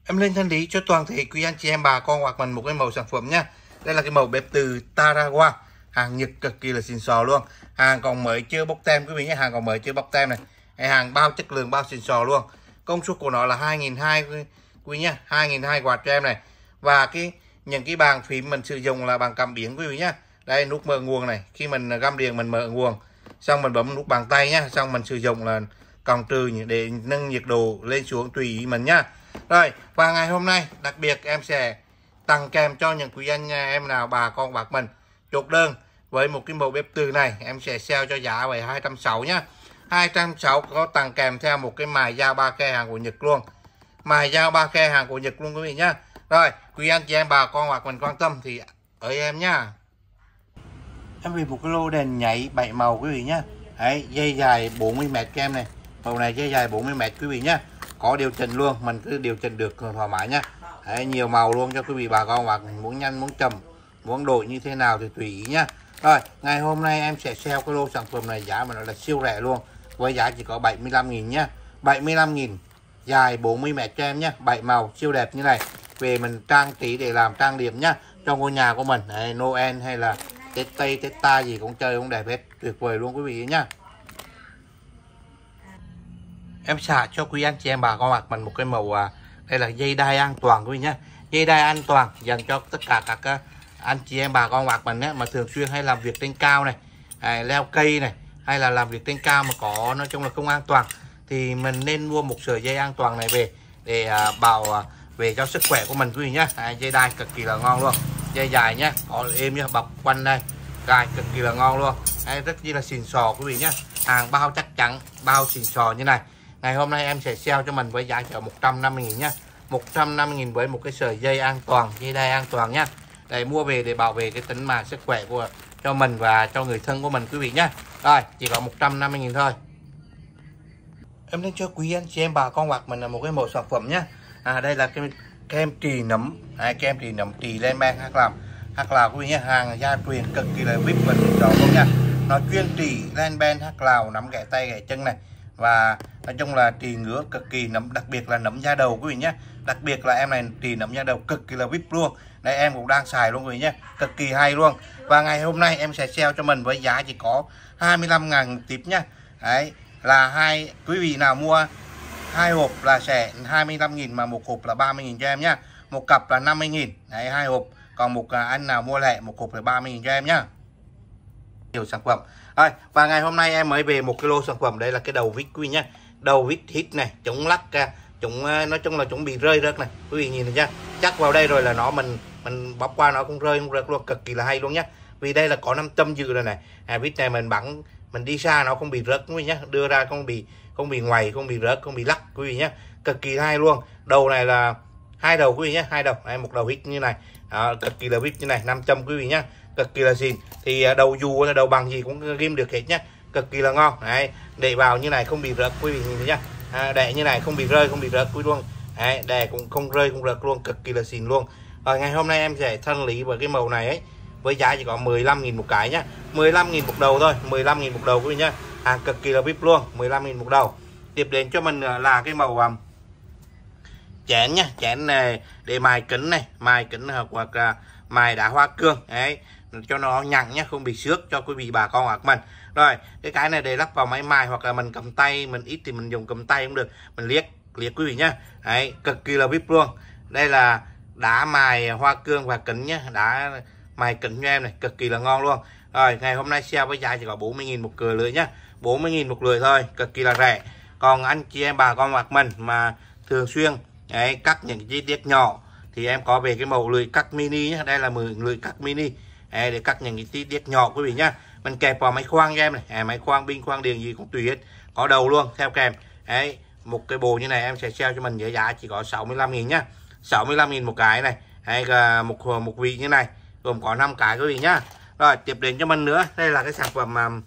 Em lên thanh lý cho toàn thể quý anh chị em bà con hoặc mình một cái mẫu sản phẩm nha. Đây là cái mẫu bếp từ Tarawa, hàng Nhật cực kỳ là xịn sò luôn. Hàng còn mới chưa bóc tem quý vị nhé, hàng còn mới chưa bóc tem này. Hàng bao chất lượng, bao xịn sò luôn. Công suất của nó là 2.200 quý nhá, 2.200W cho em này. Và những cái bàn phím mình sử dụng là bàn cảm biến quý vị nhá. Đây nút mở nguồn này, khi mình găm điện mình mở nguồn, xong mình bấm nút bàn tay nhá, xong mình sử dụng là cộng trừ để nâng nhiệt độ lên xuống tùy ý mình nhá. Rồi, và ngày hôm nay đặc biệt em sẽ tặng kèm cho những quý anh em nào bà con bác mình chốt đơn với một cái mẫu bếp từ này, em sẽ sale cho giá về 260 nhá. 260 có tặng kèm theo một cái mài dao 3 khe hàng của Nhật luôn. Mài dao 3 khe hàng của Nhật luôn quý vị nhá. Rồi, quý anh chị em bà con bác mình quan tâm thì ới em nhá. Em vì một cái lô đèn nháy 7 màu quý vị nhá. Đấy, dây dài 40 m cho em này. Màu này dây dài 40 m quý vị nhá. Có điều chỉnh luôn, mình cứ điều chỉnh được thoải mái nhá. Đấy, nhiều màu luôn cho quý vị bà con hoặc muốn nhanh muốn chậm, muốn đổi như thế nào thì tùy ý nhá. Rồi, ngày hôm nay em sẽ sale cái lô sản phẩm này giá mà nó là siêu rẻ luôn. Với giá chỉ có 75.000 nhá. 75.000 dài 40 m cho em nhá, 7 màu siêu đẹp như này. Về mình trang trí để làm trang điểm nhá, trong ngôi nhà của mình. Đấy, Noel hay là Tết Tây, Tết ta gì cũng chơi cũng đẹp hết, tuyệt vời luôn quý vị nhá. Em xả cho quý anh chị em bà con bác mình một cái màu đây là dây đai an toàn quý vị nhá. Dây đai an toàn dành cho tất cả các anh chị em bà con bác mình ấy, mà thường xuyên hay làm việc trên cao này, leo cây này, hay là làm việc trên cao mà có nói chung là không an toàn thì mình nên mua một sợi dây an toàn này về để bảo về cho sức khỏe của mình quý vị nhá. Dây đai cực kỳ là ngon luôn, dây dài nhá, có êm nhá, bọc quanh đây cài cực kỳ là ngon luôn. Rất chi là xịn sò quý vị nhá, hàng bao chắc chắn, bao xịn sò như này. Ngày hôm nay em sẽ sale cho mình với giá chỉ 150.000 nhá. 150.000 với một cái sợi dây an toàn, dây đai an toàn nhá. Để mua về để bảo vệ cái tính mạng sức khỏe của cho mình và cho người thân của mình quý vị nhá. Rồi, chỉ có 150.000 thôi. Em lên cho quý anh chị em bà con bác mình là một cái mẫu sản phẩm nhá. Đây là cái kem trì nấm, kem trì nấm trì lên men hoặc là quý vị nhá, hàng gia truyền cực kỳ là vip và xịn sò luôn nha. Nó chuyên trì lên men hoặc lào nắm ghẻ tay ghẻ chân này. Và nói chung là trì ngứa cực kỳ nấm, đặc biệt là nấm da đầu quý vị nhé. Đặc biệt là em này trì nấm da đầu cực kỳ là vip luôn. Đây em cũng đang xài luôn quý vị nhé, cực kỳ hay luôn. Và ngày hôm nay em sẽ sale cho mình với giá chỉ có 25.000 một tiếp nhá. Đấy là quý vị nào mua 2 hộp là sẽ 25.000, mà một hộp là 30.000 cho em nhá. Một cặp là 50.000. Đấy, 2 hộp. Còn một anh nào mua lẻ một hộp là 30.000 cho em nhá. Nhiều sản phẩm. Rồi, và ngày hôm nay em mới về một cái lô sản phẩm, đây là cái đầu vít quý vị nhá. Đầu vít hít này, chống lắc, chống nói chung là chống bị rơi rớt này. Quý vị nhìn thấy chưa? Chắc vào đây rồi là nó mình bóc qua nó cũng rơi không rớt luôn, cực kỳ là hay luôn nhá. Vì đây là có 5 châm dự rồi này. Vít này mình bắn mình đi xa nó không bị rớt quý vị nhá, đưa ra không bị ngoày, không bị rớt, không bị lắc quý vị nhá. Cực kỳ hay luôn. Đầu này là 2 đầu quý vị nhá, 2 đầu. Đây, một đầu vít như này. Cực kỳ là vít như này, 5 châm quý vị nhá. Cực kỳ là xịn. Thì đầu dù là đầu bằng gì cũng ghim được hết nhá, cực kỳ là ngon. Đấy, để vào như này không bị rớt quý vị nhìn thấy nhá. Đè như này không bị rơi, không bị rớt quý luôn. Đấy, đè cũng không rơi không rớt luôn, cực kỳ là xịn luôn. Rồi ngày hôm nay em sẽ thanh lý với cái màu này ấy với giá chỉ có 15.000 một cái nhá. 15.000 một đầu thôi, 15.000 một đầu quý vị nhá. Hàng cực kỳ là vip luôn, 15.000 một đầu. Tiếp đến cho mình là cái màu chén nhá, chén này để mài kính này, mài kính hoặc là mài đá hoa cương. Đấy, cho nó nhẵn nhá, không bị xước cho quý vị bà con bác mình. Rồi, cái này để lắp vào máy mài hoặc là mình cầm tay, mình ít thì mình dùng cầm tay cũng được. Mình liếc quý vị nhá. Đấy, cực kỳ là vip luôn. Đây là đá mài hoa cương và kính nhá, đá mài kính cho em này, cực kỳ là ngon luôn. Rồi, ngày hôm nay sale với giá chỉ có 40.000 một cửa lưỡi nhá. 40.000 một lưỡi thôi, cực kỳ là rẻ. Còn anh chị em bà con bác mình mà thường xuyên cắt những chi tiết nhỏ thì em có về cái mẫu lưỡi cắt mini nhá. Đây là lưỡi cắt mini để cắt những cái chi tiết nhỏ quý vị nhá. Mình kẹp vào máy khoan cho em này, máy khoan pin khoan điện gì cũng tùy hết, có đầu luôn theo kèm. Đấy, một cái bộ như này em sẽ sale cho mình với giá chỉ có 65.000 nhá. 65.000 một cái này, hay là một vị như này gồm có 5 cái quý vị nhá. Rồi tiếp đến cho mình nữa, đây là cái sản phẩm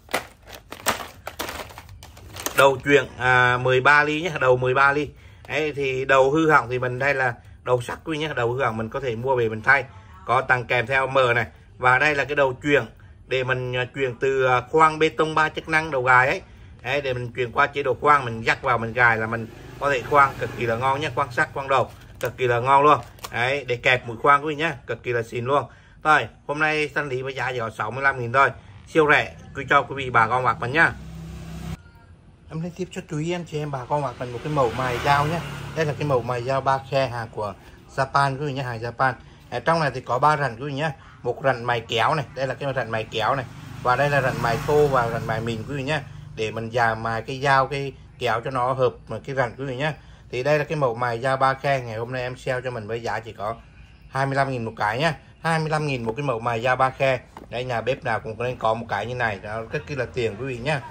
đầu chuyền 13 ly nhé, đầu 13 ly. Đấy, thì đầu hư hỏng thì mình đây là đầu sắt quý nhé, đầu hư hỏng mình có thể mua về mình thay, có tặng kèm theo M này. Và đây là cái đầu chuyền để mình chuyển từ khoang bê tông 3 chức năng đầu gài ấy. Đấy, để mình chuyển qua chế độ khoang, mình dắt vào mình gài là mình có thể khoang cực kỳ là ngon nhé, khoang sắt khoang đầu cực kỳ là ngon luôn. Đấy, để kẹp mũi khoan quý vị nhá, cực kỳ là xịn luôn. Rồi hôm nay thanh lý với giá chỉ có 65.000 thôi, siêu rẻ cho quý vị bà con mặc mình nhá. Em lên tiếp cho chú ý anh chị em bà con mặc mình một cái màu mài dao nhé. Đây là cái màu mài dao 3 khe hàng của Japan quý vị nhé, hàng Japan. Ở trong này thì có 3 rằn quý vị nhé, một rằn mài kéo này, đây là cái rằn mài kéo này, và đây là rằn mài thô và rằn mài mìn quý vị nhé, để mình mài cái dao cái kéo cho nó hợp mà cái rằn quý vị nhé. Thì đây là cái màu mài dao 3 khe, ngày hôm nay em sale cho mình với giá chỉ có 25.000 một cái nhé, 25.000 một cái màu mài dao 3 khe. Đây nhà bếp nào cũng nên có một cái như này, đó rất là tiền quý vị nhé.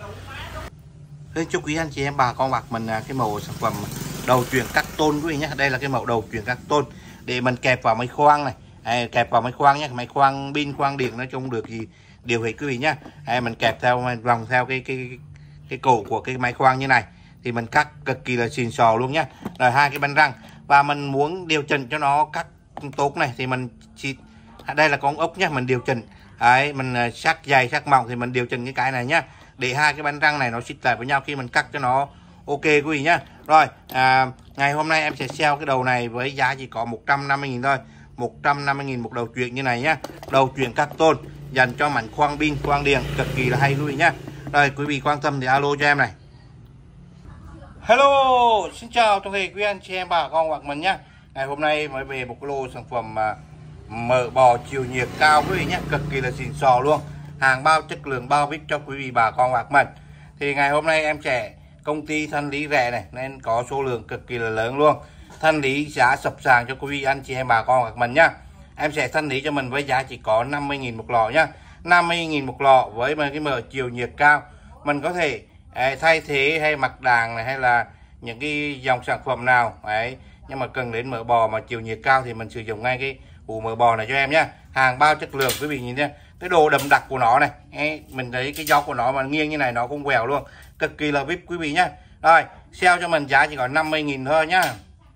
Nên chúc quý anh chị em bà con mặc mình cái màu sản phẩm đầu chuyền cắt tôn quý vị nhé. Đây là cái màu đầu chuyền cắt tôn để mình kẹp vào máy khoang này, kẹp vào máy khoang nhé, máy khoang pin khoang điện nói chung được gì điều khiển quý vị nhé. Mình kẹp theo vòng theo cái cổ của cái máy khoang như này thì mình cắt cực kỳ là xịn sò luôn nhé. Rồi hai cái bánh răng, và mình muốn điều chỉnh cho nó cắt tốt này thì mình chỉ đây là con ốc nhé, mình điều chỉnh đấy, mình sắc dày sắc mỏng thì mình điều chỉnh cái này nhá, để hai cái bánh răng này nó xích lại với nhau khi mình cắt cho nó ok quý vị nhá. Rồi ngày hôm nay em sẽ sale cái đầu này với giá chỉ có 150.000 thôi, 150.000 một đầu chuyền như này nhá, đầu chuyền cắt tôn dành cho mảnh khoang pin khoang điện, cực kỳ là hay quý vị nhá. Rồi quý vị quan tâm thì alo cho em này. Hello, xin chào toàn thể quý anh chị em bà con hoặc mình nhá. Ngày hôm nay mới về một cái lô sản phẩm mỡ bò chiều nhiệt cao quý vị nhé, cực kỳ là xịn sò luôn, hàng bao chất lượng bao vít cho quý vị bà con hoặc mình. Thì ngày hôm nay em sẽ công ty thanh lý rẻ này nên có số lượng cực kỳ là lớn luôn, thanh lý giá sập sàng cho quý vị anh chị em bà con hoặc mình nhá. Em sẽ thanh lý cho mình với giá chỉ có 50.000 một lọ nhá, 50.000 một lọ với cái mỡ chiều nhiệt cao. Mình có thể thay thế hay mặc đàng này, hay là những cái dòng sản phẩm nào ấy, nhưng mà cần đến mỡ bò mà chiều nhiệt cao thì mình sử dụng ngay cái ủ mỡ bò này cho em nhá, hàng bao chất lượng quý vị nhìn nhá. Cái độ đậm đặc của nó này, mình thấy cái dọc của nó mà nghiêng như này nó không quẹo luôn, cực kỳ là vip quý vị nhá. Rồi sale cho mình giá chỉ có 50.000 thôi nhá.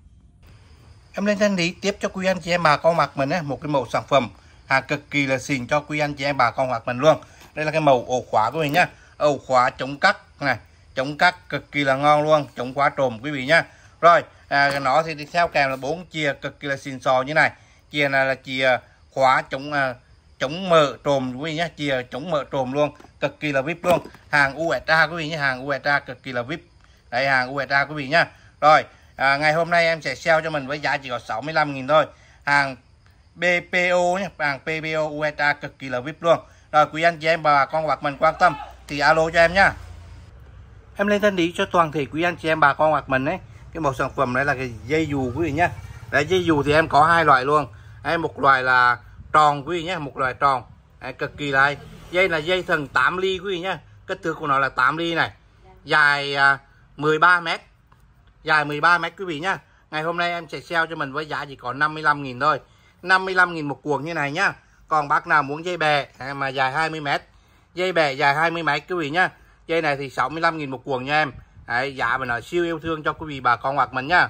Em lên thanh lý tiếp cho quý anh chị em bà con mặc mình ấy, một cái mẫu sản phẩm hàng cực kỳ là xịn cho quý anh chị em bà con mặc mình luôn. Đây là cái màu ổ khóa quý vị nhá, ổ khóa chống cắt này, chống cắt cực kỳ là ngon luôn, chống khóa trộm quý vị nhá. Rồi nó thì theo kèm là 4 chìa cực kỳ là xịn sò như này, chìa này là chìa khóa chống mở trộm quý vị nhé, chìa chống mở trộm luôn, cực kỳ là vip luôn, hàng USA quý vị nhé, hàng USA cực kỳ là vip. Đây hàng USA quý vị nhá. Rồi ngày hôm nay em sẽ sale cho mình với giá chỉ có 65.000 thôi, hàng BPO nhé, hàng PPO USA cực kỳ là vip luôn. Rồi quý anh chị em bà con hoặc mình quan tâm thì alo cho em nhá. Em lên thanh lý cho toàn thể quý anh chị em bà con hoặc mình ấy, cái một sản phẩm đấy là cái dây dù quý vị nhá. Đấy, dây dù thì em có hai loại luôn. Đấy, một loại là tròn quý vị nhé, một loại tròn. Đấy, cực kỳ là hay. Dây là dây thần 8 ly quý vị nhé, kích thước của nó là 8 ly này, dài 13 m, dài 13 m quý vị nhá. Ngày hôm nay em sẽ sale cho mình với giá chỉ có 55.000 thôi, 55.000 một cuộn như này nhá. Còn bác nào muốn dây bè mà dài 20 m, dây bè dài 20 m quý vị nhá, dây này thì 65.000 một cuộn nha em. Đấy, giá mình là siêu yêu thương cho quý vị bà con hoặc mình nhá.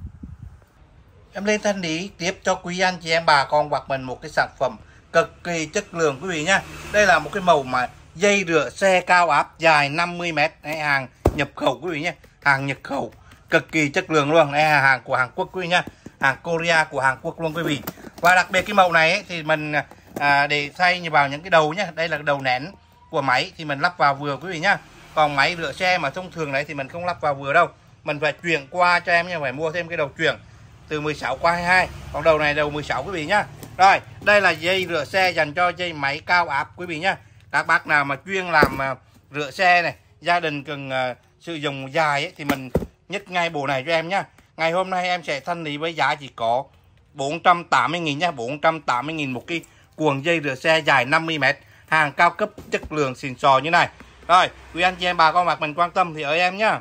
Em lên thanh lý tiếp cho quý anh chị em bà con hoặc mình một cái sản phẩm cực kỳ chất lượng quý vị nhá. Đây là một cái màu mà dây rửa xe cao áp dài 50 m, đấy, hàng nhập khẩu quý vị nhé, hàng nhập khẩu cực kỳ chất lượng luôn. Đây là hàng của Hàn Quốc quý vị nhá, hàng Korea của Hàn Quốc luôn quý vị. Và đặc biệt cái màu này ấy, thì mình để thay vào những cái đầu nhá, đây là đầu nén của máy thì mình lắp vào vừa quý vị nhá. Còn máy rửa xe mà thông thường đấy thì mình không lắp vào vừa đâu, mình phải chuyển qua cho em nha, phải mua thêm cái đầu chuyển từ 16 qua 22, còn đầu này đầu 16 quý vị nhá. Rồi đây là dây rửa xe dành cho dây máy cao áp quý vị nhá. Các bác nào mà chuyên làm rửa xe này, gia đình cần sử dụng dài ấy, thì mình nhấc ngay bộ này cho em nhá. Ngày hôm nay em sẽ thanh lý với giá chỉ có 480.000 nhá, 480.000 một cái cuộn dây rửa xe dài 50 m, hàng cao cấp chất lượng xịn sò như này. Rồi quý anh chị em bà con mặc mình quan tâm thì ới em nhá.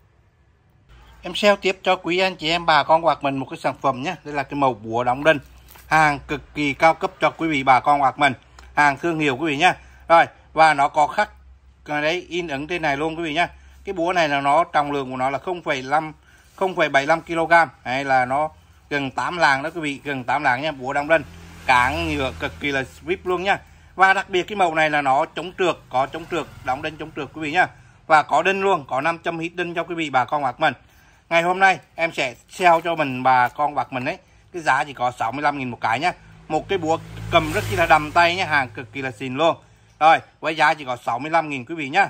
Em sale tiếp cho quý anh chị em bà con hoặc mình một cái sản phẩm nhé. Đây là cái màu búa đóng đinh, hàng cực kỳ cao cấp cho quý vị bà con hoặc mình, hàng thương hiệu quý vị nhá. Rồi và nó có khắc đấy, in ấn trên này luôn quý vị nhá. Cái búa này là nó trọng lượng của nó là 0,75 kg, hay là nó gần 8 lạng đó quý vị, gần 8 lạng nha. Búa đóng đinh, cán nhựa cực kỳ là vip luôn nhá. Và đặc biệt cái màu này là nó chống trượt, có chống trượt, đóng đinh chống trượt quý vị nhá. Và có đinh luôn, có 500 hít đinh cho quý vị bà con hoặc mình. Ngày hôm nay em sẽ sale cho mình bà con bạc mình đấy, cái giá chỉ có 65.000 một cái nhá. Một cái búa cầm rất là đầm tay nhá, hàng cực kỳ là xịn luôn. Rồi, với giá chỉ có 65.000 quý vị nhá.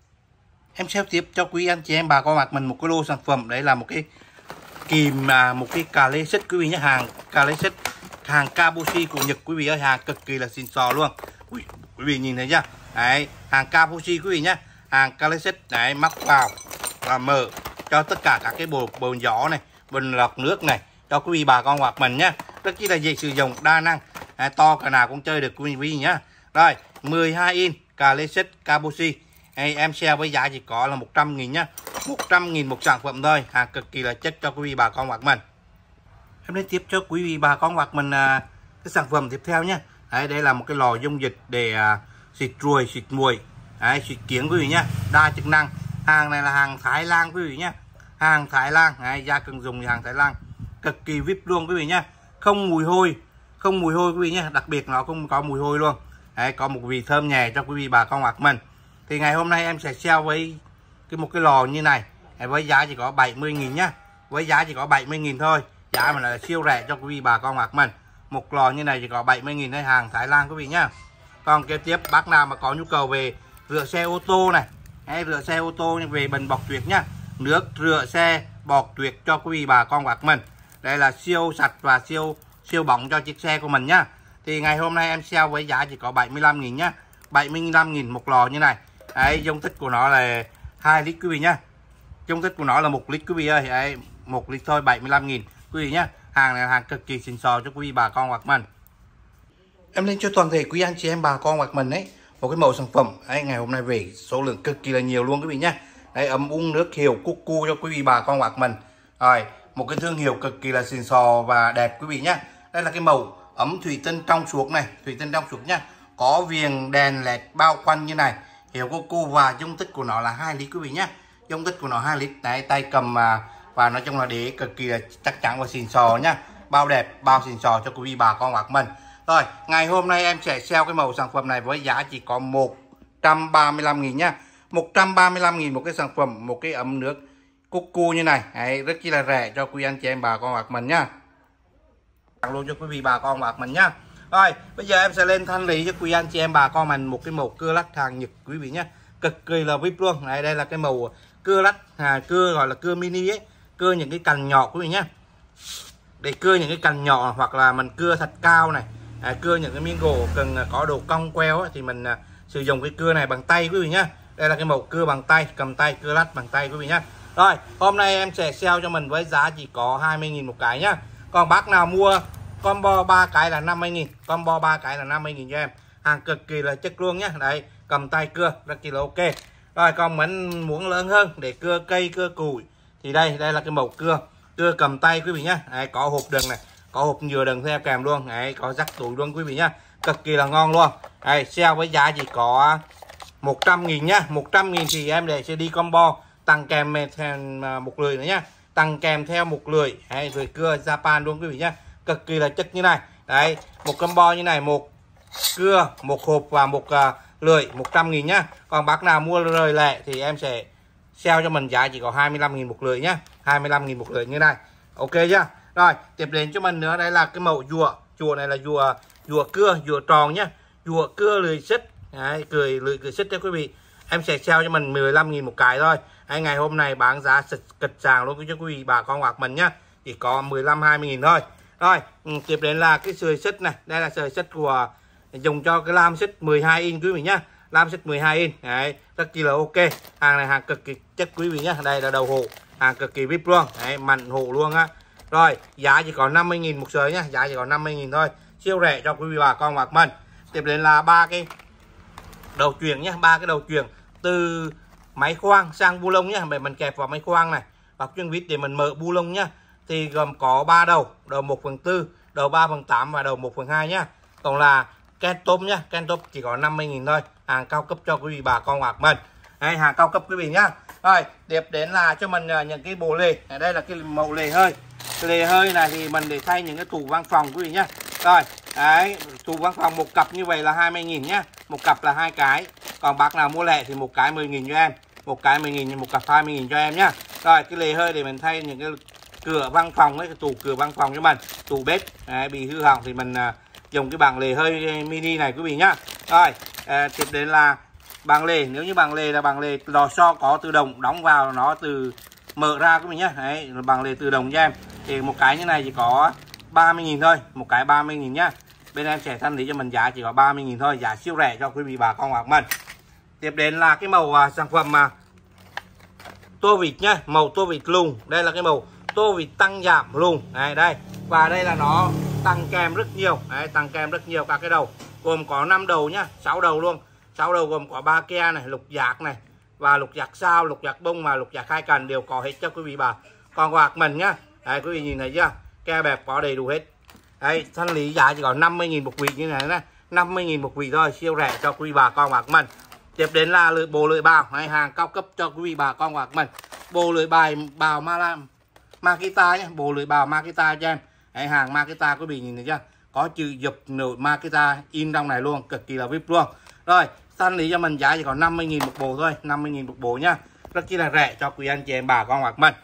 Em sale tiếp cho quý anh chị em bà con bạc mình một cái lô sản phẩm, đấy là một cái kìm, một cái cà lê xích quý vị nhá, hàng cà lê xích, hàng Kabushi của Nhật quý vị ơi, hàng cực kỳ là xịn sò luôn. Quý vị nhìn thấy chưa? Đấy, hàng Kabushi quý vị nhá, hàng cà lê xích đấy, mắc vào và mở cho tất cả các cái bồn gió này, bồn lọc nước này cho quý vị bà con bạc mình nhá, rất chi là dễ sử dụng, đa năng, to cả nào cũng chơi được quý vị nhá. Rồi, 12 inch cà lê xích Kabushi. Em sale với giá chỉ có là 100.000 nhá, 100.000 một sản phẩm thôi, hàng cực kỳ là chất cho quý vị bà con bạc mình. Em lên tiếp cho quý vị bà con bạc mình cái sản phẩm tiếp theo nhá. Đấy, đây là một cái lò dung dịch để xịt ruồi, xịt muỗi, đấy, xịt kiến quý vị nhá, đa chức năng. Hàng này là hàng Thái Lan quý vị nhá, hàng Thái Lan, đấy, da cần dùng thì hàng Thái Lan, cực kỳ vip luôn quý vị nhá, không mùi hôi, không mùi hôi quý vị nhá, đặc biệt nó không có mùi hôi luôn. Đấy, có một vị thơm nhẹ cho quý vị bà con bạc mình. Thì ngày hôm nay em sẽ sale với một cái lò như này với giá chỉ có 70.000 nhá, với giá chỉ có 70.000 thôi, giá mà là siêu rẻ cho quý vị bà con bạc mình. Một lò như này chỉ có 70.000 đấy, hàng Thái Lan quý vị nhá. Còn kế tiếp bác nào mà có nhu cầu về rửa xe ô tô này, hay rửa xe ô tô về bình bọt tuyệt nhá, nước rửa xe bọt tuyệt cho quý vị bà con bạc mình. Đây là siêu sạch và siêu bóng cho chiếc xe của mình nhá. Thì ngày hôm nay em sale với giá chỉ có 75.000 nhá, 75.000 một lò như này. Đấy, dung tích của nó là 2 lít quý vị nhá, dung tích của nó là 1 lít quý vị ơi. Đấy, 1 lít thôi, 75.000 quý vị nhá. Hàng này là hàng cực kỳ xịn sò cho quý vị bà con bạc mình. Em lên cho toàn thể quý anh chị em bà con bạc mình đấy một cái mẫu sản phẩm. Đấy, ngày hôm nay về số lượng cực kỳ là nhiều luôn quý vị nhá. Đấy, ấm uống nước hiệu Cuckoo cho quý vị bà con bạc mình. Rồi, một cái thương hiệu cực kỳ là xịn sò và đẹp quý vị nhá. Đây là cái mẫu ấm thủy tinh trong suốt này, thủy tinh trong suốt nhá, có viền đèn led bao quanh như này, hiệu Cuckoo, và dung tích của nó là 2 lít quý vị nhá, dung tích của nó 2 lít. Đấy, tay cầm và nói chung là đế cực kỳ là chắc chắn và xịn sò nhá, bao đẹp, bao xịn sò cho quý vị bà con bạc mình. Rồi, ngày hôm nay em sẽ sale cái mẫu sản phẩm này với giá chỉ có 135.000 nhá, 135.000 một cái sản phẩm, một cái ấm nước Cuckoo như này. Đấy, rất chi là rẻ cho quý anh chị em bà con bạc mình nhá, luôn cho quý vị bà con bạc mình nhá. Rồi, bây giờ em sẽ lên thanh lý cho quý anh chị em bà con mình một cái mẫu cưa lắc hàng Nhật quý vị nhé, cực kỳ là vip luôn. Đấy, đây là cái mẫu cưa lắc, cưa gọi là cưa mini ấy, cưa những cái cành nhỏ quý vị nhé, để cưa những cái cành nhỏ, hoặc là mình cưa thật cao này, cưa những cái miếng gỗ cần có độ cong queo ấy, thì mình sử dụng cái cưa này bằng tay quý vị nhé. Đây là cái mẫu cưa bằng tay, cầm tay cưa lắc bằng tay quý vị nhé. Rồi, hôm nay em sẽ sale cho mình với giá chỉ có 20.000 một cái nhá. Còn bác nào mua combo 3 cái là 50.000, combo 3 cái là 50.000 cho em, hàng cực kỳ là chất luôn nhá. Đấy, cầm tay cưa rất kỳ là ok. Rồi, còn mình muốn lớn hơn để cưa cây, cưa củi thì đây là cái mẫu cưa cầm tay quý vị nhá. Đấy, có hộp đựng này, có hộp nhựa đựng theo kèm luôn. Đấy, có rắc túi luôn quý vị nhá, cực kỳ là ngon luôn. Đây, sale với giá chỉ có 100.000 nhá, 100.000 thì em để sẽ đi combo tặng kèm một lưỡi nữa nhá, tặng kèm theo một lưỡi, rồi cưa Japan luôn quý vị nhá, cực kỳ là chất như này. Đấy, một combo như này, một cưa, một hộp và một lưỡi, 100.000 nhá. Còn bác nào mua lời lẻ thì em sẽ sale cho mình giá chỉ có 25.000 một lưỡi nhá, 25.000 một lưỡi như này, ok chưa? Rồi, tiếp đến cho mình nữa đây là cái mẫu dùa này là dùa cưa, dùa tròn nhá, dùa cưa lưỡi xích. Đấy, lưỡi xích cho quý vị, em sẽ sale cho mình 15.000 một cái thôi. Đấy, ngày hôm nay bán giá cực sàng luôn cho quý vị bà con bạc mình nhá, chỉ có 15-20.000 thôi. Rồi, tiếp đến là cái sợi xích này, đây là sợi xích của dùng cho cái lam xích 12 inch quý vị nhá, lam xích 12 inch. Đấy, rất kỳ là ok, hàng này hàng cực kỳ chất quý vị nhá. Đây là đầu hộ, hàng cực kỳ vip luôn. Đấy, mặn hộ luôn á. Rồi, giá chỉ có 50.000 một sợi nhá, giá chỉ có 50.000 thôi, siêu rẻ cho quý vị bà con bạc mình. Tiếp đến là ba cái đầu chuyền nhá, ba cái đầu chuyền từ máy khoan sang bu lông nhá, mình kẹp vào máy khoan này, và chuyên vít để mình mở bu lông nhá. Thì gồm có 3 đầu 1/4, đầu 3/8 và đầu 1/2 nhá. Còn là ken top nhá, ken top chỉ có 50.000 thôi, hàng cao cấp cho quý vị bà con bạc mình. Đây, hàng cao cấp quý vị nhá. Rồi, tiếp đến là cho mình những cái bộ lề. Đây là cái mẫu lề hơi này thì mình để thay những cái tủ văn phòng quý vị nhá. Rồi, đấy, tủ văn phòng một cặp như vậy là 20.000 nhá, một cặp là 2 cái. Còn bác nào mua lẻ thì một cái 10.000 cho em, một cái 10.000, một cặp 20.000 cho em nhá. Rồi cái lề hơi để mình thay những cái cửa văn phòng ấy, cái tủ cửa văn phòng cho mình, tủ bếp đấy, bị hư hỏng thì mình dùng cái bảng lề hơi mini này quý vị nhá. Rồi tiếp đến là bảng lề. Nếu như bảng lề là bảng lề lò xo có tự động, đóng vào nó từ mở ra quý vị nhá. Đấy, bảng lề tự động cho em. Thì một cái như này chỉ có 30.000 thôi, một cái 30.000 nhá. Bên em sẽ thanh lý cho mình giá chỉ có 30.000 thôi, giá siêu rẻ cho quý vị bà con bạc mình. Tiếp đến là cái màu sản phẩm tô vịt nhá, màu tô vịt lùn. Đây là cái màu tô vịt tăng giảm lùn. Đấy, đây. Và đây là nó tăng kèm rất nhiều. Đấy, tăng kèm rất nhiều các cái đầu. Gồm có 5 đầu nhá, 6 đầu luôn. 6 đầu gồm có 3 ke này, lục giác này và lục giác sao, lục giác bông và lục giác hai cành đều có hết cho quý vị bà con bạc mình nhá. Đấy, quý vị nhìn thấy chưa? Ke bẹp có đầy đủ hết. Đấy, thanh lý giá chỉ có 50.000 một vịt như này, 50.000 một vịt thôi, siêu rẻ cho quý bà con bạc mình. Tiếp đến là bộ lưỡi bào, hay hàng cao cấp cho quý vị bà con bạc mình. Bộ lưỡi bào Makita nhé, bộ lưỡi bào Makita cho em. Đấy, hàng Makita quý vị nhìn thấy chưa? Có chữ dập nổi Makita in trong này luôn, cực kỳ là VIP luôn. Rồi, thanh lý cho mình giá chỉ có 50.000 một bộ thôi, 50.000 một bộ nhá. Rất chi là rẻ cho quý anh chị em bà con bạc mình.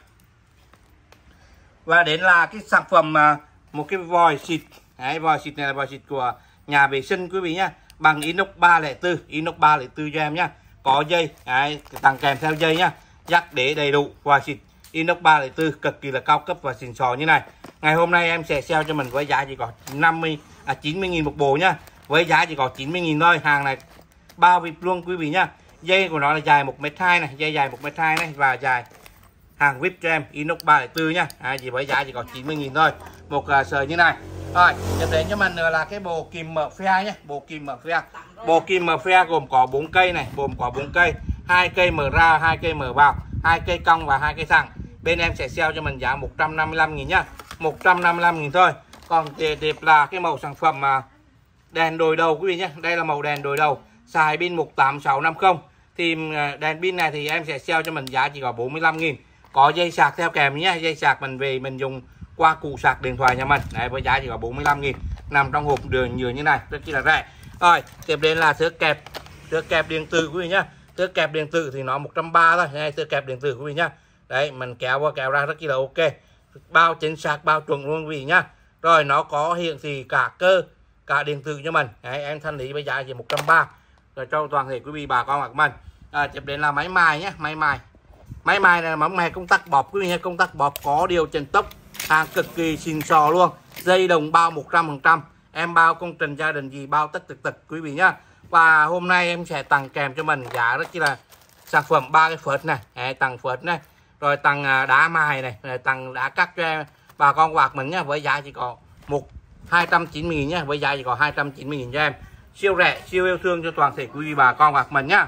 Và đến là cái sản phẩm một cái vòi xịt. Đấy, vòi xịt này là vòi xịt của nhà vệ sinh quý vị nhá, bằng inox 304, inox 304 cho em nhá. Có dây, đấy, tặng kèm theo dây nhá. Dắt để đầy đủ, vòi xịt inox 304 cực kỳ là cao cấp và xịn sò như này. Ngày hôm nay em sẽ sale cho mình với giá chỉ có 90.000 một bộ nhá. Với giá chỉ có 90.000 thôi. Hàng này bao VIP luôn quý vị nhá. Dây của nó là dài 1m2 này, dây dài 1m2 này và dài hàng VIP cho em, inox 304 nhá. Chỉ với giá chỉ có 90.000 thôi. Một sợi như này. Rồi, tiếp đến cho mình là cái bộ kìm mở phe nhé, bộ kìm mở phe. Bộ kìm mở phe gồm có 4 cây này, gồm có 4 cây, 2 cây mở ra, 2 cây mở vào, 2 cây cong và 2 cây thẳng. Bên em sẽ sale cho mình giá 155.000 nhá. 155.000 thôi. Còn tiếp là cái màu sản phẩm đèn đổi đầu quý vị nhé. Đây là màu đèn đổi đầu, xài pin 18650. Thì đèn pin này thì em sẽ sale cho mình giá chỉ có 45.000. Có dây sạc theo kèm nhé, dây sạc mình về mình dùng qua cụ sạc điện thoại nhà mình. Đấy, với giá chỉ có 45.000, nằm trong hộp đường nhựa như này, rất chi là rẻ. Rồi, tiếp đến là thước kẹp điện tử quý vị nhá. Thước kẹp điện tử thì nó 130 thôi. Đây, thước kẹp điện tử quý vị nhá. Đấy, mình kéo qua kéo ra rất chi là ok. Bao chính xác, bao chuẩn luôn quý vị nhá. Rồi, nó có hiện thị cả cơ, cả điện tử cho mình. Đấy, em thanh lý với giá chỉ 130 rồi cho toàn thể quý vị bà con bạc mình. Tiếp đến là máy mài nhé, máy mài là máy mài công tắc bọt quý vị nhé, công tắc bọt có điều chỉnh tốc, hàng cực kỳ xịn sò luôn. Dây đồng bao 100%, em bao công trình gia đình gì bao tất tật quý vị nhá. Và hôm nay em sẽ tặng kèm cho mình giá rất chi là sản phẩm 3 cái phớt này. Đấy, tặng phớt này, rồi tặng đá mài này, rồi tặng đá cắt cho em bà con bạc mình nhá, với giá chỉ có 290.000 nhá, với giá chỉ có 290.000 cho em. Siêu rẻ, siêu yêu thương cho toàn thể quý vị bà con bạc mình nhá.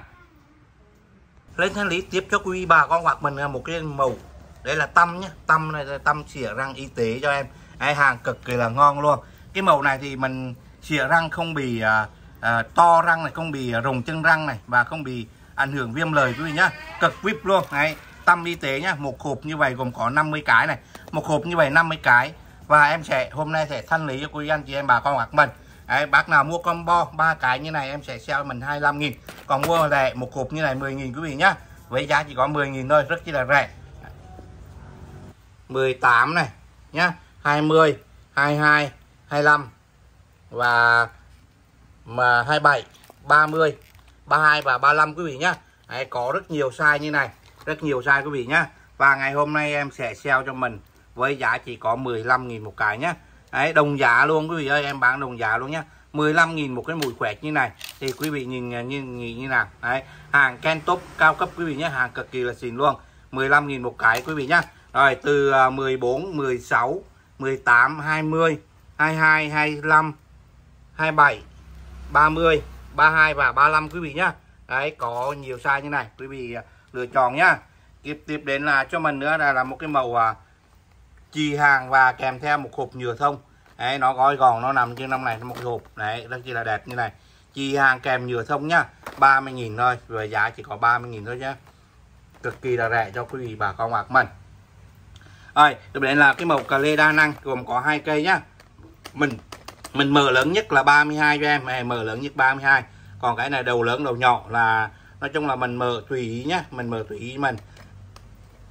Lên thanh lý tiếp cho quý vị bà con bạc mình một cái màu, đây là tăm nhá, tăm này là tăm xỉa răng y tế cho em. Đấy, hàng cực kỳ là ngon luôn. Cái màu này thì mình xỉa răng không bị to răng này, không bị rụng chân răng này và không bị ảnh hưởng viêm lời quý vị nhá, cực VIP luôn. Đấy, tăm y tế nhá, một hộp như vậy gồm có 50 cái này, một hộp như vậy 50 cái. Và em sẽ hôm nay sẽ thanh lý cho quý anh chị em bà con bạc mình. Đấy, bác nào mua combo 3 cái như này em sẽ sale mình 25.000. Còn mua lẻ một hộp như này 10.000 quý vị nhá, với giá chỉ có 10.000 thôi, rất chi là rẻ. 18 này nhá, 20, 22, 25 và 27, 30, 32 và 35 quý vị nhá. Đấy, có rất nhiều size như này, rất nhiều size quý vị nhá. Và ngày hôm nay em sẽ sale cho mình với giá chỉ có 15.000 một cái nhá. Đấy, đồng giá luôn quý vị ơi, em bán đồng giá luôn nhá. 15.000 một cái mùi khỏe như này thì quý vị nhìn như nào. Đấy, hàng Ken Top cao cấp quý vị nhé, hàng cực kỳ là xịn luôn. 15.000 một cái quý vị nhá. Rồi từ 14, 16, 18, 20, 22, 25, 27, 30, 32 và 35 quý vị nhá. Đấy, có nhiều size như này quý vị lựa chọn nhá. Tiếp đến là cho mình nữa là một cái màu chì hàng và kèm theo một hộp nhựa thông. Đấy, nó gói gòn, nó nằm trên trong này một hộp. Đấy, rất chi là đẹp như này. Chì hàng kèm nhựa thông nhá, 30.000 thôi, với giá chỉ có 30.000 thôi nhá. Cực kỳ là rẻ cho quý vị bà con bạc mình. Rồi, tiếp đến là cái màu cà lê đa năng gồm có 2 cây nhá. Mình mở lớn nhất là 32 cho em, mở lớn nhất 32. Còn cái này đầu lớn đầu nhỏ là nói chung là mình mở tùy ý nhá, mình mở tùy ý mình.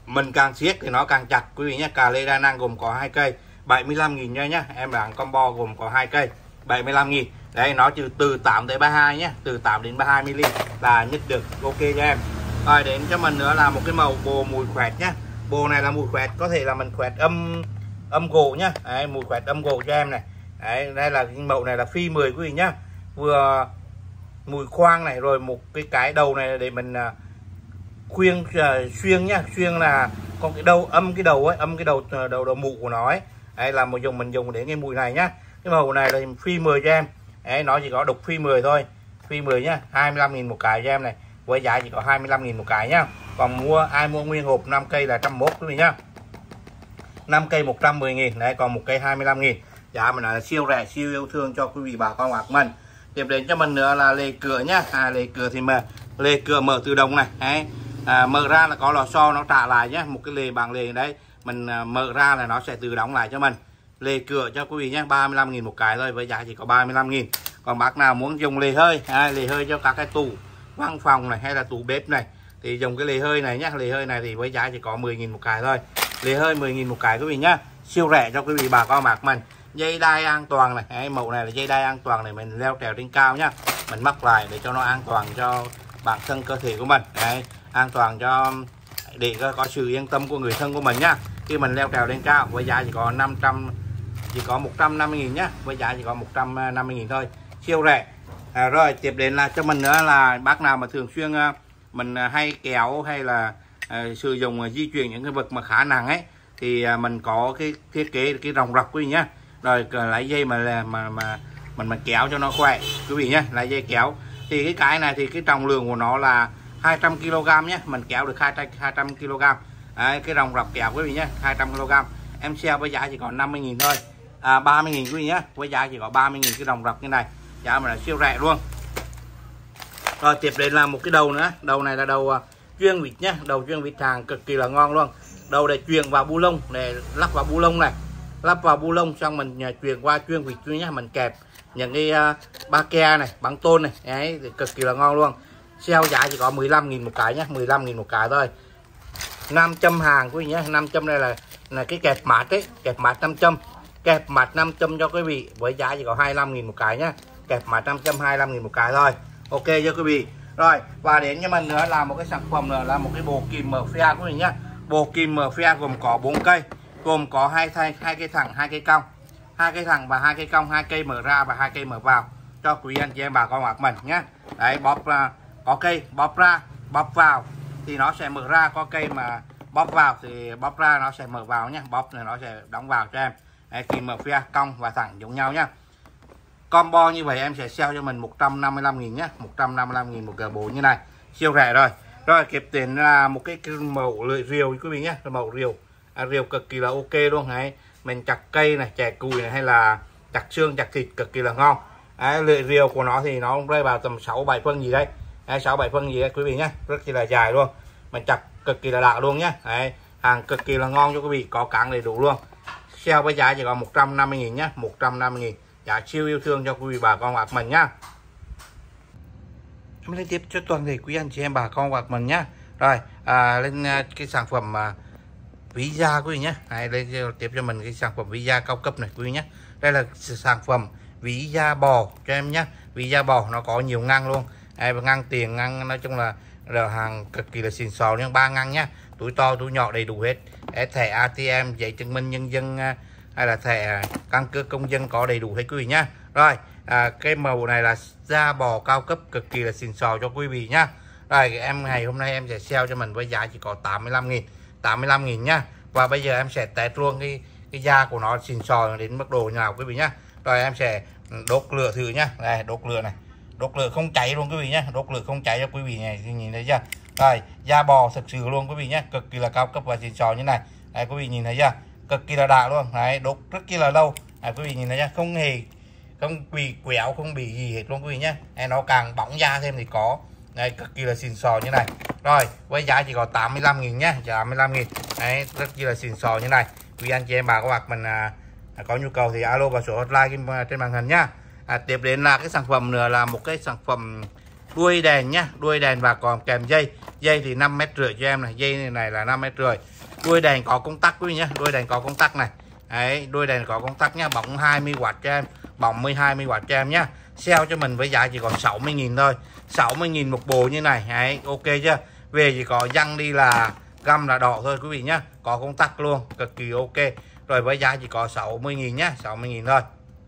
mình càng siết thì nó càng chặt quý vị nhé. Cà lê đa năng gồm có 2 cây 75.000 nha nhá. Em bán combo gồm có 2 cây 75.000. Đấy, nó từ 8 tới 32 nhé, từ 8 đến 32 mm là nhất được. Ok cho em. Rồi đến cho mình nữa là một cái màu bồ mùi khoẹt nhá. Bồ này là mùi khoẹt, có thể là mình khoẹt âm gỗ nhá. Đấy, mùi khoẹt âm gỗ cho em này. Đấy, đây là cái màu này là phi 10 quý vị nhá. Vừa mùi khoang này, rồi một cái đầu này để mình khuyên xuyên nhá. Xuyên là con cái đầu âm cái đầu ấy, âm cái đầu mụ của nó ấy. Đấy là mình dùng để cái mùi này nhá. Cái màu này là phi 10 cho em. Đấy, nó chỉ có đục phi 10 thôi. Phi 10 nhá, 25.000 một cái cho em này. Với giá chỉ có 25.000 một cái nhá. Còn ai mua nguyên hộp 5 cây là 101 quý vị nhá. 5 cây 110.000. Đấy, còn một cây 25.000. Giá mình là siêu rẻ, siêu yêu thương cho quý vị bà con bạc mình. Tiếp đến cho mình nữa là lề cửa nhá. Lề cửa thì lề cửa mở tự động này. Đấy. Mở ra là có lò xo nó trả lại nhé. Một cái lề bằng lề đấy, mình mở ra là nó sẽ tự đóng lại cho mình. Lề cửa cho quý vị nhé, 35.000 một cái thôi, với giá chỉ có 35.000. Còn bác nào muốn dùng lề hơi, lề hơi cho các cái tủ văn phòng này hay là tủ bếp này thì dùng cái lề hơi này nhé. Lề hơi này thì với giá chỉ có 10.000 một cái thôi. Lề hơi 10.000 một cái quý vị nhá. Siêu rẻ cho quý vị bà con bạc mình. Dây đai an toàn này. Đấy, mẫu này là dây đai an toàn này, mình leo trèo trên cao nhá. Mình mắc lại để cho nó an toàn cho bản thân cơ thể của mình. Đấy, an toàn cho để có sự yên tâm của người thân của mình nhá. Khi mình leo trèo lên cao với giá chỉ có 150.000 nhá, với giá chỉ có 150.000 thôi, siêu rẻ. Rồi tiếp đến là cho mình nữa là bác nào mà thường xuyên mình hay kéo hay là sử dụng di chuyển những cái vật mà khá nặng ấy thì mình có cái thiết kế cái ròng rọc quý vị nhá. Rồi lấy dây mình kéo cho nó khỏe quý vị nhá. Lấy dây kéo thì cái này thì cái trọng lượng của nó là 200 kg nhé, mình kéo được 200 kg. Đấy, cái ròng rọc kéo quý vị nhé, 200 kg. Em sale với giá chỉ còn 50.000 thôi. 30.000 quý vị nhé, với giá chỉ có 30.000 cái ròng rọc như này. Giá mà là siêu rẻ luôn. Rồi tiếp đến là một cái đầu nữa. Đầu này là đầu chuyên vịt nhé, đầu chuyên vịt hàng cực kỳ là ngon luôn. Đầu để chuyền vào bu lông, để lắp vào bu lông này. Lắp vào bu lông xong mình chuyền qua chuyên vịt nhé, mình kẹp những cái ba ke này, băng tôn này. Đấy, cực kỳ là ngon luôn. Sale giá chỉ có 15.000 một cái nhé, 15.000 một cái thôi. 5 châm hàng quý vị nhé. 5 châm đây là cái kẹp mát đấy, kẹp mát 5 châm. Kẹp mát 5 châm cho quý vị với giá chỉ có 25.000 một cái nhé. Kẹp mát 5 châm 25.000 một cái thôi. Ok cho quý vị. Rồi và đến cho mình nữa là một cái sản phẩm nữa là một cái bộ kìm mở phe quý vị nhé. Bộ kìm mở phe gồm có 4 cây, gồm có hai cây thẳng, 2 cây cong. 2 cây thẳng và 2 cây cong, 2 cây mở ra và 2 cây mở vào cho quý anh chị em bà con bạc mình nhé. Đấy, bóp có cây bóp ra bóp vào thì nó sẽ mở ra, có cây mà bóp vào thì bóp ra nó sẽ mở vào nhé. Bóp này nó sẽ đóng vào cho em. Đấy, kìm mở phe cong và thẳng giống nhau nhé. Combo như vậy em sẽ sale cho mình 155.000 nhé, 155.000 một cái bộ như này, siêu rẻ rồi. Rồi kịp tiền là một cái mẫu lưỡi rìu quý vị nhé, mẫu rìu rìu cực kỳ là ok luôn. Đấy, mình chặt cây này, chẻ cùi này hay là chặt xương chặt thịt cực kỳ là ngon. Đấy, lưỡi rìu của nó thì nó rơi vào tầm 6-7 phân gì đấy. 6-7 phân gì đấy quý vị nhé, rất là dài luôn, mình chặt cực kỳ là đã luôn nhé. Đấy, hàng cực kỳ là ngon cho quý vị, có cán đầy đủ luôn. Sale với giá chỉ còn 150.000 nhé, 150.000, giá siêu yêu thương cho quý vị bà con bạc mình nhá. Em lên tiếp cho toàn thể quý anh chị em bà con bạc mình nhá. Rồi lên cái sản phẩm ví da quý vị nhé. Lên tiếp cho mình cái sản phẩm ví da cao cấp này quý vị nhé. Đây là sản phẩm ví da bò cho em nhé. Ví da bò nó có nhiều ngăn luôn. Ngăn tiền, ngăn nói chung là hàng cực kỳ là xịn sò nhưng 3 ngăn nhá. Túi to túi nhỏ đầy đủ hết. Thẻ ATM, giấy chứng minh nhân dân hay là thẻ căn cước công dân có đầy đủ hết quý vị nhá. Rồi cái màu này là da bò cao cấp cực kỳ là xịn sò cho quý vị nhá. Rồi em ngày hôm nay em sẽ sale cho mình với giá chỉ có 85.000 nhá. Và bây giờ em sẽ test luôn cái da của nó xịn sò đến mức độ nào quý vị nhá. Rồi em sẽ đốt lửa thử nhá. Đây, đốt lửa này, đốt lửa không cháy luôn quý vị nhá, đốt lửa không cháy cho quý vị này, nhìn thấy chưa. Rồi da bò thực sự luôn quý vị nhé, cực kỳ là cao cấp và xịn sò như này. Đây quý vị nhìn thấy chưa, cực kỳ là đã luôn. Đấy, đốt rất kỳ là lâu. Đấy, quý vị nhìn thấy chưa, không bị quẹo, không bị gì hết luôn quý vị nhé. Nó càng bóng da thêm thì có. Đây, cực kỳ là xịn sò như này. Rồi với giá chỉ có 85.000 nhé, 85.000. Đấy, rất chi là xịn sò như này. Quý anh chị em bà các bạn mình có nhu cầu thì alo vào số hotline trên màn hình nhá. Tiếp đến là cái sản phẩm nữa là một cái sản phẩm đuôi đèn nhá, đuôi đèn và còn kèm dây. Dây thì 5,5 m cho em này, dây này là 5,5 m. Đuôi đèn có công tắc quý vị nhé, đuôi đèn có công tắc này. Đấy, đuôi đèn có công tắc nhá, bóng 20W cho em, bóng 12W cho em nhá. Sale cho mình với giá chỉ còn 60.000 thôi, 60.000 một bộ như này. Đấy, ok chưa? Về chỉ có răng đi là găm là đỏ thôi quý vị nhá, có công tắc luôn, cực kỳ ok. Rồi với giá chỉ có 60.000 nhá, 60.000 thôi.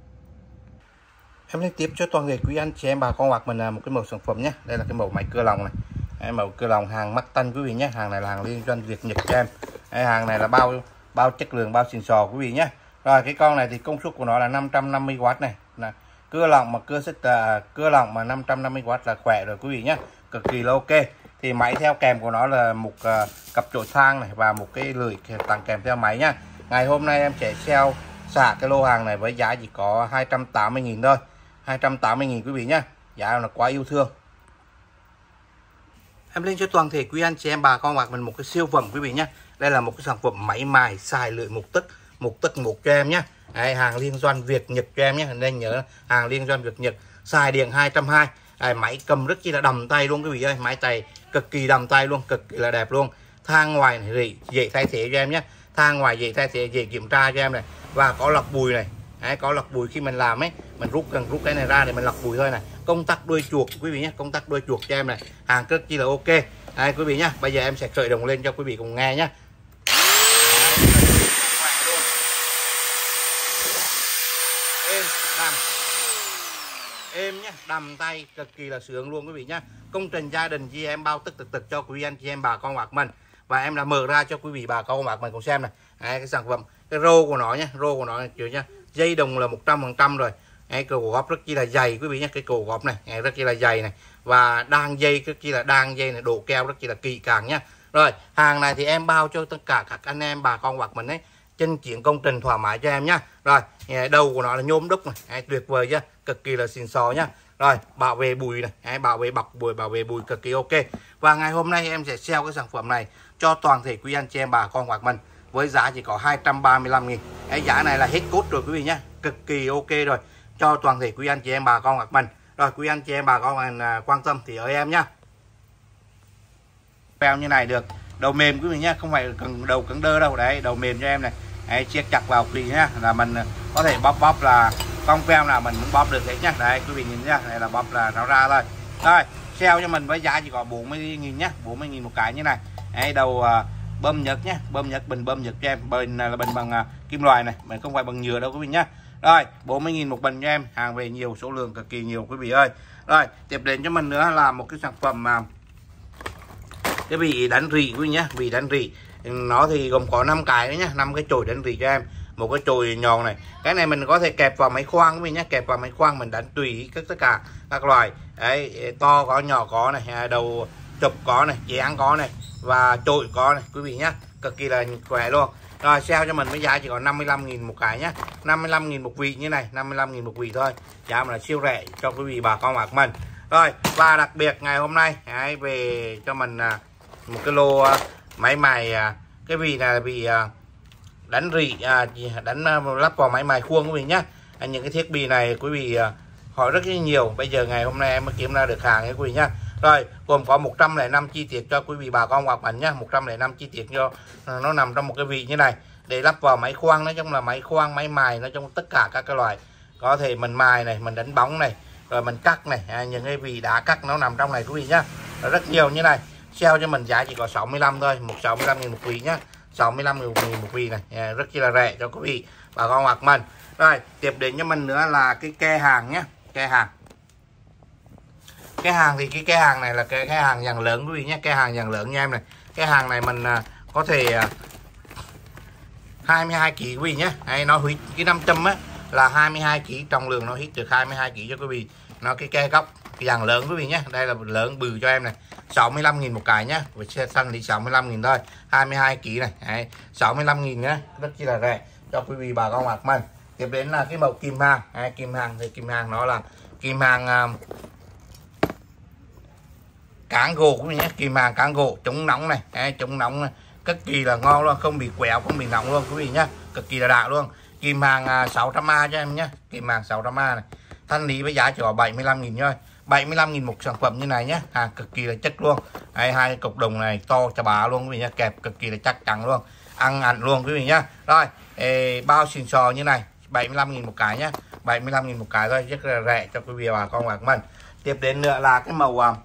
Em lên tiếp cho toàn thể quý anh chị em bà con hoặc mình là một cái mẫu sản phẩm nhé. Đây là cái mẫu máy cưa lòng này. Đấy, mẫu cưa lòng hàng Mắc Tân quý vị nhé, hàng này là hàng liên doanh Việt Nhật cho em. Đấy, hàng này là bao chất lượng, bao xịn sò quý vị nhé. Rồi cái con này thì công suất của nó là 550W này. Là cưa lòng mà cưa lòng mà 550W là khỏe rồi quý vị nhé, cực kỳ là ok. Thì máy theo kèm của nó là một cặp chổi thang này và một cái lưỡi tặng kèm theo máy nhá. Ngày hôm nay em sẽ sale xả cái lô hàng này với giá chỉ có 280.000 thôi, 280.000 quý vị nhá, giá là quá yêu thương. Em lên cho toàn thể quý anh chị em bà con hoặc mình một cái siêu phẩm quý vị nhé. Đây là một cái sản phẩm máy mài xài lưỡi một tấc một cho em nhé. Đấy, hàng liên doanh Việt Nhật cho em nhé, nên nhớ hàng liên doanh Việt Nhật, xài điện 220. Đấy, máy cầm rất chi là đầm tay luôn quý vị ơi, máy tay cực kỳ đầm tay luôn, cực kỳ là đẹp luôn. Thang ngoài này dễ thay thế cho em nhé, thang ngoài dễ thay thế, dễ kiểm tra cho em này, và có lọc bụi này. Đấy, có lọc bụi khi mình làm ấy, mình rút cái này ra để mình lọc bụi thôi này. Công tắc đuôi chuột quý vị nhé, công tắc đuôi chuột cho em này, hàng rất chi là ok. Đấy, quý vị nhá, bây giờ em sẽ khởi động lên cho quý vị cùng nghe nhé. Êm đầm, êm nhé, đầm tay cực kỳ là sướng luôn quý vị nhá. Công trình gia đình chị em bao tức cho quý anh chị em bà con hoặc mình. Và em đã mở ra cho quý vị bà con hoặc mình cùng xem này. Đấy, cái sản phẩm, cái rô của nó nhé, rô của nó này, kiểu nhá, dây đồng là 100% rồi. Cái cổ góp rất chi là dày quý vị nhé, cái cổ góp này rất chi là dày này, và đan dây rất chi là đan dây này, độ keo rất chi là kỹ càng nhá. Rồi hàng này thì em bao cho tất cả các anh em bà con hoặc mình ấy, chân chuyển công trình thoải mái cho em nhá. Rồi đầu của nó là nhôm đúc này, tuyệt vời chưa, cực kỳ là xịn sò nhá. Rồi bảo vệ bụi này, bảo vệ bọc bụi, bảo vệ bụi cực kỳ ok. Và ngày hôm nay em sẽ sale cái sản phẩm này cho toàn thể quý anh chị em bà con hoặc mình với giá chỉ có 235.000. Cái giá này là hết cốt rồi quý vị nhé, cực kỳ ok rồi, cho toàn thể quý anh chị em bà con hoặc mình. Rồi quý anh chị em bà con mình quan tâm thì ở em nhá. Bèo như này được, đầu mềm quý vị nhé, không phải cần đầu cứng đơ đâu. Đấy, đầu mềm cho em này. Đấy, siết chặt vào quý vị nhá, là mình có thể bóp là con phèo là mình cũng bóp được hết nhá. Đấy quý vị nhìn nhá, này là bóp là nó ra thôi. Rồi sale cho mình với giá chỉ có 40.000 nhá, 40.000 một cái như này. Đấy, đầu bơm nhật nhé, bơm nhật, bình bơm nhật cho em, bình này là bình bằng kim loại này, mình không phải bằng nhựa đâu quý vị nhá. Rồi 40.000 một bình cho em, hàng về nhiều, số lượng cực kỳ nhiều quý vị ơi. Rồi tiếp đến cho mình nữa là một cái sản phẩm cái vị đánh rỉ quý vị nhá, vị đánh rỉ nó thì gồm có 5 cái đấy nhá, 5 cái chổi đánh rỉ cho em, một cái chổi nhọn này. Cái này mình có thể kẹp vào máy khoan quý vị nhá, kẹp vào máy khoan mình đánh tùy tất cả các loại. Đấy, to có, nhỏ có này, đầu chụp có này, dáng có này, và chổi có này quý vị nhá, cực kỳ là khỏe luôn. Rồi sale cho mình với giá chỉ có 55.000 một cái nhá, 55.000 một vị như này, 55.000 một vị thôi, giá mà là siêu rẻ cho quý vị bà con hoặc mình. Rồi và đặc biệt ngày hôm nay hãy về cho mình một cái lô máy mài, cái vị này là vị đánh rỉ, đánh lắp vào máy mài khuôn quý vị nhá. Những cái thiết bị này quý vị hỏi rất nhiều, bây giờ ngày hôm nay em mới kiếm ra được hàng ấy quý vị nhá. Rồi gồm có 105 chi tiết cho quý vị bà con hoặc mình nhá, 105 chi tiết cho nó nằm trong một cái vị như này để lắp vào máy khoan. Nói chung là máy khoan, máy mài, nói chung tất cả các cái loại có thể mình mài này, mình đánh bóng này, rồi mình cắt này, những cái vị đá cắt nó nằm trong này quý vị nhá, rất nhiều như này. Sale cho mình giá chỉ có 65 thôi, 65.000 một vị nhá, 65.000 một vị này, rất là rẻ cho quý vị bà con hoặc mình. Rồi tiếp đến cho mình nữa là cái ke hàng nhé, ke hàng. Cái hàng thì cái hàng này là cái hàng dàn lớn quý vị nhé, cái hàng dàn lớn nha em này. Cái hàng này mình có thể 22 kg quý vị nhé. Đây, nó hít cái 500 á là 22 kg, trọng lượng nó hít được 22 kg cho quý vị. Nó cái ke góc cái dàn lớn quý vị nhé. Đây là lớn bự cho em này, 65.000 một cái nhá. Với xe xanh thì 65.000 thôi, 22 kg này. Đấy, 65.000 nhá, rất chi là rẻ cho quý vị bà con mặc mình. Tiếp đến là cái màu kim hàng. Kim hàng thì kim hàng nó là kim hàng cán gỗ cũng nhé, kim hàng cán gỗ chống nóng này, chống nóng này, cực kỳ là ngon luôn, không bị quẹo, không bị nóng luôn quý vị nhá, cực kỳ là đã luôn. Kim hàng 600A cho em nhé, kim hàng 600A này, thanh lý với giá chỉ có 75.000 thôi, 75.000 một sản phẩm như này nhé, hàng cực kỳ là chất luôn. Đấy, hai cục đồng này to chà bá luôn quý vị nhá, kẹp cực kỳ là chắc chắn luôn, ăn ăn luôn quý vị nhá. Rồi bao xịn sò như này 75.000 một cái nhá, 75.000 một cái thôi, rất là rẻ cho quý vị bà con bạc mình. Tiếp đến nữa là cái màu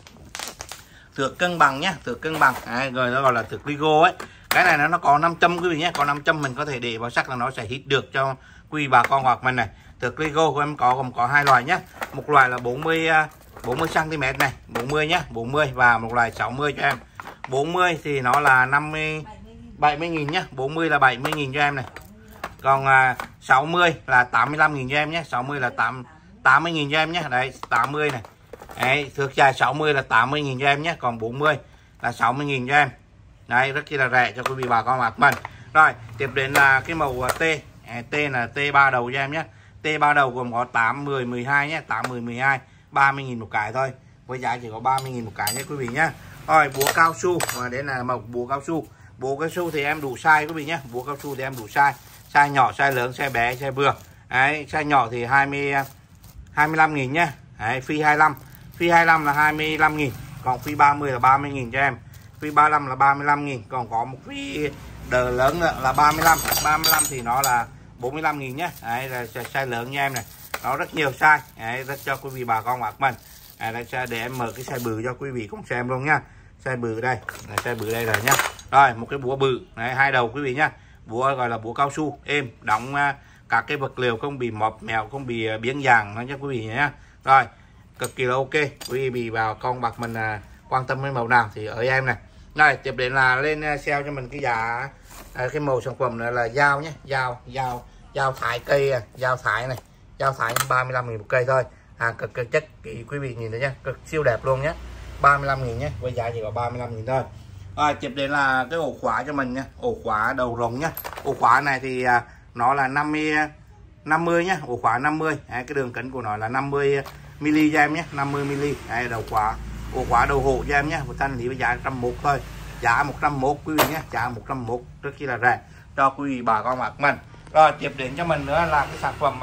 thước cân bằng nhá, thước cân bằng. Đấy, rồi nó gọi là thước Ligo ấy. Cái này nó có 5 châm quý vị nhé, có 5 châm mình có thể để vào sắc là nó sẽ hít được cho quý vị bà con hoặc mình này. Thước Ligo của em gồm có hai loại nhé, một loại là 40 cm này, 40 nhá, 40 và một loại 60 cho em. 40 thì nó là 70.000 nhá, 40 là 70.000 cho em này. Còn 60 là 85.000 cho em nhé, 60 là 80.000 cho em nhé. Đấy, 80 này. Đấy, thước dài 60 là 80.000 cho em nhé, còn 40 là 60.000 cho em. Đấy, rất là rẻ cho quý vị bà con bạc mình. Rồi, tiếp đến là cái màu T. T là T3 đầu cho em nhé. T3 đầu gồm có 8, 10, 12 nhé, 8, 10, 12, 30.000 một cái thôi. Với giá chỉ có 30.000 một cái nhé quý vị nhé. Rồi, búa cao su, và đến là màu búa cao su. Búa cao su thì em đủ size quý vị nhé. Búa cao su thì em đủ size. Size nhỏ, size lớn, size bé, size vừa. Đấy, size nhỏ thì 25.000 nhé. Đấy, phi 25. Phi 25 là 25.000. Còn phi 30 là 30.000 cho em. Phi 35 là 35.000. Còn có một phi đờ lớn nữa là 35. 35 thì nó là 45.000 nhé. Đấy là size lớn nha em này. Nó rất nhiều size. Đấy, rất cho quý vị bà con bạc mình. Đấy, để em mở cái size bự cho quý vị cùng xem luôn nha. Size bự đây. Size bự đây rồi nhá. Rồi, một cái búa bự. Đấy, hai đầu quý vị nhá. Búa gọi là búa cao su êm, đóng các cái vật liệu không bị mọt mèo, không bị biến dạng nó nhé quý vị nhé. Rồi, cực kỳ là ok. Quý vị vào con bạc mình quan tâm với màu nào thì ở em này. Rồi, tiếp đến là lên sale cho mình cái giá cái màu sản phẩm này là dao nhé, dao thái cây, dao thái này, dao thái 35.000 một cây thôi. Hàng cực chất quý vị nhìn thấy nhé, cực siêu đẹp luôn nhé. 35.000 nhé, với giá chỉ có 35.000 thôi. Rồi, tiếp đến là cái ổ khóa cho mình nhé, ổ khóa đầu rồng nhé. Ổ khóa này thì nó là 50 nhé, ổ khóa 50. Đấy, cái đường kính của nó là 50 mm cho em nhé, 50 mm. Đây đầu khóa, ổ khóa đầu hộ cho em nhé. Một thanh lý với giá 101 thôi, giá 101 quý vị nhé, giá 101 rất là rẻ cho quý vị bà con bạc mình. Rồi, tiếp đến cho mình nữa là cái sản phẩm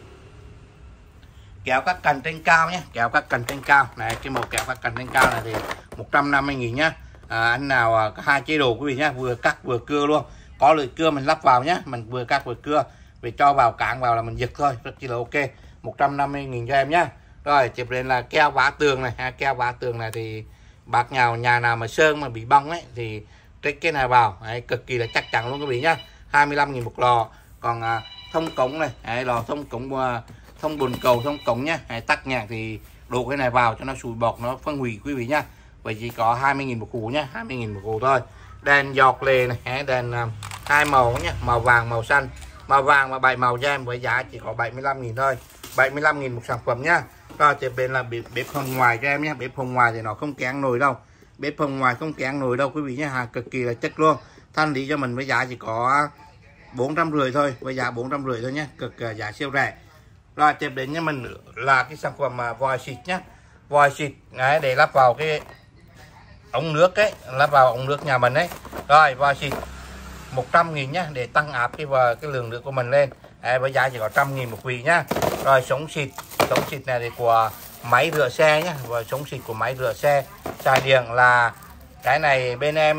kéo các cành trên cao nhé, kéo các cành trên cao này. Cái màu kéo các cành trên cao này thì 150.000 nhé. Anh nào có hai chế độ quý vị nhé, vừa cắt vừa cưa luôn. Có lưỡi cưa mình lắp vào nhé, mình vừa cắt vừa cưa, vì cho vào cán vào là mình giật thôi, rất là ok. 150.000 cho em nhé. Rồi, tiếp đến là keo vá tường này. Keo vá tường này thì bác nhà nào mà sơn mà bị bong ấy thì trích cái này vào. Đấy, cực kỳ là chắc chắn luôn quý vị nhá. 25.000 một lò. Còn thông cống này, đấy, lò thông cống, thông bồn cầu, thông cống nhá. Tắc nhạc thì đổ cái này vào cho nó sủi bọt, nó phân hủy quý vị nhá. Vậy chỉ có 20.000 một củ nhá, 20.000 một củ thôi. Đèn giọt lề này, đèn hai màu nhá, màu vàng màu xanh. Màu vàng và 7 màu cho em, với giá chỉ có 75.000 thôi. 75.000 một sản phẩm nhá. Rồi, tiếp bên là bếp hồng ngoài cho em nhé. Bếp hồng ngoài thì nó không kén nồi đâu. Bếp hồng ngoài không kén nồi đâu quý vị nhé, hàng cực kỳ là chất luôn. Thanh lý cho mình với giá chỉ có 450 thôi, với giá 450 thôi nhé, cực giá siêu rẻ. Rồi, tiếp đến cho mình là cái sản phẩm vòi xịt nhé. Vòi xịt đấy, để lắp vào cái ống nước ấy, lắp vào ống nước nhà mình đấy. Rồi, vòi xịt 100.000 nhé, để tăng áp cái lượng nước của mình lên. Đấy, với giá chỉ có 100.000 một vị nhá. Rồi, sống xịt này thì của máy rửa xe nhé, và sống xịt của máy rửa xe xài điện là cái này bên em,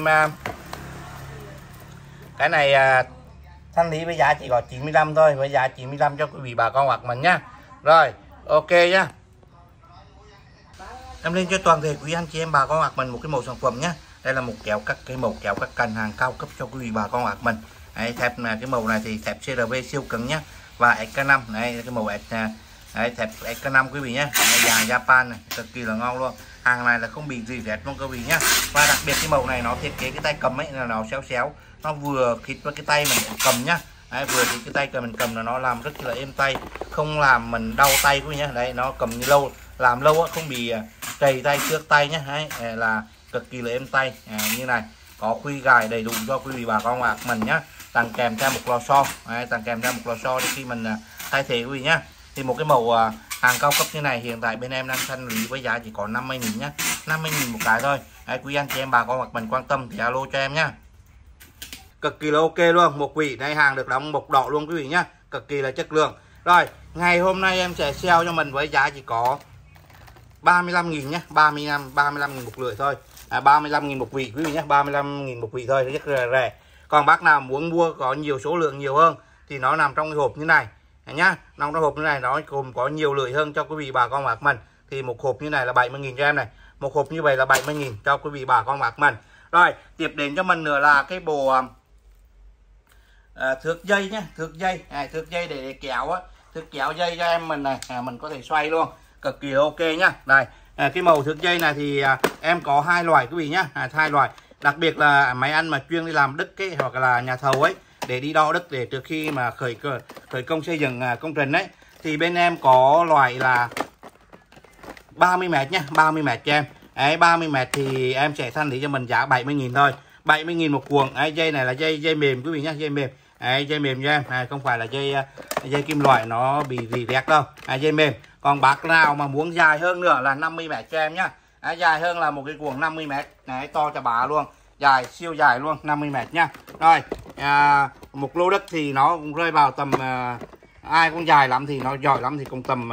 cái này thanh lý với giá chỉ có 95 thôi, với giá 95 cho quý vị bà con hoặc mình nhá. Rồi, ok nhá. Em lên cho toàn thể quý anh chị em bà con hoặc mình một cái mẫu sản phẩm nhá. Đây là một cái mẫu kéo các cành hàng cao cấp cho quý vị bà con hoặc mình. Đấy, thép là cái màu này thì thép CRV siêu cứng nhá, và SK5 này, cái màu đấy, thép SK5 quý vị nhé. Dàn Japan này cực kỳ là ngon luôn. Hàng này là không bị gì rét luôn quý vị nhá. Và đặc biệt cái màu này nó thiết kế cái tay cầm ấy là nó xéo xéo, nó vừa khít với cái tay mình cầm nhá. Đấy, vừa thì cái tay cầm mình cầm là nó làm rất là êm tay, không làm mình đau tay quý vị nhá. Đấy, nó cầm lâu, làm lâu á, không bị trầy tay xước tay nhá. Đấy, là cực kỳ là êm tay như này. Có khuy gài đầy đủ cho quý vị bà con bạc mình nhá. Tặng kèm theo một lò xo. Đấy, tặng kèm theo một lò xo để khi mình thay thế quý vị nhá. Thì một cái mẫu hàng cao cấp như này hiện tại bên em đang thanh lý với giá chỉ có 50.000 nhá, 50.000 một cái thôi. Đấy, quý anh chị em bà con hoặc mình quan tâm thì alo cho em nhá. Cực kỳ là ok luôn, một vị đây, hàng được đóng mộc đỏ luôn quý vị nhá, cực kỳ là chất lượng. Rồi, ngày hôm nay em sẽ sale cho mình với giá chỉ có 35.000 nhé, 35.000 một lưỡi thôi, 35.000 một vị quý vị nhé, 35.000 một vị thôi, rất là rẻ. Còn bác nào muốn mua có nhiều số lượng nhiều hơn thì nó nằm trong cái hộp như này nhá, nằm trong hộp như này, nó gồm có nhiều lưỡi hơn cho quý vị bà con bác mình. Thì một hộp như này là 70.000 cho em này, một hộp như vậy là 70.000 cho quý vị bà con bác mình. Rồi tiếp đến cho mình nữa là cái bộ thước dây nhé, thước dây để kéo á, thước kéo dây cho em mình này, mình có thể xoay luôn, cực kỳ ok nhá. Đây cái màu thước dây này thì em có hai loại quý vị nhá, hai loại. Đặc biệt là máy ăn mà chuyên đi làm đất cái hoặc là nhà thầu ấy, để đi đo đất để trước khi mà khởi công xây dựng công trình đấy, thì bên em có loại là 30m nhé, 30m cho em. Đấy, 30m thì em sẽ thanh lý cho mình giá 70.000 thôi, 70.000 một cuộn. Đấy, dây này là dây mềm quý vị nhé, dây mềm. Đấy, dây mềm cho em, không phải là dây kim loại nó bị rỉ rẹt đâu, dây mềm. Còn bác nào mà muốn dài hơn nữa là 50m cho em nhá. Dài hơn là một cái cuộn 50m, đấy, to cho bà luôn, dài siêu dài luôn, 50m nhá. Rồi một lô đất thì nó cũng rơi vào tầm ai cũng dài lắm thì nó giỏi lắm thì cũng tầm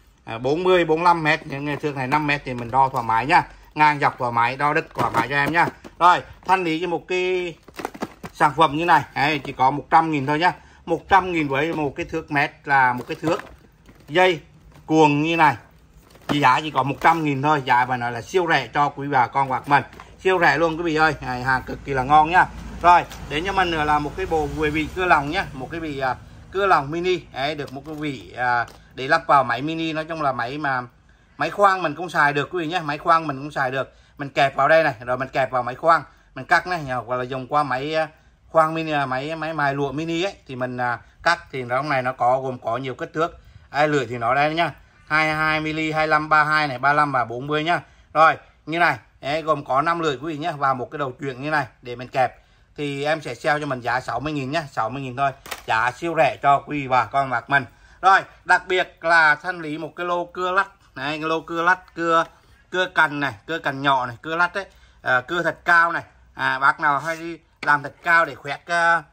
40-45m, những ngày thường này 5m thì mình đo thoải mái nhá, ngang dọc thoải mái, đo đất thoải mái cho em nhá. Rồi thanh lý cho một cái sản phẩm như này, đấy, chỉ có 100.000 thôi nhá, 100.000 với một cái thước mét là một cái thước dây cuồng như này, giá chỉ có 100.000 thôi, giá và nói là siêu rẻ cho quý bà con bác mình, siêu rẻ luôn quý vị ơi, hàng cực kỳ là ngon nhá. Rồi đến cho mình nữa là một cái bộ vị cưa lòng nhá, một cái vị cưa lòng mini, đấy, được một cái vị để lắp vào máy mini. Nói chung là máy khoan mình cũng xài được quý vị nhé, máy khoan mình cũng xài được, mình kẹp vào đây này, rồi mình kẹp vào máy khoan mình cắt này, hoặc là dùng qua máy khoan mini, máy mài lụa mini ấy thì mình cắt. Thì trong này nó gồm có nhiều kích thước, lưỡi thì nó đây nhá, 22mm, 25, 32 này, 35 và 40 nhá. Rồi như này, đấy, gồm có 5 lưỡi quý vị nhé, và một cái đầu chuyền như này để mình kẹp. Thì em sẽ sale cho mình giá 60.000 nhá, 60.000 thôi, giá siêu rẻ cho quý vị và con bác mình. Rồi đặc biệt là thanh lý một cái lô cưa lắt này, cái lô cưa lắt, cưa cành này, cưa cành nhỏ này, cưa lắt đấy, cưa thật cao này. Bác nào hay đi làm thật cao để khoét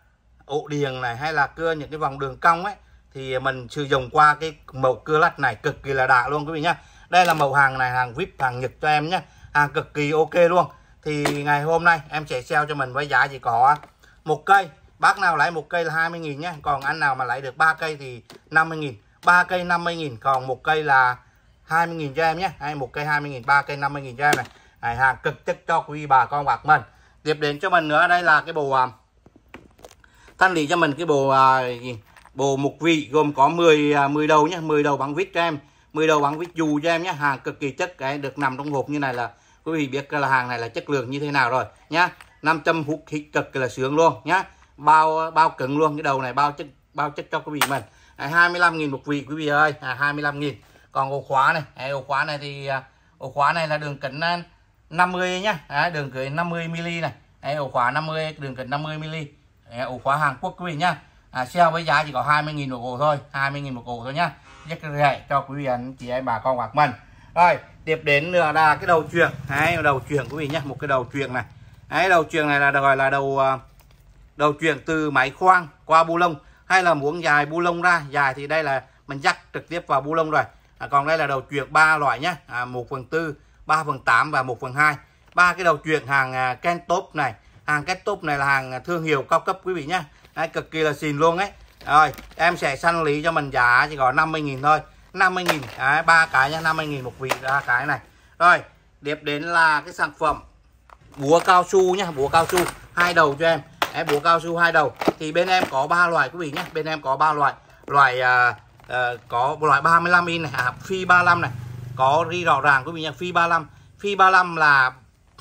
ổ điện này, hay là cưa những cái vòng đường cong ấy, thì mình sử dụng qua cái màu cưa lắt này cực kỳ là đã luôn quý vị nhá. Đây là màu hàng này, hàng VIP, hàng Nhật cho em nhá, hàng cực kỳ ok luôn. Thì ngày hôm nay em sẽ sale cho mình với giá chỉ có một cây. Bác nào lấy một cây là 20.000 nhé, còn anh nào mà lấy được 3 cây thì 50.000, 3 cây 50.000, còn một cây là 20.000 cho em nhé. Một cây 20.000, 3 cây 50.000 cho em này. Hàng cực chất cho quý bà con bác mình. Tiếp đến cho mình nữa đây là cái bộ thanh lý cho mình cái bộ mục vị, gồm có 10 đầu nhé, 10 đầu băng vít cho em, 10 đầu băng vít dù cho em nhé. Hàng cực kỳ chất, cái được nằm trong hộp như này là quý vị biết là hàng này là chất lượng như thế nào rồi nhá. 500 hút hít cực là sướng luôn nhá, bao cứng luôn, cái đầu này bao chất cho quý vị mình. 25.000 một vị quý vị ơi, 25.000. Còn ổ khóa này, ổ khóa này thì ổ khóa này là đường kính 50 nhá, đường kính 50mm này, ổ khóa 50, đường kính 50mm, ổ khóa Hàn Quốc quý vị nhá. Sale với giá chỉ có 20.000 một ổ thôi, 20.000 một ổ thôi nhá, rất rẻ cho quý vị anh chị em bà con bác mình. Rồi tiếp đến nữa là cái đầu chuyền, đầu chuyền quý vị nhé, một cái đầu chuyền này. Đầu chuyền này là gọi là đầu chuyền từ máy khoan qua bu lông, hay là muốn dài bu lông ra, dài thì đây là mình dắt trực tiếp vào bu lông rồi. Còn đây là đầu chuyền 3 loại nhé, 1/4, 3/8 và 1/2. 3 cái đầu chuyền hàng Kentop này, hàng Kentop này là hàng thương hiệu cao cấp quý vị nhé, cực kỳ là xịn luôn ấy. Rồi em sẽ săn lý cho mình giá chỉ có 50.000 thôi, 50.000, 3 cái nhá, 50.000 một vị, 3 cái này. Rồi tiếp đến là cái sản phẩm búa cao su nhá, búa cao su 2 đầu cho em. Búa cao su 2 đầu thì bên em có 3 loại quý vị nhé, bên em có 3 loại. Có loại 35 in này, phi 35 này, có ghi rõ ràng quý vị nhé, phi 35, phi 35 là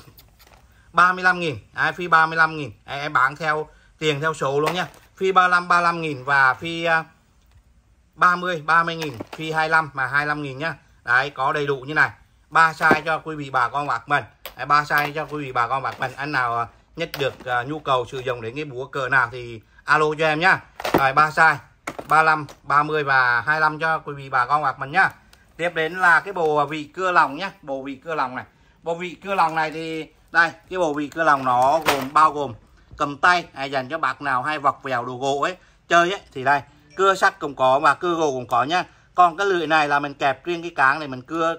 35.000, phi 35.000, em bán theo tiền theo số luôn nhá. Phi 35 35.000 và phi 30.000, phi 25 mà 25.000 nhá. Đấy, có đầy đủ như này, 3 size cho quý vị bà con bác mình. 3 size cho quý vị bà con bác mình. Anh nào nhất được nhu cầu sử dụng đến cái búa cỡ nào thì alo cho em nhá. Rồi 3 size 35, 30 và 25 cho quý vị bà con bác mình nhá. Tiếp đến là cái bộ vị cưa lòng nhá, bộ vị cưa lòng này. Bộ vị cưa lòng này thì đây, cái bộ vị cưa lòng nó bao gồm cầm tay, dành cho bác nào hay vọc vèo đồ gỗ ấy chơi ấy, thì đây cưa sắt cũng có và cưa gỗ cũng có nhá. Còn cái lưỡi này là mình kẹp riêng cái cán này, mình cưa cây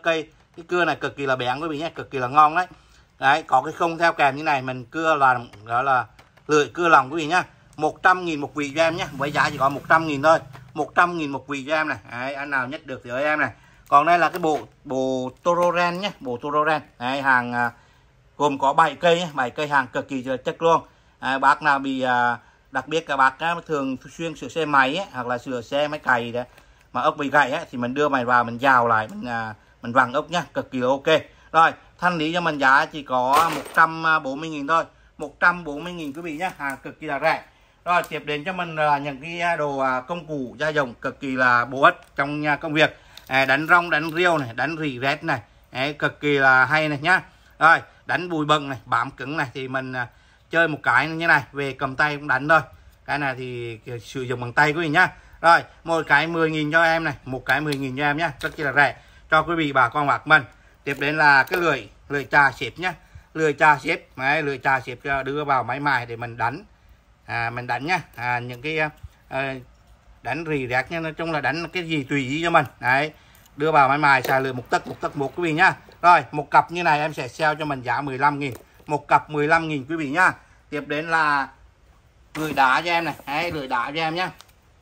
Cái cưa này cực kỳ là bén quý vị nhé, cực kỳ là ngon đấy. Đấy, có cái không theo kèm như này, mình cưa lòng, đó là lưỡi cưa lòng quý vị nhá. 100.000 một vị cho em nhé, với giá chỉ có 100.000 thôi. 100.000 một vị cho em này. Đấy, anh nào nhất được thì với em này. Còn đây là cái bộ Tororen nhé, bộ Tororen. Đấy, hàng gồm có 7 cây nhé, 7 cây hàng cực kỳ chất luôn. Bác nào bị đặc biệt các bác thường xuyên sửa xe máy ấy, hoặc là sửa xe máy cày đấy, mà ốc bị gãy ấy, thì mình đưa mày vào mình rào lại, mình vặn ốc nhá, cực kỳ là ok. Rồi, thanh lý cho mình giá chỉ có 140.000 thôi. 140.000 quý vị nhé, hàng cực kỳ là rẻ. Rồi, tiếp đến cho mình là những cái đồ công cụ gia dụng cực kỳ là bổ ích trong công việc. Đánh rong, đánh riêu này, đánh rỉ rét này. Đấy, cực kỳ là hay này nhá. Rồi, đánh bụi bẩn này, bám cứng này thì mình chơi một cái như này, về cầm tay cũng đánh thôi. Cái này thì sử dụng bằng tay quý vị nhá. Rồi, một cái 10.000 cho em này, một cái 10.000 cho em nhá, rất là rẻ cho quý vị bà con bác mình. Tiếp đến là cái lưỡi trà xếp nhá. Lưỡi trà xếp, đấy, lưỡi trà xếp đưa vào máy mài để mình đánh. Mình đánh nhá, những cái đánh rỉ rét nha, nói chung là đánh cái gì tùy ý cho mình. Đấy, đưa vào máy mài xài lưỡi một tấc một quý vị nhá. Rồi, một cặp như này em sẽ sale cho mình giá 15.000. Một cặp 15.000 quý vị nhá. Tiếp đến là lưỡi đá cho em này. Đấy, lưỡi đá cho em nhá.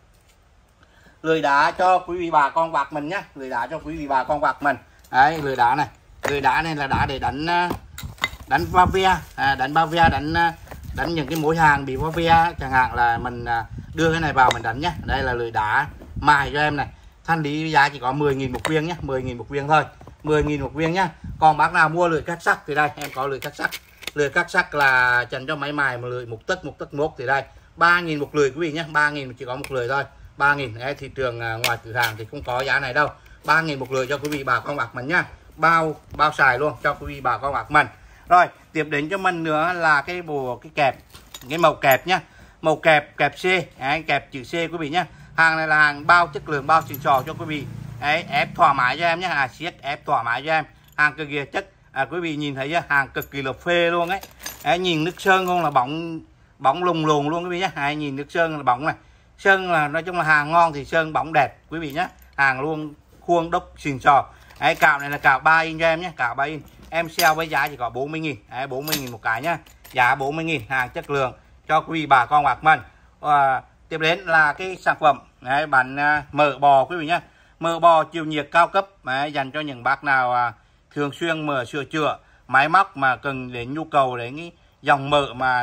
Lưỡi đá cho quý vị bà con bạc mình nhá. Lưỡi đá cho quý vị bà con bạc mình. Đấy, lưỡi đá này. Lưỡi đá này là đá để đánh va ve, đánh ba ve, đánh những cái mối hàng bị va ve, chẳng hạn là mình đưa cái này vào mình đánh nhá. Đây là lưỡi đá mài cho em này. Thanh lý giá chỉ có 10.000 một viên nhá, 10.000 một viên thôi. 10.000 một viên nhá. Còn bác nào mua lưỡi cắt sắt thì đây em có lưỡi cắt sắt. Lưỡi cắt sắt là dành cho máy mài, một lưỡi một tấc mốt thì đây 3.000 một lưỡi quý vị nhé. 3.000 chỉ có một lưỡi thôi. 3.000. Đấy, thị trường ngoài cửa hàng thì không có giá này đâu. 3.000 một lưỡi cho quý vị bà con bạc mình nhá. Bao xài luôn cho quý vị bà con bạc mình. Rồi, tiếp đến cho mình nữa là cái kẹp, cái màu kẹp nhá. Màu kẹp C, đấy, kẹp chữ C quý vị nhá. Hàng này là hàng bao chất lượng, bao xịn sò cho quý vị. Đấy, ép thoải mái cho em nhé, siết ép thoải mái cho em. Hàng cực kỳ chất, quý vị nhìn thấy chưa? Hàng cực kỳ là phê luôn ấy. Đấy, nhìn nước sơn không là bóng lùng luôn quý vị nhé. Đấy, nhìn nước sơn là bóng này. Sơn là nói chung là hàng ngon thì sơn bóng đẹp quý vị nhé. Hàng luôn khuôn đốc xịn sò. Đấy, cạo này là cạo 3 inch cho em nhé, cạo 3 inch. Em sale với giá chỉ có 40.000. Đấy, 40.000 một cái nhá. Giá 40.000, hàng chất lượng cho quý vị bà con bạc mình. Tiếp đến là cái sản phẩm đấy, bánh mỡ bò quý vị nhé. Mỡ bò chịu nhiệt cao cấp, đấy, dành cho những bác nào thường xuyên mở sửa chữa máy móc mà cần đến nhu cầu đến cái dòng mỡ mà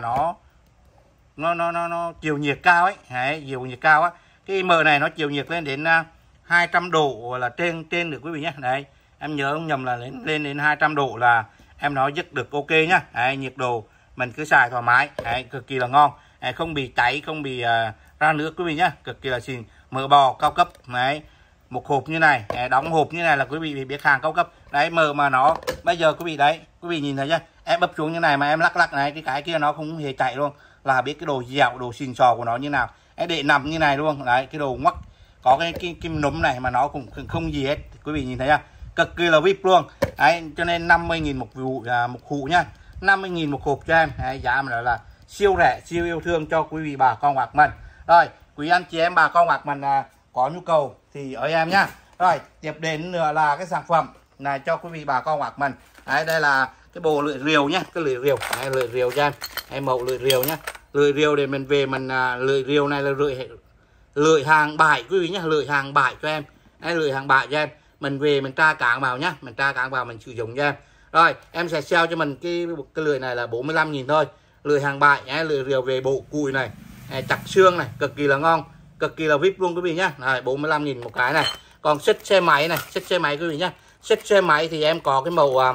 nó chịu nhiệt cao ấy, đấy, chịu nhiệt cao á. Cái mỡ này nó chịu nhiệt lên đến 200 độ là trên được quý vị nhé. Đấy, em nhớ không nhầm là lên đến 200 độ là em nói dứt được ok nhá. Đấy, nhiệt độ mình cứ xài thoải mái, đấy, cực kỳ là ngon. Đấy, không bị cháy, không bị ra nước quý vị nhá, cực kỳ là xịn. Mỡ bò cao cấp. Đấy, một hộp như này, đóng hộp như này là quý vị biết hàng cao cấp. Đấy, mỡ mà nó bây giờ quý vị đấy, quý vị nhìn thấy chưa? Em bấm xuống như này mà em lắc này, cái kia nó không hề chạy luôn, là biết cái đồ dẻo, đồ xịn sò của nó như nào. Đấy, để nằm như này luôn. Đấy, cái đồ ngoắc có cái kim núm này mà nó cũng không gì hết, quý vị nhìn thấy chưa? Cực kỳ là vip luôn. Đấy, cho nên 50.000 một hũ nhá. 50.000 một hộp cho em. Đấy, giá mà là siêu rẻ, siêu yêu thương cho quý vị bà con bạc mình. Rồi, quý anh chị em bà con bạc mình có nhu cầu thì ở em nhá. Rồi, tiếp đến nữa là cái sản phẩm này cho quý vị bà con bạc mình. Đấy, đây là cái bộ lưỡi rìu nhá, cái lưỡi rìu. Đấy, lưỡi rìu cho em mẫu lưỡi rìu nhá. Lưỡi rìu để mình về mình lưỡi rìu này là lưỡi hàng bãi quý vị nhá, lưỡi hàng bãi cho em. Đấy, lưỡi hàng bãi cho em. Mình về mình tra cán vào nhá, mình tra cán vào mình sử dụng cho em. Rồi, em sẽ sale cho mình cái lưỡi này là 45.000 thôi. Lưỡi hàng bãi, lưỡi rìu về bộ cùi này, chặt xương này, cực kỳ là ngon, cực kỳ là vip luôn quý vị nhá. Này, 45.000 một cái này. Còn xích xe máy này, xích xe máy quý vị nhá. Xích xe máy thì em có cái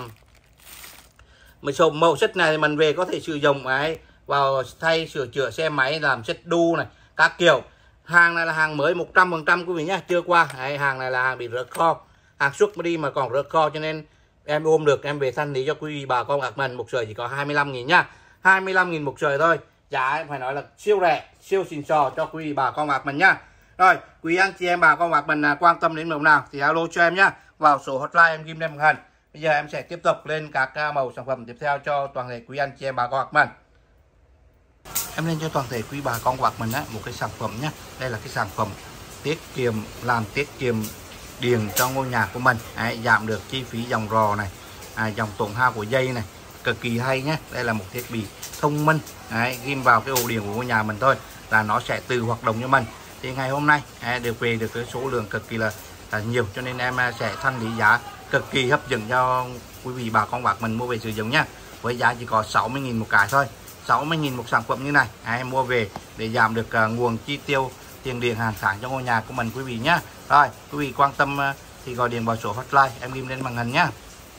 màu xích này thì mình về có thể sử dụng vào thay sửa chữa xe máy, làm xích đu này, các kiểu. Hàng này là hàng mới 100% quý vị nhá, chưa qua. Đấy, hàng này là hàng bị rớt kho, hàng xuất mới đi mà còn rớt kho, cho nên em ôm được em về thanh lý cho quý vị bà con bạc mình. Một sợi chỉ có 25.000 nhá, 25.000 một sợi thôi. Giá em phải nói là siêu rẻ, siêu xịn sò cho quý vị bà con bạc mình nhá. Rồi, quý anh chị em bà con bạc mình quan tâm đến mẫu nào thì alo cho em nhá, vào số hotline em ghim lên màn hình. Bây giờ em sẽ tiếp tục lên các mẫu sản phẩm tiếp theo cho toàn thể quý anh chị em bà con bạc mình. Em lên cho toàn thể quý bà con bạc mình một cái sản phẩm nhá. Đây là cái sản phẩm tiết kiệm, làm tiết kiệm điện cho ngôi nhà của mình. Đấy, giảm được chi phí dòng rò này, dòng tổn hao của dây này, cực kỳ hay nhé. Đây là một thiết bị thông minh. Đấy, ghim vào cái ổ điện của ngôi nhà mình thôi là nó sẽ tự hoạt động cho mình. Thì ngày hôm nay được về được cái số lượng cực kỳ là nhiều, cho nên em sẽ thanh lý giá cực kỳ hấp dẫn cho quý vị bà con bác mình mua về sử dụng nhá, với giá chỉ có 60.000 một cái thôi. 60.000 một sản phẩm như này em mua về để giảm được nguồn chi tiêu tiền điện hàng tháng cho ngôi nhà của mình quý vị nhá. Rồi quý vị quan tâm thì gọi điện vào số hotline em ghim lên màn hình nhá.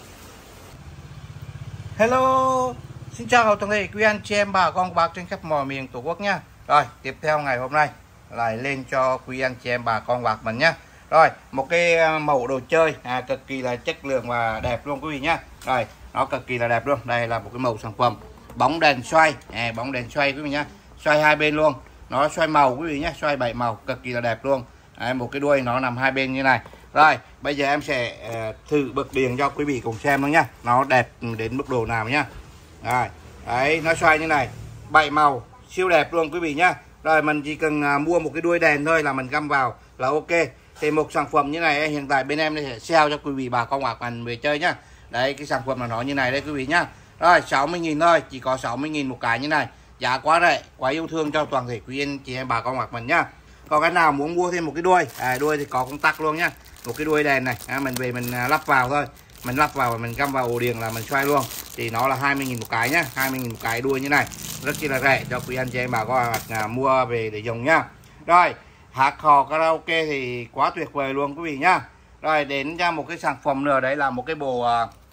Hello, xin chào toàn thể quý anh chị em bà con bác trên khắp mọi miền tổ quốc nhá. Rồi tiếp theo ngày hôm nay lại lên cho quý anh chị em bà con bác mình nhá. Rồi một cái mẫu đồ chơi cực kỳ là chất lượng và đẹp luôn quý vị nhá. Rồi nó cực kỳ là đẹp luôn. Đây là một cái mẫu sản phẩm bóng đèn xoay, bóng đèn xoay quý vị nhá, xoay hai bên luôn, nó xoay màu quý vị nhá, xoay 7 màu cực kỳ là đẹp luôn. Một cái đuôi nó nằm hai bên như này. Rồi bây giờ em sẽ thử bật điện cho quý vị cùng xem nó nhá, nó đẹp đến mức độ nào nhá. Rồi đấy, nó xoay như này 7 màu siêu đẹp luôn quý vị nhá. Rồi mình chỉ cần mua một cái đuôi đèn thôi là mình găm vào là ok. Thì một sản phẩm như này hiện tại bên em sẽ sale cho quý vị bà con bác mình về chơi nhá. Đấy, cái sản phẩm là nó như này đây quý vị nhá. Rồi 60.000 thôi, chỉ có 60.000 một cái như này, giá quá rẻ, quá yêu thương cho toàn thể quý anh chị em bà con bác mình nhá. Còn cái nào muốn mua thêm một cái đuôi, đuôi thì có công tắc luôn nhá, một cái đuôi đèn này, mình về mình lắp vào thôi, mình lắp vào và mình găm vào ổ điện là mình xoay luôn, thì nó là 20.000 một cái nhá, 20.000 một cái đuôi như này, rất chi là rẻ cho quý anh chị em bà con mua về để dùng nhá. Rồi hát hò karaoke thì quá tuyệt vời luôn quý vị nhá. Rồi đến ra một cái sản phẩm nữa, đấy là một cái bộ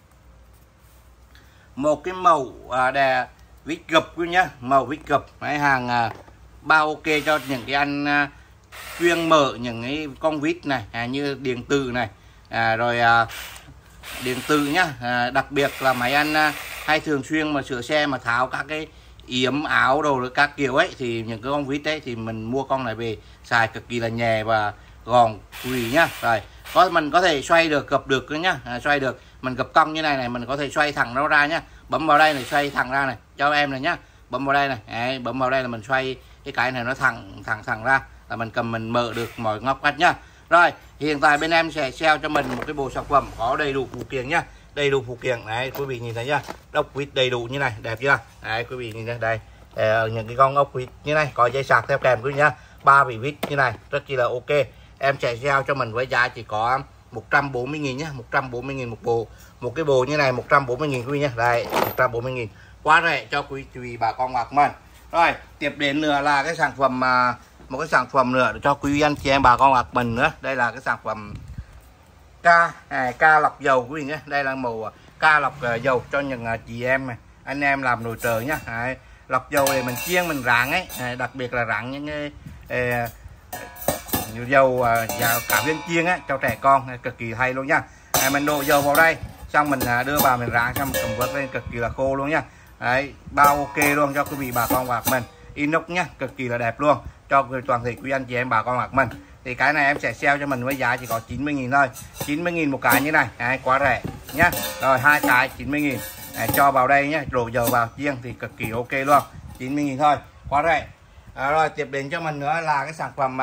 một cái màu đè vít gập quý nhá, màu vít gập, máy hàng bao ok cho những cái anh chuyên mở những cái con vít này, như điện tử này, rồi điện tử nhá, đặc biệt là mấy anh hay thường xuyên mà sửa xe mà tháo các cái yếm áo đồ các kiểu ấy, thì những cái con vít đấy thì mình mua con này về xài cực kỳ là nhẹ và gọn quý vị nhá. Rồi mình có thể xoay được, gập được nhá, xoay được, mình gập cong như này này, mình có thể xoay thẳng nó ra nhá, bấm vào đây này xoay thẳng ra này cho em này nhá, bấm vào đây này. Đấy, bấm vào đây là mình xoay cái này nó thẳng ra là mình cầm mình mở được mọi ngóc ngách nhá. Rồi hiện tại bên em sẽ sale cho mình một cái bộ sản phẩm có đầy đủ phụ kiện nhá, đầy đủ phụ kiện đấy quý vị nhìn thấy nhá, ốc vít đầy đủ như này, đẹp chưa? Đấy quý vị nhìn thấy đây, những cái con ốc vít như này có dây sạc theo kèm quý vị nhá, 3 vị vít như này rất chi là ok. Em sẽ sale cho mình với giá chỉ có 140.000 nhá, 140.000 một bộ, một cái bộ như này 140.000 quý vị nhá. Đây 140.000 quá rẻ cho quý vị bà con bác mình. Rồi tiếp đến nữa là cái sản phẩm một cái sản phẩm nữa cho quý anh chị em bà con bác mình nữa. Đây là cái sản phẩm ca lọc dầu quý vị nhé. Đây là màu ca lọc dầu cho những chị em này, anh em làm nồi trời nhá. Lọc dầu để mình chiên mình rang ấy, đặc biệt là rang những dầu cả viên chiên á cho trẻ con cực kỳ hay luôn nha. Mình đổ dầu vào đây xong mình đưa vào mình rang xong cầm vớt lên cực kỳ là khô luôn nha. Đấy, bao ok luôn cho quý vị bà con bác mình, inox nhá, cực kỳ là đẹp luôn cho toàn thể quý anh chị em bà con bác mình. Thì cái này em sẽ sale cho mình với giá chỉ có 90.000 thôi, 90.000 một cái như này. Đấy, quá rẻ nhá. Rồi hai cái 90.000, cho vào đây nhá, đổ dầu vào chiên thì cực kỳ ok luôn, 90.000 thôi, quá rẻ. Rồi tiếp đến cho mình nữa là cái sản phẩm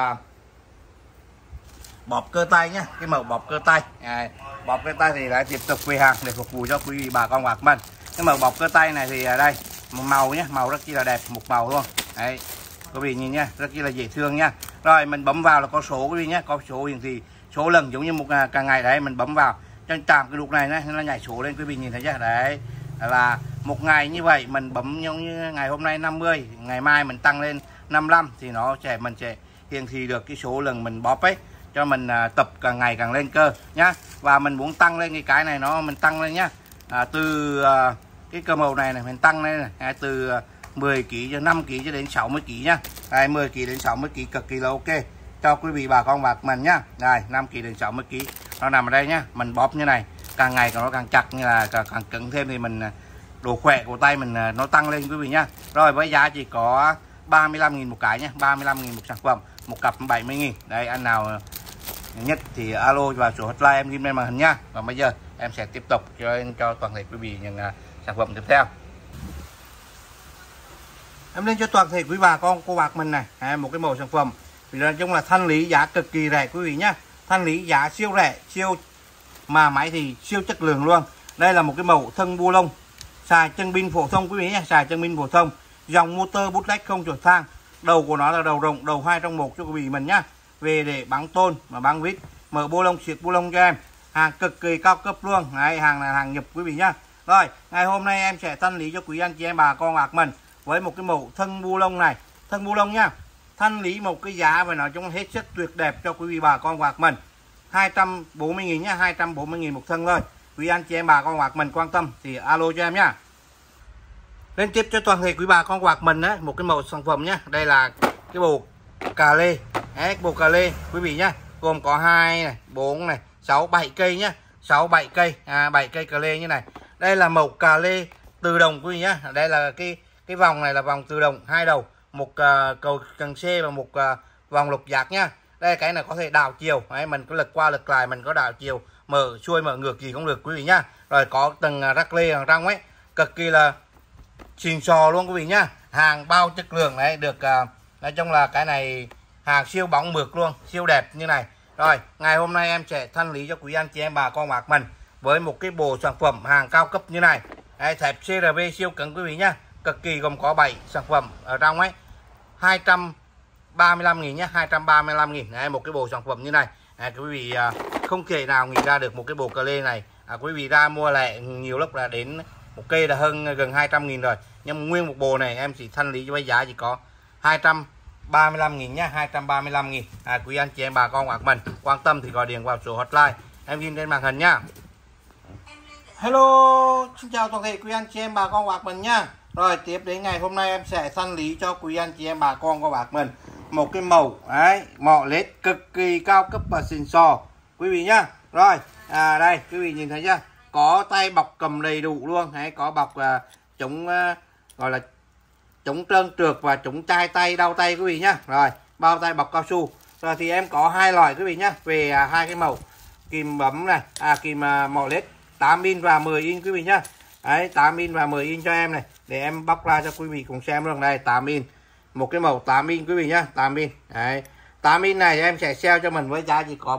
bóp cơ tay nhá, cái mẫu bóp cơ tay. Bóp cơ tay thì lại tiếp tục về hàng để phục vụ cho quý vị bà con bác mình. Cái mẫu bóp cơ tay này thì đây một màu nhá, màu rất chi là đẹp, một màu luôn. Đấy quý vị nhìn nhá, rất chi là dễ thương nhá. Rồi mình bấm vào là có số quý vị nhá, có số hiển thị số lần giống như một cả ngày đấy, mình bấm vào cho chạm cái đục này nó nhảy số lên quý vị nhìn thấy chưa. Đấy là một ngày như vậy mình bấm giống như ngày hôm nay 50, ngày mai mình tăng lên 55 thì mình sẽ hiển thị được cái số lần mình bóp ấy, cho mình tập càng ngày càng lên cơ nhá. Và mình muốn tăng lên cái này mình tăng lên nhá, từ cái cơ màu này mình tăng lên này, từ 10 kg cho 5 kg cho đến 60 kg nhá. Đây 10 kg đến 60 kg cực kỳ là ok cho quý vị bà con bác mình nhá. Đây 5 kg đến 60 kg nó nằm ở đây nhá, mình bóp như này càng ngày nó càng chặt, như là càng cứng thêm thì mình độ khỏe của tay mình nó tăng lên quý vị nhá. Rồi với giá chỉ có 35.000 một cái nhá, 35.000 một sản phẩm, một cặp 70.000. Đây anh nào nhất thì alo vào số hotline em ghi lên màn hình nhá. Và bây giờ em sẽ tiếp tục cho toàn thể quý vị những sản phẩm tiếp theo. Em lên cho toàn thể quý bà con cô bác mình này một cái mẫu sản phẩm thì nói chung là thanh lý giá cực kỳ rẻ quý vị nhá. thanh lý giá siêu rẻ, siêu mà máy thì siêu chất lượng luôn. Đây là một cái mẫu thân bu lông xài chân pin phổ thông quý vị nhé, xài chân pin phổ thông, dòng motor bootleg không chuột thang, đầu của nó là đầu rộng, đầu 2 trong 1 cho quý vị mình nhá. Về để bắn tôn mà bắn vít, mở bu lông, xịt bu lông cho em, hàng cực kỳ cao cấp luôn. Đấy, hàng là hàng nhập quý vị nhá. Rồi ngày hôm nay em sẽ thanh lý cho quý anh chị em bà con bạc mình với một cái mẫu thân bu lông này, thân bu lông nhá, thanh lý một cái giá và nói chung hết sức tuyệt đẹp cho quý vị bà con bạc mình. 240.000 nhá, 240.000 một thân thôi. Quý anh chị em bà con bạc mình quan tâm thì alo cho em nhá. Lên tiếp cho toàn thể quý bà con bạc mình á, một cái mẫu sản phẩm nhá. Đây là cái bộ cà lê. Đấy, bộ cà lê quý vị nhá, gồm có 2 này, 4 này, 6 7 cây nhá, 6 7 cây, 7 cây cà lê như này. Đây là mẫu cà lê tự động quý vị nhá. Đây là cái vòng này là vòng tự động, 2 đầu, một cầu cần C và một vòng lục giác nhá. Đây cái này có thể đảo chiều, đấy, mình có lật qua lật lại, mình có đảo chiều, mở xuôi mở ngược gì cũng được quý vị nhá. Rồi có từng rắc lê ở trong ấy, cực kỳ là xịn sò luôn quý vị nhá. Hàng bao chất lượng đấy, được nói chung là cái này hàng siêu bóng mượt luôn, siêu đẹp như này. Rồi ngày hôm nay em sẽ thanh lý cho quý anh chị em bà con bạc mình với một cái bộ sản phẩm hàng cao cấp như này. Đấy, thép CRV siêu cứng quý vị nhá, cực kỳ, gồm có 7 sản phẩm ở trong ấy. 235.000 nhé, 235.000. Đấy, một cái bộ sản phẩm như này. Đấy, quý vị không thể nào nghĩ ra được một cái bộ cà lê này. Quý vị ra mua lẻ nhiều lúc là đến một cây là hơn gần 200.000 rồi. Nhưng nguyên một bộ này em chỉ thanh lý với giá chỉ có 235.000 nhé, 235.000. Quý anh chị em bà con bạc mình quan tâm thì gọi điện vào số hotline em ghi trên màn hình nhá. Hello, xin chào toàn thể quý anh chị em bà con bạc mình nhá. Rồi tiếp đến ngày hôm nay em sẽ thanh lý cho quý anh chị em bà con của bạc mình một cái mẫu đấy, mọ led cực kỳ cao cấp và xịn sò quý vị nhá. Rồi đây quý vị nhìn thấy chưa, có tay bọc cầm đầy đủ luôn. Đấy, có bọc chống gọi là chống trơn trượt và chống chai tay, đau tay quý vị nhá. Rồi bao tay bọc cao su. Rồi thì em có 2 loại quý vị nhá, về 2 cái màu kìm bấm này, kìm mọ led 8 in và 10 in quý vị nhá. Đấy, 8 in và 10 in cho em này, để em bóc ra cho quý vị cùng xem luôn. Đây 8 in, một cái màu 8 in quý vị nhá, 8 in. Đấy, 8 in này em sẽ sale cho mình với giá chỉ có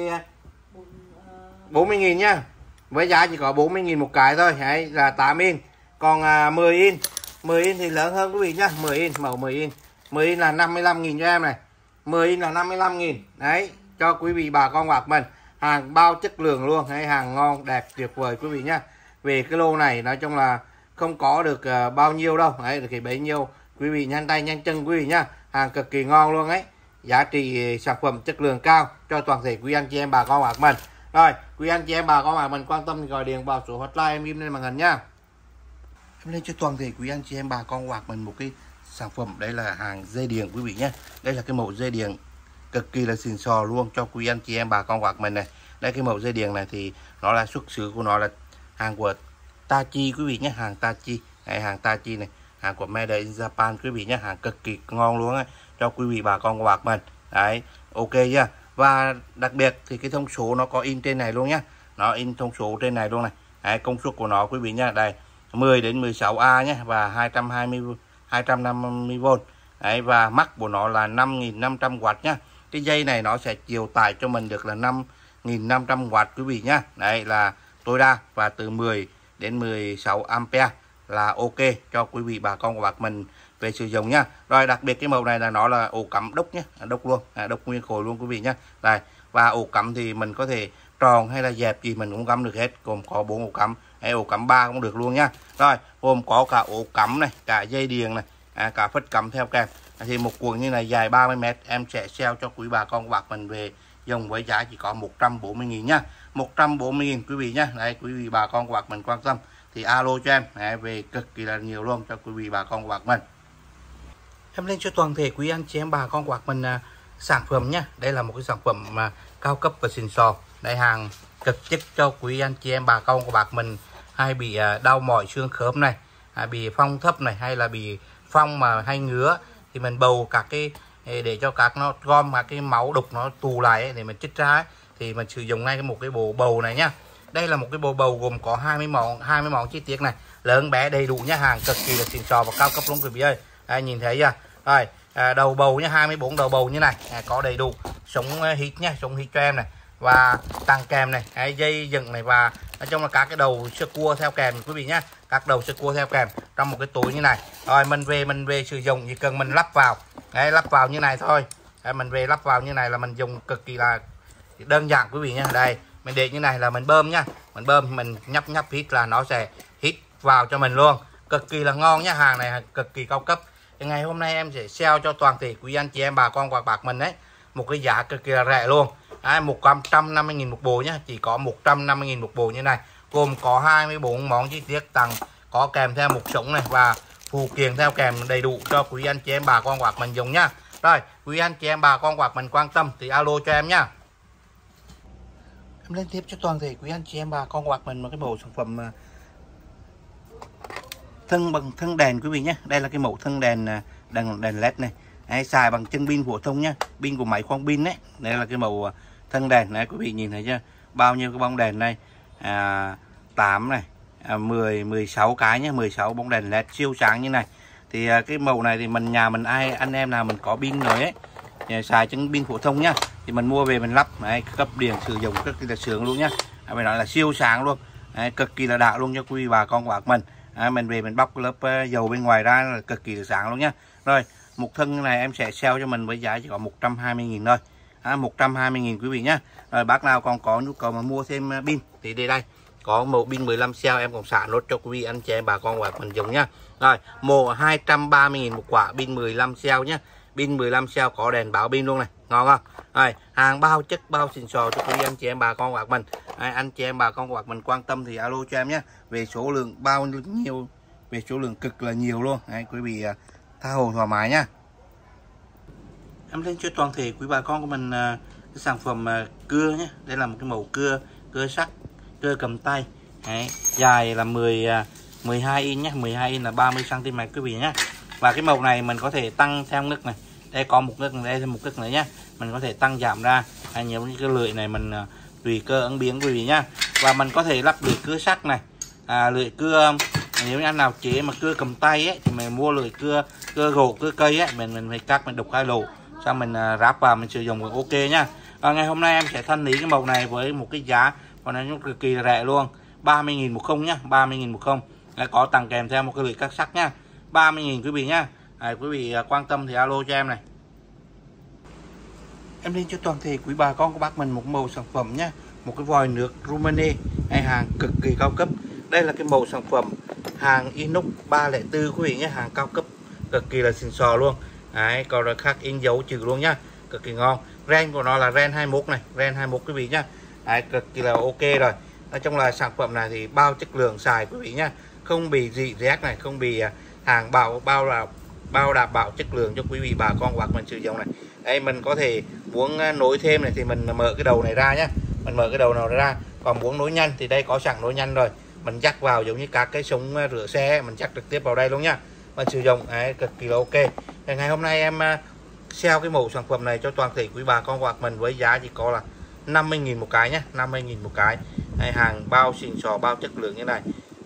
40.000 nhá, với giá chỉ có 40.000 một cái thôi. Đấy là 8 in. Còn 10 in thì lớn hơn quý vị nhá, 10 in, màu 10 in, 10 in là 55.000 cho em này, 10 in là 55.000. Đấy, cho quý vị bà con bạc mình, hàng bao chất lượng luôn. Đấy, hàng ngon đẹp tuyệt vời quý vị nhá. Về cái lô này nói chung là không có được bao nhiêu đâu. Đấy, được thì bấy nhiêu quý vị nhanh tay nhanh chân quý vị nhá, hàng cực kỳ ngon luôn ấy, giá trị sản phẩm chất lượng cao cho toàn thể quý anh chị em bà con bạc mình. Rồi quý anh chị em bà con bạc mình quan tâm thì gọi điện vào số hotline em im lên màn hình nhá. Em lên cho toàn thể quý anh chị em bà con bạc mình một cái sản phẩm, đấy là hàng dây điện quý vị nhé. Đây là cái mẫu dây điện cực kỳ là xịn sò luôn cho quý anh chị em bà con bạc mình này. Đây cái mẫu dây điện này thì nó là xuất xứ của nó là hàng của Tachi quý vị nhé, hàng Tachi. Đây, hàng Tachi này, hàng của Made in Japan quý vị nhé, hàng cực kỳ ngon luôn ấy, cho quý vị bà con của bạc mình. Đấy, ok chưa? Và đặc biệt thì cái thông số nó có in trên này luôn nhá, nó in thông số trên này luôn này. Đấy, công suất của nó quý vị nhá, đây 10 đến 16A nhé, và 250V. Đấy, và max của nó là 5.500W nhá. Cái dây này nó sẽ chịu tải cho mình được là 5.500W quý vị nhá. Đấy là tối đa, và từ 10 đến 16A là ok cho quý vị bà con của bạc mình về sử dụng nhá. Rồi đặc biệt cái màu này là nó là ổ cắm đúc nhé, đúc luôn, đúc nguyên khối luôn quý vị nhá. Đây, và ổ cắm thì mình có thể tròn hay là dẹp gì mình cũng cắm được hết, gồm có 4 ổ cắm, hay ổ cắm 3 cũng được luôn nhá. Rồi gồm có cả ổ cắm này, cả dây điện này, cả phất cắm theo kèm. Thì một cuộn như này dài 30m em sẽ sale cho quý bà con của bạc mình về dùng với giá chỉ có 140.000 nhá, 140.000 quý vị nhá. Đấy, quý vị bà con của bạc mình quan tâm thì alo cho em. Đấy, về cực kỳ là nhiều luôn cho quý vị bà con của bạc mình. Em lên cho toàn thể quý anh chị em bà con của bạc mình sản phẩm nhá. Đây là một cái sản phẩm mà cao cấp và xịn sò. Đây, hàng cực chất cho quý anh chị em bà con của bạc mình hay bị đau mỏi xương khớp này, bị phong thấp này, hay là bị phong mà hay ngứa thì mình bầu các cái để cho các nó gom các cái máu đục nó tù lại ấy, để mình chích ra ấy, thì mình sử dụng ngay một cái bộ bầu này nhá. Đây là một cái bộ bầu gồm có 20 món chi tiết này, lớn bé đầy đủ nhá, hàng cực kỳ là xịn sò và cao cấp luôn quý vị ơi. Đây, nhìn thấy chưa? Rồi đầu bầu nhá, 24 đầu bầu như này, có đầy đủ súng hít nhá, súng hít cho em này, và tặng kèm này, dây dựng này, và nói chung là các cái đầu sơ cua theo kèm quý vị nhá, các đầu sơ cua theo kèm trong một cái túi như này. Rồi mình về sử dụng chỉ cần mình lắp vào, lắp vào như này thôi. Mình về lắp vào như này là mình dùng cực kỳ là đơn giản quý vị nhá. Đây mình để như này là mình bơm nhá, mình bơm mình nhấp hít là nó sẽ hít vào cho mình luôn, cực kỳ là ngon nhá. Hàng này cực kỳ cao cấp. Thì ngày hôm nay em sẽ sale cho toàn thể quý anh chị em bà con bạc mình đấy một cái giá cực kỳ là rẻ luôn. 150.000 một bộ nhá, chỉ có 150.000 một bộ như này, gồm có 24 món chi tiết tặng, có kèm theo một súng này và phụ kiện theo kèm đầy đủ cho quý anh chị em bà con bạc mình dùng nhá. Rồi quý anh chị em bà con bạc mình quan tâm thì alo cho em nhá. Em lên tiếp cho toàn thể quý anh chị em bà con bạc mình một cái bộ sản phẩm thân đèn quý vị nhé. Đây là cái mẫu thân đèn đèn led này, xài bằng chân pin phổ thông nhá, pin của máy khoang pin đấy. Đây là cái mẫu thân đèn này, quý vị nhìn thấy chưa, bao nhiêu cái bóng đèn đây, 8 này, 10 16 cái nhé, 16 bóng đèn led siêu sáng như này. Thì cái mẫu này thì nhà mình ai anh em nào mình có pin rồi ấy, xài chân pin phổ thông nhá, thì mình mua về mình lắp cấp điện sử dụng rất là sướng luôn nhá. Phải nói là siêu sáng luôn, cực kỳ là đã luôn cho quý bà con bạc mình. Mình về mình bóc cái lớp dầu bên ngoài ra là cực kỳ là sáng luôn nhá. Rồi một thân này em sẽ sale cho mình với giá chỉ có 120.000 thôi, 120.000 quý vị nhá. Rồi bác nào còn có nhu cầu mà mua thêm pin thì đây có mẫu pin 15 cell em còn xả nốt cho quý vị anh chị em bà con bạc mình dùng nhá. Rồi màu 230.000 một quả pin 15 cell nhá, pin 15 cell có đèn báo pin luôn này, ngon không? Rồi hàng bao chất bao xịn sò cho quý vị anh chị em bà con bạc mình. Anh chị em bà con bạc mình quan tâm thì alo cho em nhé, về số lượng bao nhiêu, về số lượng cực là nhiều luôn. Quý vị tha hồ thoải mái nhá. Em lên cho toàn thể quý bà con của mình cái sản phẩm cưa nhé. Đây là một cái mẫu cưa sắt, cưa cầm tay. Dài là 12 inch nhé, 12 inch là 30 cm quý vị nhé. Và cái màu này mình có thể tăng theo ngực này, đây có một ngực, đây thêm một ngực nữa nhé, mình có thể tăng giảm ra. Nhiều những cái lưỡi này mình tùy cơ ứng biến quý vị nhá. Và mình có thể lắp lưỡi cưa sắt này, lưỡi cưa nếu như anh nào chế mà cưa cầm tay ấy, thì mình mua lưỡi cưa gỗ, cưa cây ấy, mình phải cắt, mình đục hai lỗ, sau mình ráp vào mình sử dụng cũng ok nhá. Ngày hôm nay em sẽ thanh lý cái màu này với một cái giá còn nó cực kỳ rẻ luôn, 30.000 một không nhá, 30.000 một không. Có tặng kèm theo một cái lưỡi cắt sắt nhá, 30.000 quý vị nhá. Quý vị quan tâm thì alo cho em này. Em lên cho toàn thể quý bà con của bác mình một mẫu sản phẩm nhá, một cái vòi nước Rumani, hàng cực kỳ cao cấp. Đây là cái mẫu sản phẩm hàng inox 304 quý vị nhé, hàng cao cấp cực kỳ là xịn sò luôn. Còn là khắc in dấu chữ luôn nhá, cực kỳ ngon. Ren của nó là ren 21 này, ren 21 quý vị nhá. Cực kỳ là ok rồi. Nói chung là sản phẩm này thì bao chất lượng xài quý vị nhá, không bị gì rét này, không bị hàng bao đảm bảo chất lượng cho quý vị bà con hoặc mình sử dụng này. Đây mình có thể muốn nối thêm này thì mình mở cái đầu này ra nhé, mình mở cái đầu nào ra. Còn muốn nối nhanh thì đây có sẵn nối nhanh rồi, mình dắt vào giống như các cái súng rửa xe, mình dắt trực tiếp vào đây luôn nha, mình sử dụng cực kỳ là ok. Thì ngày hôm nay em sale cái mẫu sản phẩm này cho toàn thể quý bà con hoặc mình với giá chỉ có là 50.000 một cái nhé, 50.000 một cái. Hàng bao xịn sò, bao chất lượng như này.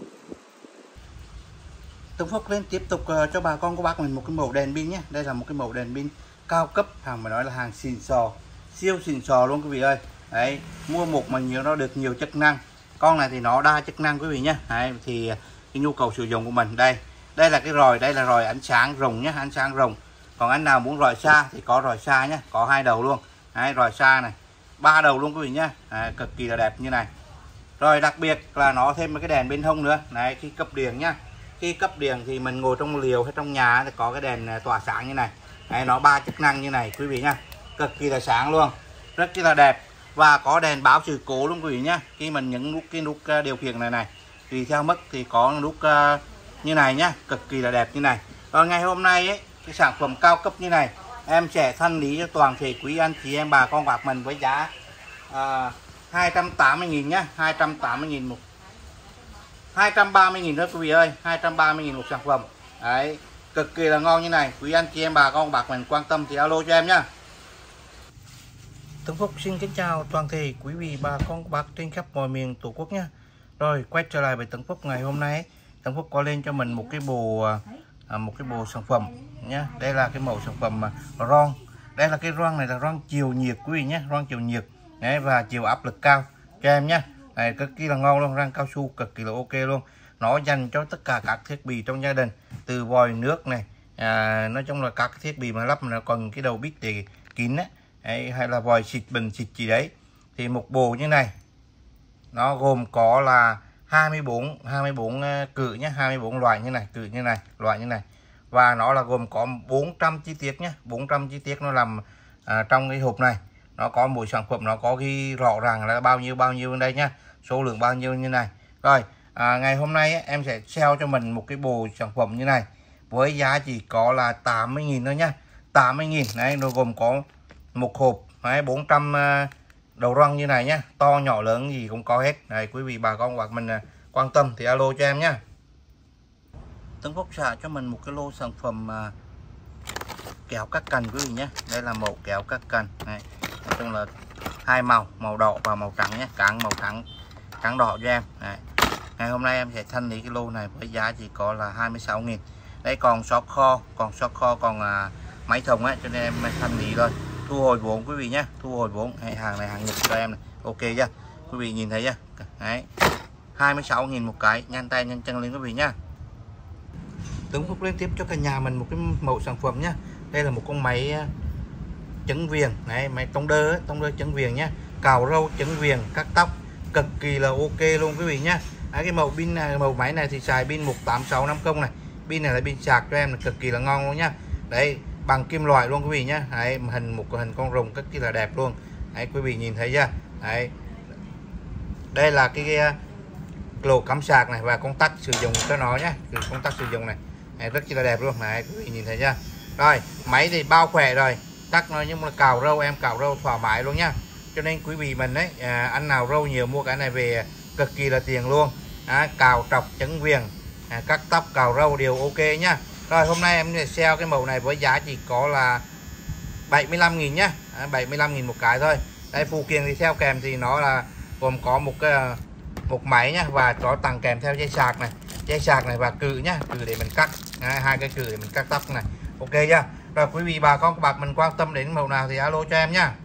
Tùng Phúc lên tiếp tục cho bà con của bác mình một cái mẫu đèn pin nhé. Đây là một cái mẫu đèn pin cao cấp, hàng mà nói là hàng xịn sò, siêu xịn sò luôn quý vị ơi. Mua một mà nhiều nó được nhiều chức năng. Con này thì nó đa chức năng quý vị nhé. Thì cái nhu cầu sử dụng của mình đây là cái ròi, đây là ròi ánh sáng rồng nhé, ánh sáng rồng. Còn anh nào muốn ròi xa thì có ròi xa nhé, có 2 đầu luôn. Ròi xa này 3 đầu luôn quý vị nhé, cực kỳ là đẹp như này. Rồi đặc biệt là nó thêm một cái đèn bên hông nữa này, khi cấp điện nhá. Khi cấp điện thì mình ngồi trong liều hay trong nhà thì có cái đèn tỏa sáng như này. Nó 3 chức năng như này quý vị nhá, cực kỳ là sáng luôn, rất là đẹp. Và có đèn báo sự cố luôn quý vị nhá. Khi mình nhấn cái nút điều khiển này tùy theo mức thì có nút như này nhá, cực kỳ là đẹp như này. Và ngày hôm nay ấy, cái sản phẩm cao cấp như này em sẽ thanh lý cho toàn thể quý anh chị em bà con bạc mình với giá 280.000 nhá, 280.000 một 230.000 thôi quý vị ơi, 230.000 một sản phẩm. Cực kỳ là ngon như này. Quý anh chị em bà con bạc mình quan tâm thì alo cho em nhá. Tùng Phúc xin kính chào toàn thể quý vị bà con bác trên khắp mọi miền Tổ quốc nhá. Rồi quay trở lại với Tùng Phúc ngày hôm nay, Tùng Phúc có lên cho mình một cái bộ sản phẩm nhá. Đây là cái mẫu sản phẩm mà ron. Đây là cái ron này là ron chiều nhiệt quý vị nhé, ron chiều nhiệt đấy, và chiều áp lực cao cho em nhé. Này cực kỳ là ngon luôn, ron cao su cực kỳ là ok luôn. Nó dành cho tất cả các thiết bị trong gia đình, từ vòi nước này, nói chung là các thiết bị mà lắp mà còn cái đầu bít để kín đấy, hay là vòi xịt bình xịt gì đấy, thì một bộ như này nó gồm có là 24 cự nhé, 24 loại như này, cự như này, loại như này, và nó là gồm có 400 chi tiết nhé, 400 chi tiết nó làm trong cái hộp này. Nó có mỗi sản phẩm nó có ghi rõ ràng là bao nhiêu ở đây nhá, số lượng bao nhiêu như này. Rồi ngày hôm nay em sẽ sale cho mình một cái bộ sản phẩm như này với giá chỉ có là 80.000 thôi nhá, 80.000 đấy. Nó gồm có một hộp đấy, 400 đầu răng như này nhá, to nhỏ lớn gì cũng có hết. Này quý vị bà con hoặc mình quan tâm thì alo cho em nhá. Tấn Phúc xả cho mình một cái lô sản phẩm kéo cắt cành quý vị nhé. Đây là mẫu kéo cắt cành này, nói chung là hai màu, màu đỏ và màu trắng nhé, cán màu trắng đỏ cho em. Đấy. Ngày hôm nay em sẽ thanh lý cái lô này với giá chỉ có là 26.000. Đây còn shop kho, còn máy thùng ấy, cho nên em thanh lý thôi. Thu hồi vốn quý vị nhé, thu hồi vốn. Hàng này hàng Nhật cho em này, ok chưa? Quý vị nhìn thấy chưa? Đấy, 26.000 một cái, nhanh tay nhanh chân lên quý vị nhá. Tuấn Phúc liên tiếp cho cả nhà mình một cái mẫu sản phẩm nhá. Đây là một con máy chấn viền này, máy tông đơ chấn viền nhá, cào râu chấn viền, cắt tóc cực kỳ là ok luôn quý vị nhá. Cái màu pin này, màu máy này thì xài pin 18650 này, pin này là pin sạc cho em là cực kỳ là ngon luôn nhá. Đấy, bằng kim loại luôn quý vị nhá. Đấy, một hình con rồng rất là đẹp luôn. Đấy, quý vị nhìn thấy chưa? Đấy, đây là cái lỗ cắm sạc này và công tắc sử dụng cho nó nhé, công tắc sử dụng này. Đấy, rất là đẹp luôn này, quý vị nhìn thấy chưa? Rồi máy thì bao khỏe rồi, tắt nó, nhưng mà cào râu em cào râu thoải mái luôn nhá. Cho nên quý vị mình đấy, ăn nào râu nhiều mua cái này về cực kỳ là tiền luôn. Cào trọc chấn viền, cắt tóc cào râu đều ok nhá. Rồi hôm nay em sẽ sale cái mẫu này với giá chỉ có là 75.000 nhá, 75.000 một cái thôi. Đây phụ kiện thì theo kèm thì nó là gồm có một máy nhá, và có tặng kèm theo dây sạc này và cự nhá, cự để mình cắt, hai cái cự để mình cắt tóc này, ok chưa? Rồi quý vị bà con các bạn mình quan tâm đến màu nào thì alo cho em nhá.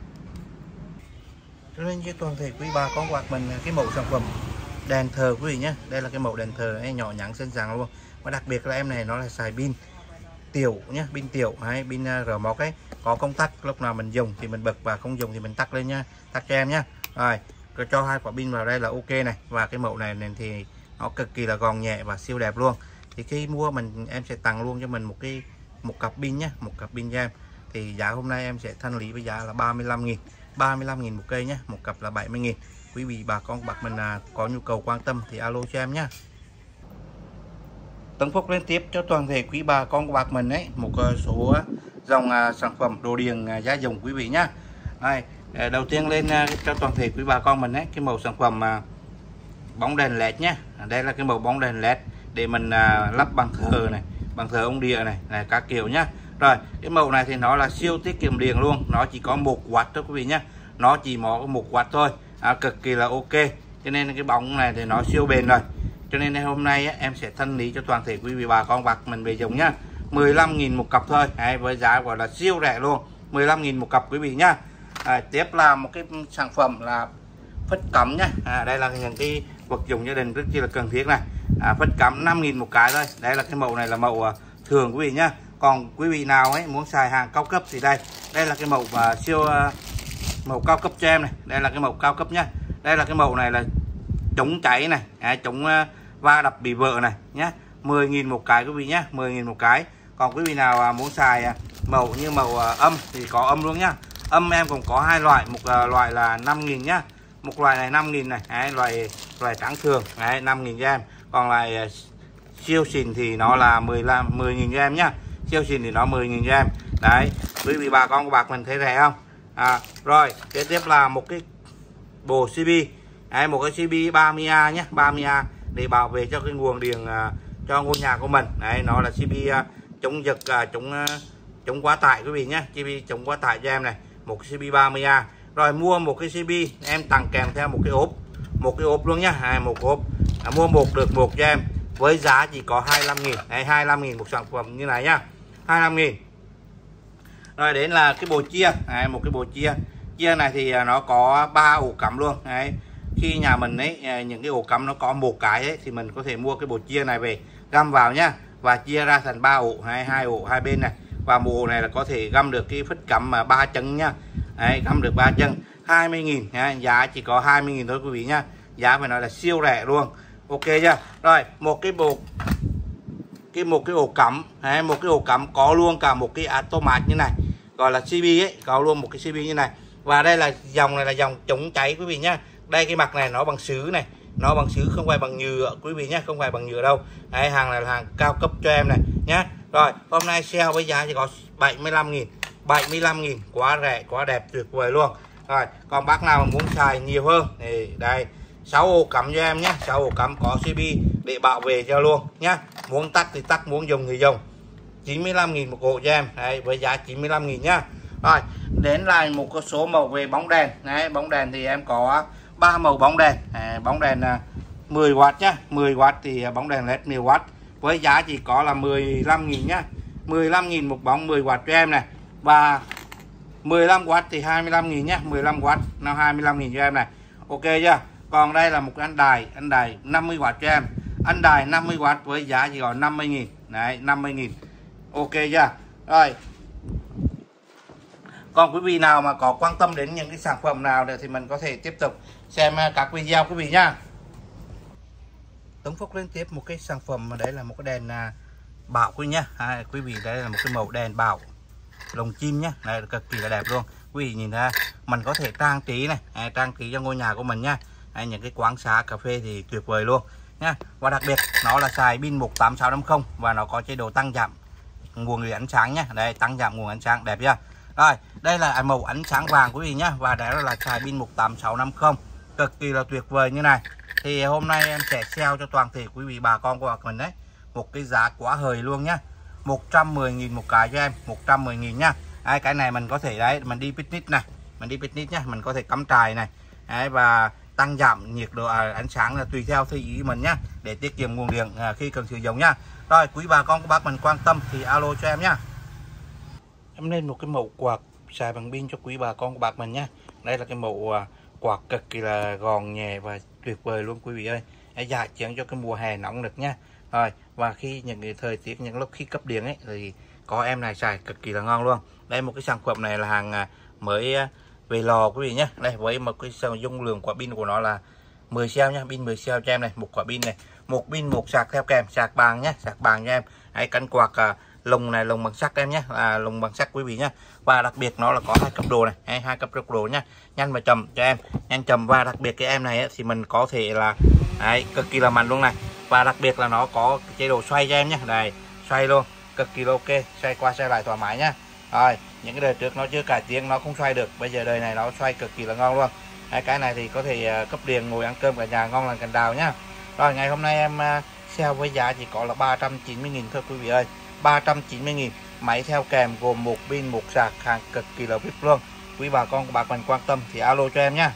Cho nên với toàn thể quý bà con các bạn mình cái mẫu sản phẩm đèn thờ quý vị nhé. Đây là cái mẫu đèn thờ ấy, nhỏ nhắn xinh xắn luôn, và đặc biệt là em này nó là xài pin tiểu nhé, pin tiểu hay pin rờ móc ấy, có công tắc, lúc nào mình dùng thì mình bật và không dùng thì mình tắt lên nhá, tắt cho em nhá. Rồi cho hai quả pin vào đây là ok này, và cái mẫu này thì nó cực kỳ là gọn nhẹ và siêu đẹp luôn. Thì khi mua em sẽ tặng luôn cho mình một cặp pin nhé, một cặp pin cho em. Thì giá hôm nay em sẽ thanh lý với giá là 35.000 một cây nhé, một cặp là 70.000. Quý vị bà con bạn mình có nhu cầu quan tâm thì alo cho em nhé. Tấn Phúc liên tiếp cho toàn thể quý bà con của bác mình ấy một số dòng sản phẩm đồ điện gia dụng quý vị nhá. Đây, đầu tiên lên cho toàn thể quý bà con mình ấy cái màu sản phẩm bóng đèn led nhé. Đây là cái màu bóng đèn led để mình lắp bằng thờ ông địa này các kiểu nhá. Rồi cái màu này thì nó là siêu tiết kiệm điện luôn, nó chỉ có 1W thôi quý vị nhá, nó chỉ có 1W thôi, cực kỳ là ok. Cho nên cái bóng này thì nó siêu bền rồi. Cho nên hôm nay em sẽ thanh lý cho toàn thể quý vị bà con bạc mình về dùng nhá, 15.000 một cặp thôi. Với giá gọi là siêu rẻ luôn, 15.000 một cặp quý vị nhá. Tiếp là một cái sản phẩm là phích cắm nhá. Đây là những cái vật dụng gia đình rất là cần thiết này. Phích cắm 5.000 một cái thôi. Đây là cái mẫu này là mẫu thường quý vị nhá. Còn quý vị nào ấy muốn xài hàng cao cấp thì đây là cái mẫu mẫu cao cấp cho em này. Đây là cái mẫu cao cấp nhá. Đây là cái mẫu này là chống cháy này, chống va đập bị vỡ này nhá, 10.000 một cái quý vị nhá, 10.000 một cái. Còn quý vị nào muốn xài mẫu như mẫu âm thì có âm luôn nhá. Âm em cũng có hai loại, một loại là 5.000 nhá, một loại này 5.000 này, loại trắng thường 5.000 cho em. Còn lại siêu xịn thì nó là 10.000 cho em nhá, siêu xịn thì nó 10.000 cho em. Đấy, quý vị bà con của bạc mình thấy rẻ không? Rồi kế tiếp là một cái bộ CB, một cái CB 30A nhé, 30A để bảo vệ cho cái nguồn điện cho ngôi nhà của mình. Đấy, nó là CB chống giật, chống quá tải quý vị nhé, CB chống quá tải cho em này, một cái CB 30A. Rồi mua một cái CB em tặng kèm theo một cái ốp luôn nhá, một ốp, mua một được một cho em với giá chỉ có 25.000, 25.000 một sản phẩm như này nhá. 25.000. Rồi đến là cái bộ chia. Đấy, một cái bộ chia này thì nó có 3 ổ cắm luôn. Đấy, khi nhà mình ấy những cái ổ cắm nó có một cái ấy, thì mình có thể mua cái bộ chia này về găm vào nhá, và chia ra thành 3 ổ, hai ổ hai bên này, và một ổ này là có thể găm được cái phích cắm mà 3 chân nhá. Đấy, găm được 3 chân 20.000, giá chỉ có 20.000 thôi quý vị nhá, giá phải nói là siêu rẻ luôn. Ok chưa? Rồi một cái ổ cắm, đấy, một cái ổ cắm có luôn cả một cái automat như này, gọi là CB ấy, có luôn một cái CB như này. Và đây là dòng này là dòng chống cháy quý vị nhá. Đây cái mặt này nó bằng sứ này, nó bằng sứ không phải bằng nhựa quý vị nhá, không phải bằng nhựa đâu. Đấy, hàng này là hàng cao cấp cho em này nhá. Rồi hôm nay sale với giá chỉ có 75.000, 75.000, quá rẻ quá đẹp tuyệt vời luôn. Rồi còn bác nào mà muốn xài nhiều hơn thì đây 6 ổ cắm cho em nhé, 6 ổ cắm có CB để bảo vệ cho luôn nhá. Muốn tắt thì tắt, muốn dùng thì dùng. 95.000 một ổ cho em. Đấy, với giá 95.000 nhá. Rồi đến lại một số màu về bóng đèn. Đấy, bóng đèn thì em có 3 màu bóng đèn. Bóng đèn 10W nhá, 10W thì bóng đèn LED 10W với giá chỉ có là 15.000 nhá. 15.000 một bóng 10W cho em này. Và 15W thì 25.000 nhá, 15W nó 25.000 cho em này. Ok chưa? Còn đây là một cái anh đài 50W cho em. Anh đài 50W với giá chỉ còn 50.000. Đấy, 50.000. Ok chưa? Rồi. Còn quý vị nào mà có quan tâm đến những cái sản phẩm nào thì mình có thể tiếp tục xem các video quý vị nhá. Tống Phúc lên tiếp một cái sản phẩm mà đấy là một cái đèn bảo quý nhá. Quý vị, đây là một cái màu đèn bảo lồng chim nhá, này cực kỳ là đẹp luôn. Quý vị nhìn ra mình có thể trang trí này, trang trí cho ngôi nhà của mình nhá. Những cái quán xá cà phê thì tuyệt vời luôn nhá. Và đặc biệt nó là xài pin 18650 và nó có chế độ tăng giảm nguồn ánh sáng nhá. Đây, tăng giảm nguồn ánh sáng đẹp chưa? Rồi đây là màu ánh sáng vàng quý vị nhá, và đó là xài pin 18650 cực kỳ là tuyệt vời như này. Thì hôm nay em sẽ sale cho toàn thể quý vị bà con của mình đấy một cái giá quá hời luôn nhá, 110.000 một cái cho em, 110.000 nhá. Đấy, cái này mình có thể đấy, mình đi picnic này, mình đi picnic nhá, mình có thể cắm trại này. Đấy, và tăng giảm nhiệt độ ánh sáng là tùy theo theo ý mình nhá, để tiết kiệm nguồn điện khi cần sử dụng nhá. Rồi quý bà con của bác mình quan tâm thì alo cho em nhá. Em lên một cái mẫu quạt xài bằng pin cho quý bà con của bác mình nhá. Đây là cái mẫu quạt cực kỳ là gọn nhẹ và tuyệt vời luôn quý vị ơi. Giải chiến cho cái mùa hè nóng nực nhá. Rồi, và khi những cái thời tiết, những lúc khi cấp điện ấy thì có em này xài cực kỳ là ngon luôn. Đây một cái sản phẩm này là hàng mới về lò quý vị nhé. Đây với một cái dung lượng quả pin của nó là 10 cell nhá, pin 10 cell cho em này, một quả pin này, một pin một sạc theo kèm, sạc bằng nhá, sạc bằng cho em. Hãy cánh quạt lồng này, lồng bằng sắt em nhé, lồng bằng sắt quý vị nhá. Và đặc biệt nó là có 2 cấp độ này, 2 cấp độ nhá, nhanh và chậm cho em, nhanh chậm. Và đặc biệt cái em này ấy, thì mình có thể là cực kỳ là mạnh luôn này. Và đặc biệt là nó có chế độ xoay cho em nhé, đây xoay luôn, cực kỳ ok, xoay qua xoay lại thoải mái nhá. Rồi những cái đời trước nó chưa cải tiến nó không xoay được, bây giờ đời này nó xoay cực kỳ là ngon luôn. Cái này thì có thể cấp điện ngồi ăn cơm cả nhà ngon lành cành đào nhá. Rồi ngày hôm nay em sale với giá chỉ có là 390.000 thôi quý vị ơi, 390.000. Máy theo kèm gồm một pin một sạc, hàng cực kỳ là VIP luôn. Quý bà con của bác mình quan tâm thì alo cho em nhá.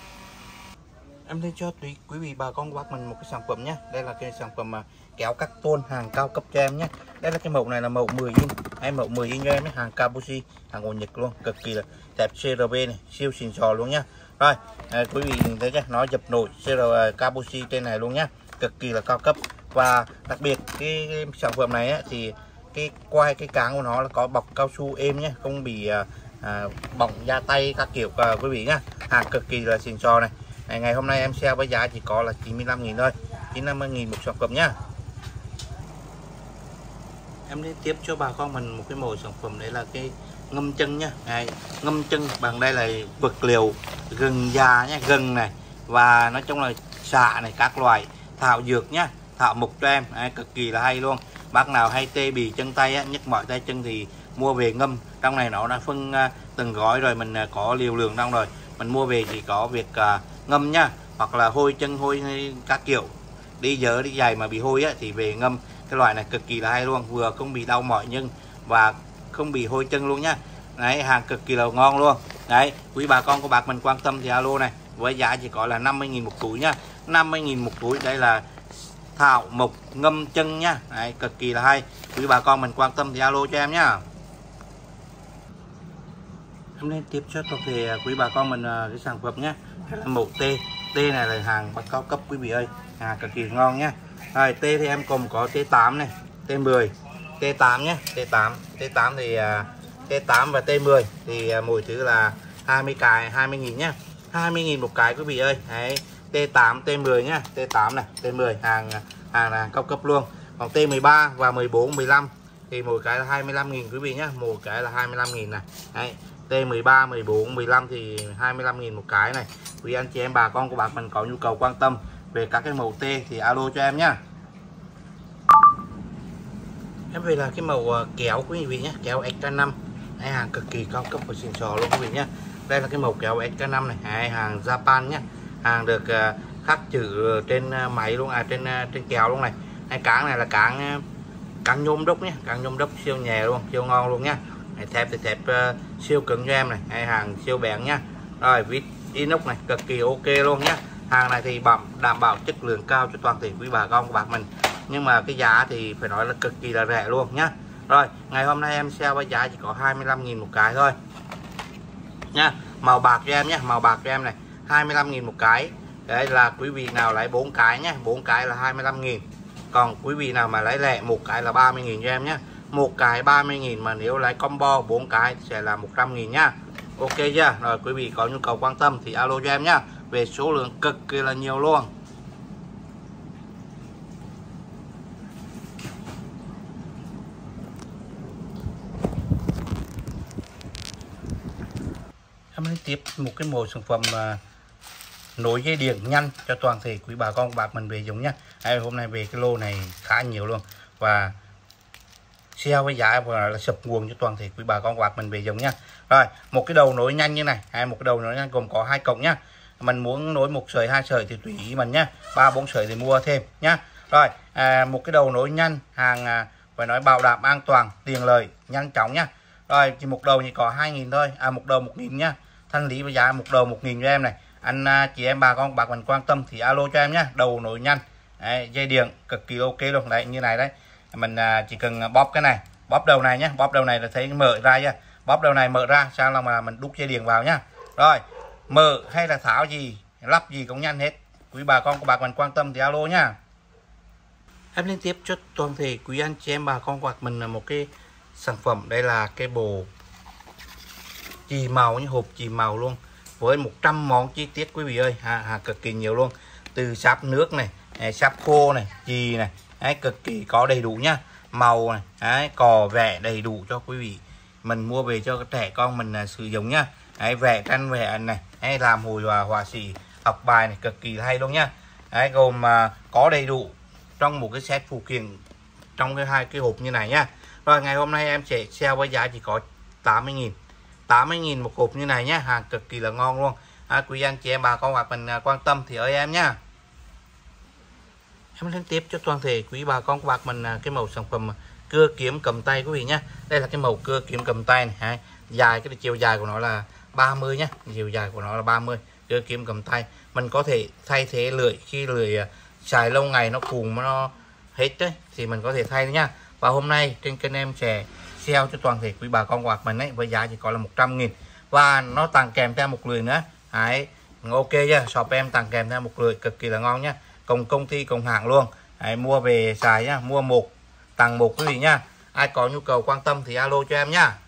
Em lên cho quý vị bà con của bác mình một cái sản phẩm nhé. Đây là cái sản phẩm kéo cắt tôn hàng cao cấp cho em nhé. Đây là cái mẫu này là mẫu 10 inch. Mẫu 10 inch cho em, hàng Kabushi, hàng của Nhật luôn, cực kỳ là đẹp, CRB này, siêu xịn sò luôn nhá. Rồi quý vị nhìn thấy chưa, nó dập nổi Kabushi trên này luôn nhá, cực kỳ là cao cấp. Và đặc biệt cái sản phẩm này ấy, thì cái quai cái cán của nó là có bọc cao su êm nhé, không bị bỏng da tay các kiểu quý vị nhá, hàng cực kỳ là xịn sò này. Ngày hôm nay em sale với giá chỉ có là 95.000 thôi, 95.000 một sản phẩm nhá. Em đi tiếp cho bà con mình một cái mẫu sản phẩm đấy là cái ngâm chân nhá. Ngâm chân bằng đây là vật liệu gừng già nhá, gừng này, và nói chung là xạ này, các loại thảo dược nhá, thảo mục cho em, cực kỳ là hay luôn. Bác nào hay tê bì chân tay á, nhức mỏi tay chân thì mua về ngâm. Trong này nó đã phân từng gói rồi, mình có liều lượng trong rồi, mình mua về chỉ có việc ngâm nhá, hoặc là hôi chân hôi các kiểu, đi dỡ đi giày mà bị hôi á thì về ngâm. Cái loại này cực kỳ là hay luôn, vừa không bị đau mỏi nhưng và không bị hôi chân luôn nhá. Đấy, hàng cực kỳ là ngon luôn. Đấy, quý bà con của bác mình quan tâm thì alo này, với giá chỉ có là 50.000 một túi nhá, 50.000 một túi. Đây là thảo mộc ngâm chân nhá. Đấy, cực kỳ là hay. Quý bà con mình quan tâm thì alo cho em nhá. Em lên tiếp cho toàn thể quý bà con mình cái sản phẩm nhá. Là mẫu T. T này là hàng cao cấp quý vị ơi, hàng cực kỳ ngon nhá. Rồi T thì em cùng có T8 này, T10, T8 nhé, T8 thì T8 và T10 thì mỗi thứ là 20 cái 20.000 nhá, 20.000 một cái quý vị ơi. Đấy, T8 T10 nhá, T8 này T10 hàng cao cấp luôn. Còn T13 và 14 15 thì mỗi cái là 25.000 quý vị nhá, một cái là 25.000 này. Đấy, T13 14 15 thì 25.000 một cái này. Quý anh chị em bà con của bạn mình có nhu cầu quan tâm về các cái mẫu T thì alo cho em nhá. Em về là cái màu kéo quý vị nhé, kéo X5, hai hàng cực kỳ cao cấp và xịn sò luôn quý vị nhé. Đây là cái màu kéo X5 này, hai hàng Japan nhé, hàng được khắc chữ trên máy luôn, trên kéo luôn này. Hai cán này là cán nhôm đúc nhé, cán nhôm đúc siêu nhẹ luôn, siêu ngon luôn nhá. Thép thì thép siêu cứng cho em này, hai hàng siêu bén nhá. Rồi vít inox này cực kỳ ok luôn nhá. Hàng này thì đảm bảo chất lượng cao cho toàn thể quý bà con của bạn mình, nhưng mà cái giá thì phải nói là cực kỳ là rẻ luôn nhá. Rồi ngày hôm nay em sale với giá chỉ có 25.000 một cái thôi nha. Màu bạc cho em nhé, màu bạc cho em này 25.000 một cái. Đấy là quý vị nào lấy 4 cái nhé, 4 cái là 25.000. Còn quý vị nào mà lấy lẻ một cái là 30.000 cho em nhé. Một cái 30.000 mà nếu lấy combo 4 cái sẽ là 100.000 nhá. Ok chưa? Rồi quý vị có nhu cầu quan tâm thì alo cho em nhá. Về số lượng cực kỳ là nhiều luôn. Em lên tiếp một cái mẫu sản phẩm nối dây điện nhanh cho toàn thể quý bà con bạc mình về dùng nhá. Hôm nay về cái lô này khá nhiều luôn và sale với giá là sập nguồn cho toàn thể quý bà con bạc mình về dùng nhá. Rồi một cái đầu nối nhanh như này, một cái đầu nối nhanh gồm có 2 cổng nhá. Mình muốn nối 1 sợi 2 sợi thì tùy ý mình nhá, 3 4 sợi thì mua thêm nhá. Rồi một cái đầu nối nhanh, hàng phải nói bảo đảm an toàn, tiện lợi, nhanh chóng nhá. Rồi chỉ một đầu chỉ có 2.000 thôi, một đầu 1.000 nhá. Thanh lý với giá một đầu 1.000 cho em này. Anh chị em bà con bạc mình quan tâm thì alo cho em nhá. Đầu nối nhanh, dây điện cực kỳ ok luôn đấy, như này đấy. Mình chỉ cần bóp cái này, bóp đầu này nhé, bóp đầu này là thấy mở ra nhá. Bóp đầu này mở ra sao là mà mình đút dây điện vào nhá. Rồi mở hay là tháo gì, lắp gì cũng nhanh hết. Quý bà con của bạc mình quan tâm thì alo nhá. Em liên tiếp cho toàn thể quý anh chị em bà con của mình là một cái sản phẩm, đây là cái bộ chì màu, như hộp chì màu luôn, với 100 món chi tiết quý vị ơi, cực kỳ nhiều luôn. Từ sáp nước này, sáp khô này, chì này, cực kỳ có đầy đủ nhá. Màu này, cò vẽ đầy đủ cho quý vị mình mua về cho trẻ con mình sử dụng nhá. Vẽ tranh vẽ ảnh này, làm hồi họa sĩ học bài này cực kỳ hay luôn nhá. Gồm có đầy đủ trong một cái set phụ kiện trong hai cái hộp như này nhá. Rồi ngày hôm nay em sẽ sale với giá chỉ có 80.000, 80.000 một hộp như này nhá, hàng cực kỳ là ngon luôn. Quý anh chị em bà con hoặc mình quan tâm thì ơi em nhá. Em lên tiếp cho toàn thể quý bà con bạc mình cái mẫu sản phẩm cưa kiếm cầm tay quý vị nhá. Đây là cái mẫu cưa kiếm cầm tay này, dài cái chiều dài của nó là 30 nhá, chiều dài của nó là 30. Cưa kiếm cầm tay mình có thể thay thế lưỡi, khi lưỡi xài lâu ngày nó cùng nó hết đấy thì mình có thể thay nhá. Và hôm nay trên kênh em sẽ sale cho toàn thể quý bà con bạc mình ấy với giá chỉ có là 100.000 và nó tặng kèm theo một lưỡi nữa. Ok chưa? Shop em tặng kèm theo một lưỡi cực kỳ là ngon nhá, cùng công ty cùng hãng luôn. Mua về xài nhá, mua một tặng một quý vị nhá. Ai có nhu cầu quan tâm thì alo cho em nhá.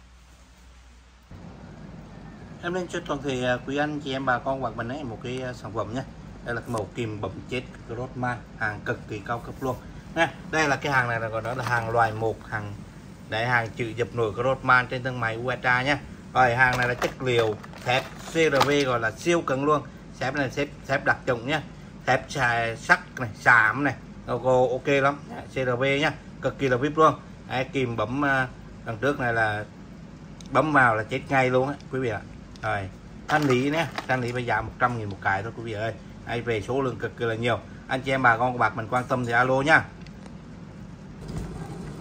Em lên cho toàn thể quý anh chị em bà con bạc mình ấy một cái sản phẩm nhá. Đây là cái màu kìm bấm chết Grossman, hàng cực kỳ cao cấp luôn nha. Đây là cái hàng này là gọi đó là hàng loại 1, hàng để hàng chữ dập nổi Grossman trên thân máy USA nhá. Rồi hàng này là chất liệu thép CRV gọi là siêu cứng luôn. Thép này thép đặc trùng nhá, thép sắt này, xàm này, logo ok lắm, CRV nhá, cực kỳ là vip luôn. Kìm bấm đằng trước này là bấm vào là chết ngay luôn á quý vị ạ. Rồi thanh lý nhé, thanh lý với giá 100.000 một cái thôi quý vị ơi. Về số lượng cực kỳ là nhiều, anh chị em bà con của bạc mình quan tâm thì alo nhá.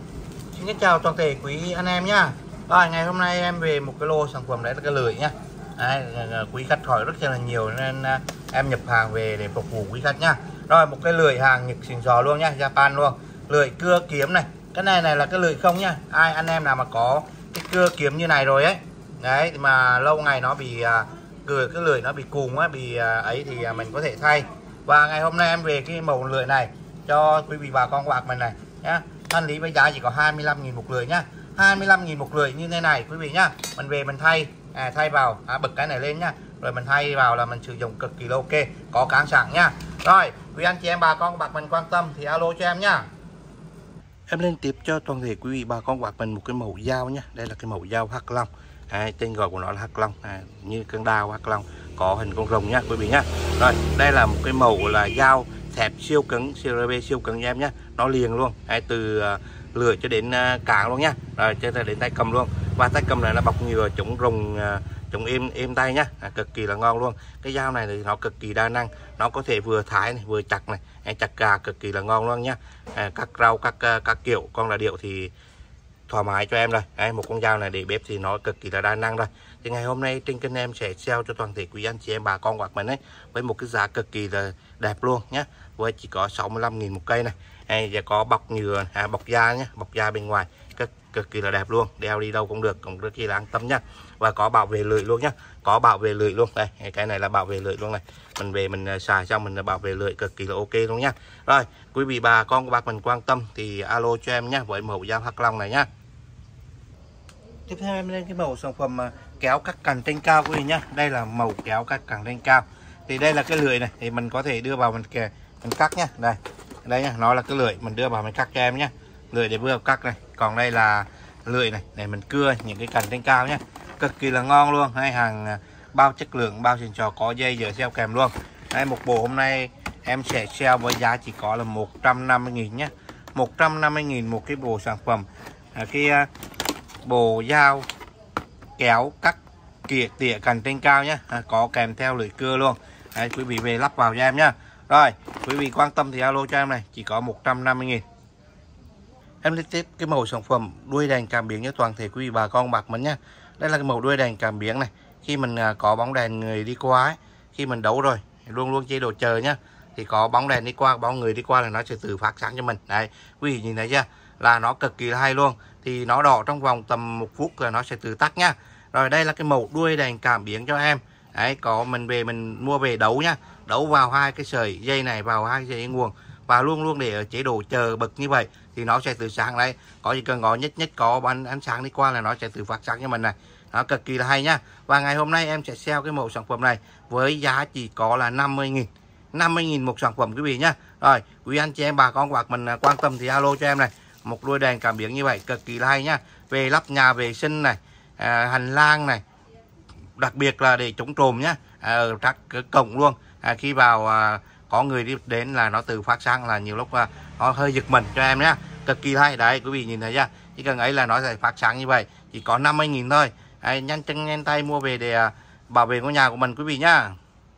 Xin chào toàn thể quý anh em nhá. Rồi ngày hôm nay em về một cái lô sản phẩm đấy là cái lưỡi nhá. Đấy, quý khách hỏi rất là nhiều nên em nhập hàng về để phục vụ quý khách nhá. Rồi một cái lưỡi hàng Nhật xịn sò luôn nhá, Japan luôn. Lưỡi cưa kiếm này, cái này là cái lưỡi không nhá. Ai anh em nào mà có cái cưa kiếm như này rồi ấy, đấy mà lâu ngày nó bị cái lưỡi nó bị cùn á, bị ấy thì mình có thể thay. Và ngày hôm nay em về cái mẫu lưỡi này cho quý vị bà con bạc mình này nhá. Thanh lý với giá chỉ có 25.000 một lưỡi nhá. 25.000 một lưỡi như thế này quý vị nhá. Mình về mình thay vào bật cái này lên nhá, rồi mình thay vào là mình sử dụng cực kỳ là ok, có cán sẵn nhá. Rồi quý anh chị em bà con bạc mình quan tâm thì alo cho em nhá. Em lên tiếp cho toàn thể quý vị bà con bạc mình một cái mẫu dao nhá. Đây là cái mẫu dao Hắc Long, tên gọi của nó là Hắc Long, như cân đao Hắc Long, có hình con rồng nhá quý vị nhá. Rồi đây là một cái mẫu là dao thép siêu cứng, CRB siêu cứng em nhá, nó liền luôn, từ lưỡi cho đến cán luôn nhá, rồi cho đến tay cầm luôn. Và tay cầm này là bọc nhựa chống rồng, chống êm tay nhá, cực kỳ là ngon luôn. Cái dao này thì nó cực kỳ đa năng, nó có thể vừa thái này vừa chặt này, chặt gà cực kỳ là ngon luôn nhá. Cắt rau các kiểu, con là điệu thì thoải mái cho em rồi. Một con dao này để bếp thì nó cực kỳ là đa năng rồi. Thì ngày hôm nay trên kênh em sẽ sale cho toàn thể quý anh chị em bà con bạc mình ấy với một cái giá cực kỳ là đẹp luôn nhé, với chỉ có 65.000 một cây này. Và có bọc nhựa, bọc da nhé, bọc da bên ngoài cực kỳ là đẹp luôn, đeo đi đâu cũng được, cũng rất là an tâm nhá. Và có bảo vệ lưỡi luôn nhá, có bảo vệ lưỡi luôn. Đây cái này là bảo vệ lưỡi luôn này, mình về mình xài xong mình bảo vệ lưỡi cực kỳ là ok luôn nhá. Rồi quý vị bà con của bác mình quan tâm thì alo cho em nhá, với mẫu dao Hắc Long này nhá. Tiếp theo em lên cái mẫu sản phẩm kéo cắt cành trên cao quý vị nhá. Đây là mẫu kéo cắt cành trên cao. Thì đây là cái lưỡi này thì mình có thể đưa vào mình cắt nhá. Đây nhá, nó là cái lưỡi mình đưa vào mình cắt cho em nhá. Lưỡi để vừa cắt này. Còn đây là lưỡi này để mình cưa những cái cành trên cao nhá. Cực kỳ là ngon luôn. Hàng bao chất lượng, bao xịn sò, có dây dở sale kèm luôn. Đây một bộ hôm nay em sẽ sale với giá chỉ có là 150.000 nhá. 150.000 một cái bộ sản phẩm. Bộ dao kéo cắt tỉa cành trên cao nhé, có kèm theo lưỡi cưa luôn. Đấy, quý vị về lắp vào cho em nhá. Rồi quý vị quan tâm thì alo cho em này, chỉ có 150.000. Em liên tiếp cái mẫu sản phẩm đuôi đèn cảm biến cho toàn thể quý vị bà con bạc mình nhá. Đây là cái mẫu đuôi đèn cảm biến này, khi mình có bóng đèn người đi qua ấy, khi mình đấu rồi luôn luôn chế độ chờ nhá, thì có bóng đèn đi qua, bóng người đi qua là nó sẽ tự phát sáng cho mình. Đấy quý vị nhìn thấy chưa, là nó cực kỳ hay luôn. Thì nó đỏ trong vòng tầm 1 phút rồi nó sẽ tự tắt nhá. Rồi đây là cái mẫu đuôi đèn cảm biến cho em. Đấy, có mình về mình mua về đấu nhá, đấu vào hai cái sợi dây này, vào hai dây nguồn và luôn luôn để ở chế độ chờ bật như vậy thì nó sẽ tự sáng. Đây có chỉ cần có nhất có ánh sáng đi qua là nó sẽ tự phát sáng cho mình này, nó cực kỳ là hay nhá. Và ngày hôm nay em sẽ sale cái mẫu sản phẩm này với giá chỉ có là 50.000. 50.000 một sản phẩm quý vị nhá. Rồi quý anh chị em bà con bạc mình quan tâm thì alo cho em này, một đuôi đèn cảm biến như vậy cực kỳ là hay nhá. Về lắp nhà vệ sinh này, hành lang này, đặc biệt là để chống trộm nhá, ở các cổng luôn. Khi vào có người đi đến là nó tự phát sáng, là nhiều lúc nó hơi giật mình cho em nhá, cực kỳ hay. Đấy quý vị nhìn thấy chưa, chỉ cần ấy là nó sẽ phát sáng như vậy, chỉ có 50.000 thôi. Nhanh chân nhanh tay mua về để bảo vệ ngôi nhà của mình quý vị nhá.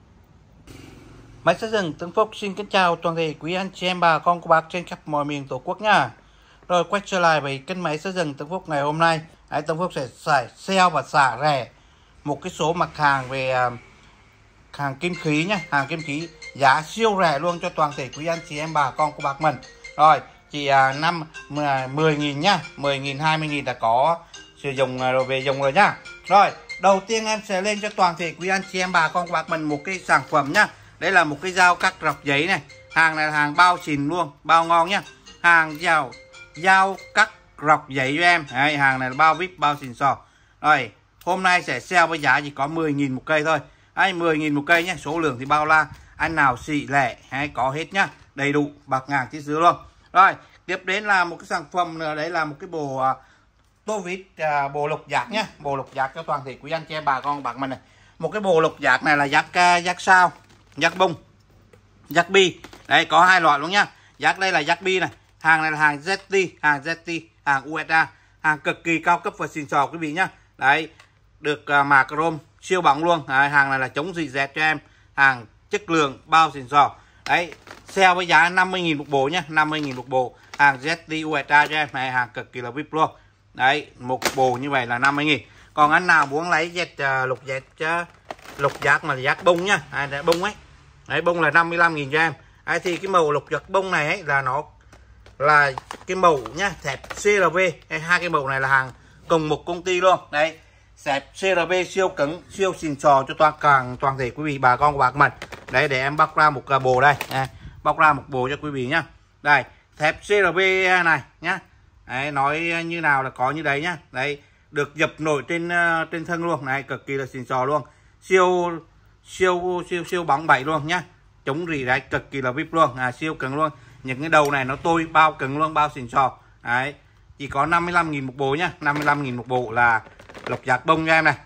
Máy xây dựng Tấn Phúc xin kính chào toàn thể quý anh chị em bà con của bác trên khắp mọi miền tổ quốc nha. Rồi quay trở lại với kênh máy xây dựng Tấn Phúc ngày hôm nay, Tấn Phúc sẽ sale và xả rẻ một cái số mặt hàng về hàng kim khí nhá, hàng kim khí giá siêu rẻ luôn cho toàn thể quý anh chị em bà con của bác mình. Rồi chỉ 10.000 nhá, 10.000 20.000 đã có sử dụng rồi về dùng rồi nhá. Rồi đầu tiên em sẽ lên cho toàn thể quý anh chị em bà con của bác mình một cái sản phẩm nhá. Đây là một cái dao cắt rọc giấy này, hàng này là hàng bao xịn luôn, bao ngon nhá. Hàng dao cắt rọc giấy cho em. Đấy, hàng này là bao vip, bao xịn sò. Rồi hôm nay sẽ sale với giá chỉ có 10.000 một cây thôi. 10.000 một cây nhé, số lượng thì bao la, anh nào xị lẻ hay có hết nhá, đầy đủ bạc ngàn tí xứ luôn. Rồi tiếp đến là một cái sản phẩm nữa, đấy là một cái bộ tô vít, bộ lục giác nhá, bộ lục giác cho toàn thể quý anh chị em bà con bạc mình này. Một cái bộ lục giác này là giác sao, giác bung, giác bi. Đấy có hai loại luôn nhá. Giác đây là giác bi này, hàng này là hàng ZT, hàng USA, hàng cực kỳ cao cấp và xịn sò quý vị nhá. Đấy được mạ chrome siêu bóng luôn. Đấy, hàng này là chống dị dẹt cho em, hàng chất lượng bao xịn sò. Đấy sale với giá 50.000 một bộ nhá, 50.000 một bộ, hàng ZT USA cho em này, hàng cực kỳ là VIP luôn. Đấy một bộ như vậy là 50.000. Còn anh nào muốn lấy dệt lục giác mà giác bông nhá, bông ấy đấy, bông là 55.000 cho em. Đấy, thì cái màu lục giác bông này ấy là nó là cái màu nhá, thép CRV. Hai cái màu này là hàng cùng một công ty luôn đấy. Thép CRV siêu cứng, siêu xịn sò cho toàn thể quý vị bà con của bác mình. Đấy, để em bóc ra một bộ đây, bóc ra một bộ cho quý vị nhá. Đây, thép CRV này nhá. Đấy, nói như nào là có như đấy nhá. Đấy, được dập nổi trên thân luôn này, cực kỳ là xịn sò luôn. Siêu bóng bẩy luôn nhá. Chống rỉ đấy, cực kỳ là vip luôn, siêu cứng luôn. Những cái đầu này nó tôi bao cứng luôn, bao xịn sò. Đấy, chỉ có 55.000 một bộ nhá, 55.000 một bộ là lục giác bông cho em này.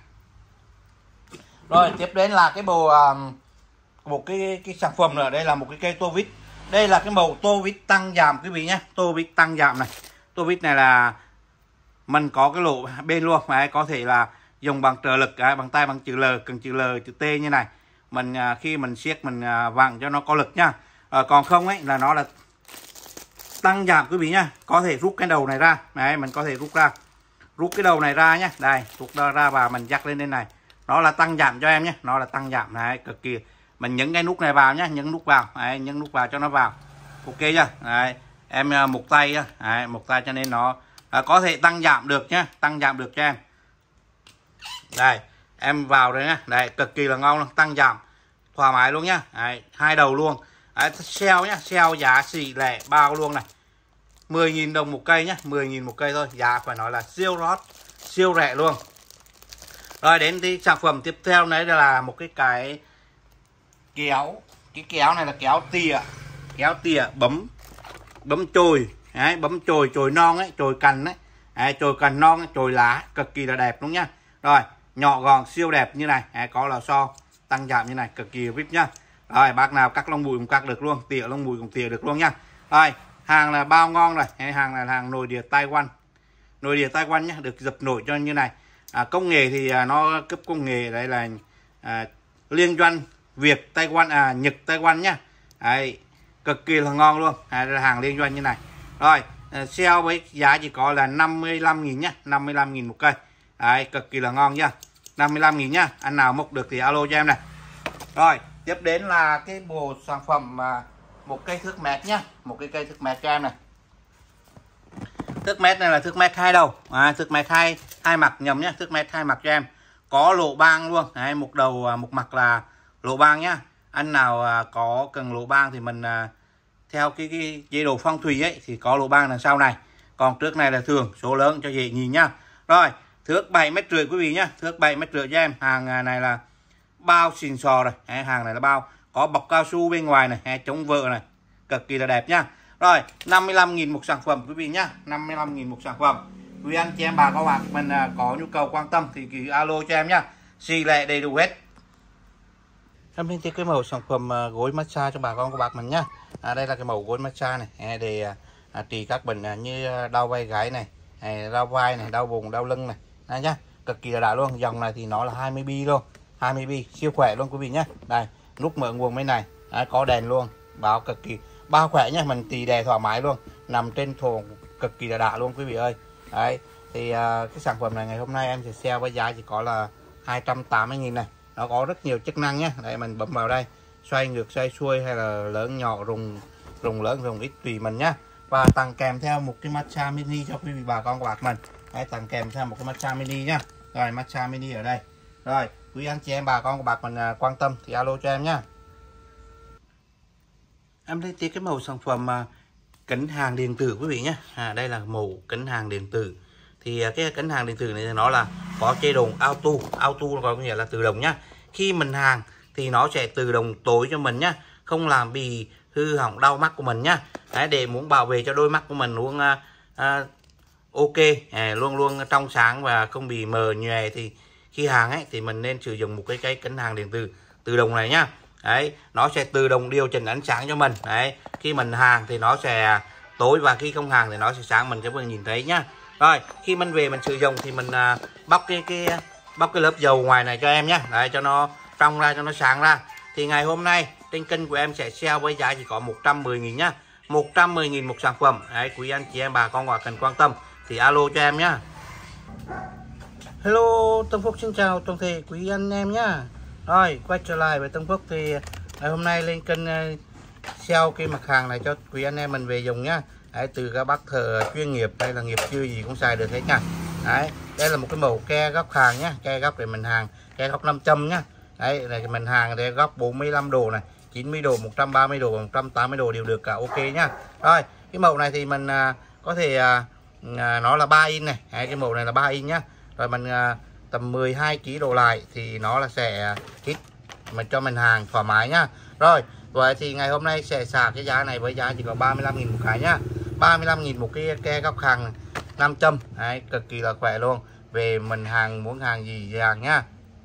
Rồi tiếp đến là cái bộ một cái sản phẩm nữa. Đây là một cái cây tô vít. Đây là cái màu tô vít tăng giảm quý vị nhé. Tô vít tăng giảm này. Tô vít này là mình có cái lỗ bên luôn. Đấy, có thể là dùng bằng trợ lực, bằng tay bằng chữ L, cần chữ L, chữ T như này. Mình khi mình siết mình vặn cho nó có lực nhá. Còn không ấy là nó là tăng giảm quý vị nhá. Có thể rút cái đầu này ra. Đấy, mình có thể rút cái đầu này ra nhé. Đây, rút ra và mình dắt lên đây này. Nó là tăng giảm cho em nhé. Nó là tăng giảm này, cực kỳ. Mình nhấn cái nút này vào nhé, nhấn nút vào. Đấy, nhấn nút vào cho nó vào. Ok chưa? Đấy, em một tay nhá. Đấy, một tay cho nên nó có thể tăng giảm được nhé, tăng giảm được cho em. Đây, em vào đây nhá. Đây, cực kỳ là ngon luôn, tăng giảm thoải mái luôn nhá. Đấy, hai đầu luôn. Đấy, sale nhá, sale giá xỉ lẻ bao luôn này. 10.000 đồng một cây nhá, 10.000 một cây thôi, giá phải nói là siêu rót, siêu rẻ luôn. Rồi đến cái sản phẩm tiếp theo đấy là một cái kéo. Cái kéo này là kéo tỉa bấm chồi. Đấy, bấm chồi non ấy, chồi cành ấy. Đấy, chồi cành non ấy, chồi lá cực kỳ là đẹp đúng nhá. Rồi, nhỏ gọn siêu đẹp như này. Đấy, có lò xo tăng giảm như này, cực kỳ vip nhá. Rồi, bác nào cắt lông mùi cũng cắt được luôn, tỉa lông mùi cũng tỉa được luôn nhá. Rồi, hàng là bao ngon rồi. Hàng là hàng nội địa Taiwan. Nội địa Taiwan nhá, được dập nổi cho như này. Công nghệ thì nó cấp công nghệ đây là liên doanh Việt Taiwan, Nhật Taiwan nhá. Đấy, cực kỳ là ngon luôn. Là hàng liên doanh như này. Rồi, sale với giá chỉ có là 55.000 nhá, 55.000 một cây. Đấy, cực kỳ là ngon nhá. 55.000 nhá. Anh nào múc được thì alo cho em này. Rồi, tiếp đến là cái bộ sản phẩm một cây thước mét nhá, một cái cây thước mét cho em này. Thước mét này là thước mét hai đầu, thước mét hai mặt nhầm nhá, thước mét hai mặt cho em. Có lỗ bang luôn. Đấy, một đầu một mặt là lỗ bang nhá. Anh nào có cần lỗ bang thì mình theo cái chế độ phong thủy ấy thì có lỗ bang đằng sau này. Còn trước này là thường, số lớn cho dễ nhìn nhá. Rồi, thước 7,5 mét quý vị nhá, thước 7,5 mét cho em. Hàng này là bao xịn sò rồi. Đấy, hàng này là bao có bọc cao su bên ngoài này, chống vỡ này, cực kỳ là đẹp nhá. Rồi, 55.000 một sản phẩm quý vị nhá, 55.000 một sản phẩm. Quý anh chị em bà các bạn mình có nhu cầu quan tâm thì cứ alo cho em nhá. Xì lệ đầy đủ hết. Em xin cái mẫu sản phẩm gối massage cho bà con của bác mình nhá. Đây là cái mẫu gối massage này để trị các bệnh như đau vai gáy này, đau vai này, đau vùng, đau lưng này. Đây nhá, cực kỳ là đã luôn. Dòng này thì nó là 20 bi luôn, 20 bi siêu khỏe luôn quý vị nhá. Đây, nút mở nguồn bên này, có đèn luôn, báo cực kỳ bao khỏe nhá, mình tì đè thoải mái luôn, nằm trên thùng cực kỳ là đã luôn quý vị ơi. Đấy, thì cái sản phẩm này ngày hôm nay em sẽ sale với giá chỉ có là 280.000 này. Nó có rất nhiều chức năng nhé. Đây, mình bấm vào đây, xoay ngược xoay xuôi hay là lớn nhỏ, rùng lớn rùng ít tùy mình nhá. Và tặng kèm theo một cái massage mini cho quý vị bà con của bác mình. Đấy, tặng kèm theo một cái massage mini nhá. Rồi, massage mini ở đây. Rồi, quý anh chị em bà con của bác mình quan tâm thì alo cho em nhá. Em lấy tiếp cái mẫu sản phẩm kính hàng điện tử quý vị nhé. Đây là mẫu kính hàng điện tử. Thì cái kính hàng điện tử này nó là có chế độ auto có nghĩa là tự động nhá. Khi mình hàng thì nó sẽ tự động tối cho mình nhá, không làm bị hư hỏng đau mắt của mình nhá. Đấy, để muốn bảo vệ cho đôi mắt của mình luôn ok, luôn trong sáng và không bị mờ nhòe thì khi hàng ấy thì mình nên sử dụng một cái kính hàng điện tử tự động này nhá. Đấy, nó sẽ tự động điều chỉnh ánh sáng cho mình. Đấy, khi mình hàng thì nó sẽ tối và khi không hàng thì nó sẽ sáng, mình sẽ vừa nhìn thấy nhá. Rồi, khi mình về mình sử dụng thì mình bóc cái lớp dầu ngoài này cho em nhé. Đấy, cho nó trong ra, cho nó sáng ra. Thì ngày hôm nay trên kênh của em sẽ sale với giá chỉ có 110.000 nhá. 110.000 một sản phẩm. Đấy, quý anh chị em bà con nào cần quan tâm thì alo cho em nhá. Hello, Tân Phúc xin chào toàn thể quý anh em nhá. Rồi, quay trở lại với Tân Phúc thì ngày hôm nay lên kênh sale cái mặt hàng này cho quý anh em mình về dùng nhá. Đấy, từ các bác thợ chuyên nghiệp, đây là nghiệp dư gì cũng xài được hết nha. Đấy, đây là một cái mẫu ke góc hàng nhá, ke góc để mình hàng, ke góc 500 nhá. Đấy, là mình hàng để góc 45 độ này, 90 độ, 130 độ, 180 độ đều được cả, ok nhá. Rồi, cái mẫu này thì mình có thể nó là 3 in này. Đấy, cái mẫu này là 3 in nhá. Rồi mình tầm 12 kg độ lại thì nó là sẽ kit mình cho mình hàng thoải mái nhá. Rồi vậy thì ngày hôm nay sẽ xả cái giá này với giá chỉ có 35.000 một cái nhá. 35.000 một cái ke góc hàng 500. Đấy, cực kỳ là khỏe luôn. Về mình hàng muốn hàng gì hàng nhá.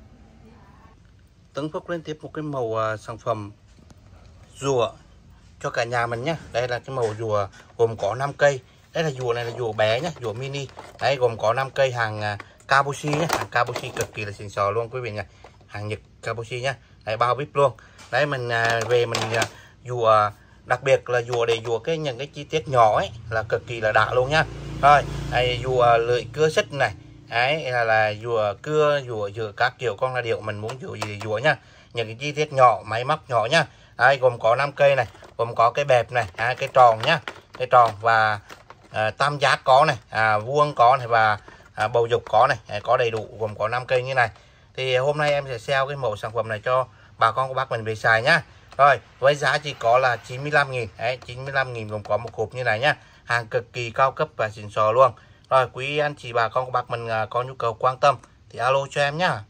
Tấn Phúc lên tiếp một cái màu sản phẩm rùa cho cả nhà mình nhá. Đây là cái màu rùa gồm có 5 cây. Đây là rùa này là rùa bé nhá, rùa mini. Đấy, gồm có 5 cây hàng Kabushi nhé, hàng Kabushi cực kỳ là xịn sò luôn quý vị nha, hàng Nhật Kabushi nhá. Đấy, bao bếp luôn. Đấy, mình về mình rùa đặc biệt là rùa để rùa những cái chi tiết nhỏ ấy là cực kỳ là đã luôn nhá. Rồi đây rùa lưỡi cưa xích này, đấy là rùa cưa rùa các kiểu con là điệu mình muốn rùa gì thì rùa nhá, những cái chi tiết nhỏ máy móc nhỏ nhá. Đấy, gồm có 5 cây này, gồm có cái bẹp này, cái tròn nhá, cái tròn và tam giác có này, vuông có này và bầu dục có này, có đầy đủ, gồm có 5 cây như này. Thì hôm nay em sẽ sale cái mẫu sản phẩm này cho bà con của bác mình về xài nhá. Rồi với giá chỉ có là 95.000. Đấy, 95.000 gồm có một hộp như này nhá, hàng cực kỳ cao cấp và xịn sò luôn. Rồi quý anh chị bà con của bác mình có nhu cầu quan tâm thì alo cho em nhá.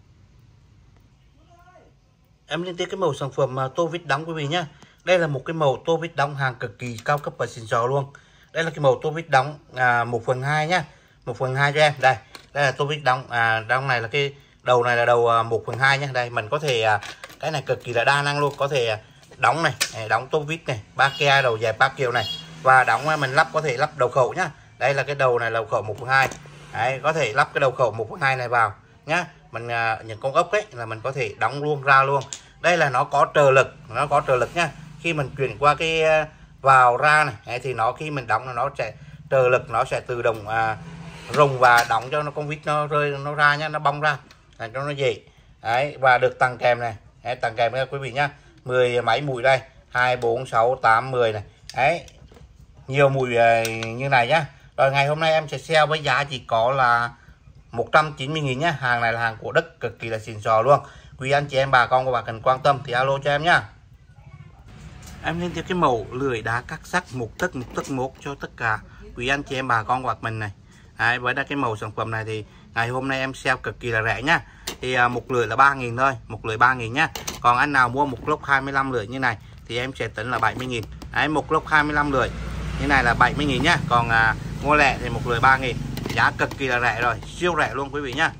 Em liên tiếp cái mẫu sản phẩm tô vít đóng quý vị nhá. Đây là một cái mẫu tô vít đóng hàng cực kỳ cao cấp và xịn sò luôn. Đây là cái mẫu tô vít đóng 1/2 nhá, 1/2 cho em. Đây là tô vít đóng, đóng này là cái đầu này là đầu 1/2 nhá. Đây mình có thể cái này cực kỳ là đa năng luôn, có thể đóng này, đóng tô vít này, 3 ke đầu dẹp 3 kiểu này, và đóng mình lắp có thể lắp đầu khẩu nhá. Đây là cái đầu này là đầu khẩu 1/2. Đấy, có thể lắp cái đầu khẩu 1/2 này vào nhá. Mình những con ốc ấy là mình có thể đóng luôn ra luôn. Đây là nó có trợ lực, nhá. Khi mình chuyển qua cái vào ra này thì nó khi mình đóng là nó sẽ trợ lực, nó sẽ tự động rung và đóng cho nó con vít nó rơi nó ra nhá, nó bong ra cho nó dễ. Đấy, và được tặng kèm này. Đấy, tặng kèm nha quý vị nhá, 10 máy mũi đây, 2 4 6 8 10 này. Đấy, nhiều mũi như này nhá. Rồi ngày hôm nay em sẽ sale với giá chỉ có là 190.000 nhá. Hàng này là hàng của Đức, cực kỳ là xịn sò luôn. Quý anh chị em bà con của bà cần quan tâm thì alo cho em nhá. Em lên tiếp cái mẫu lưỡi đá cắt sắt 1 tấc 1 cho tất cả quý anh chị em bà con của bác mình này. Đấy, với cái mẫu sản phẩm này thì ngày hôm nay em sale cực kỳ là rẻ nhá. Thì một lưỡi là 3.000 thôi, một lưỡi 3.000 nhá. Còn anh nào mua một lốc 25 lưỡi như này thì em sẽ tính là 70.000. Đấy, một lốc 25 lưỡi như này là 70.000 nhá. Còn mua lẻ thì một lưỡi 3.000. Giá cực kỳ là rẻ rồi, siêu rẻ luôn quý vị nhá.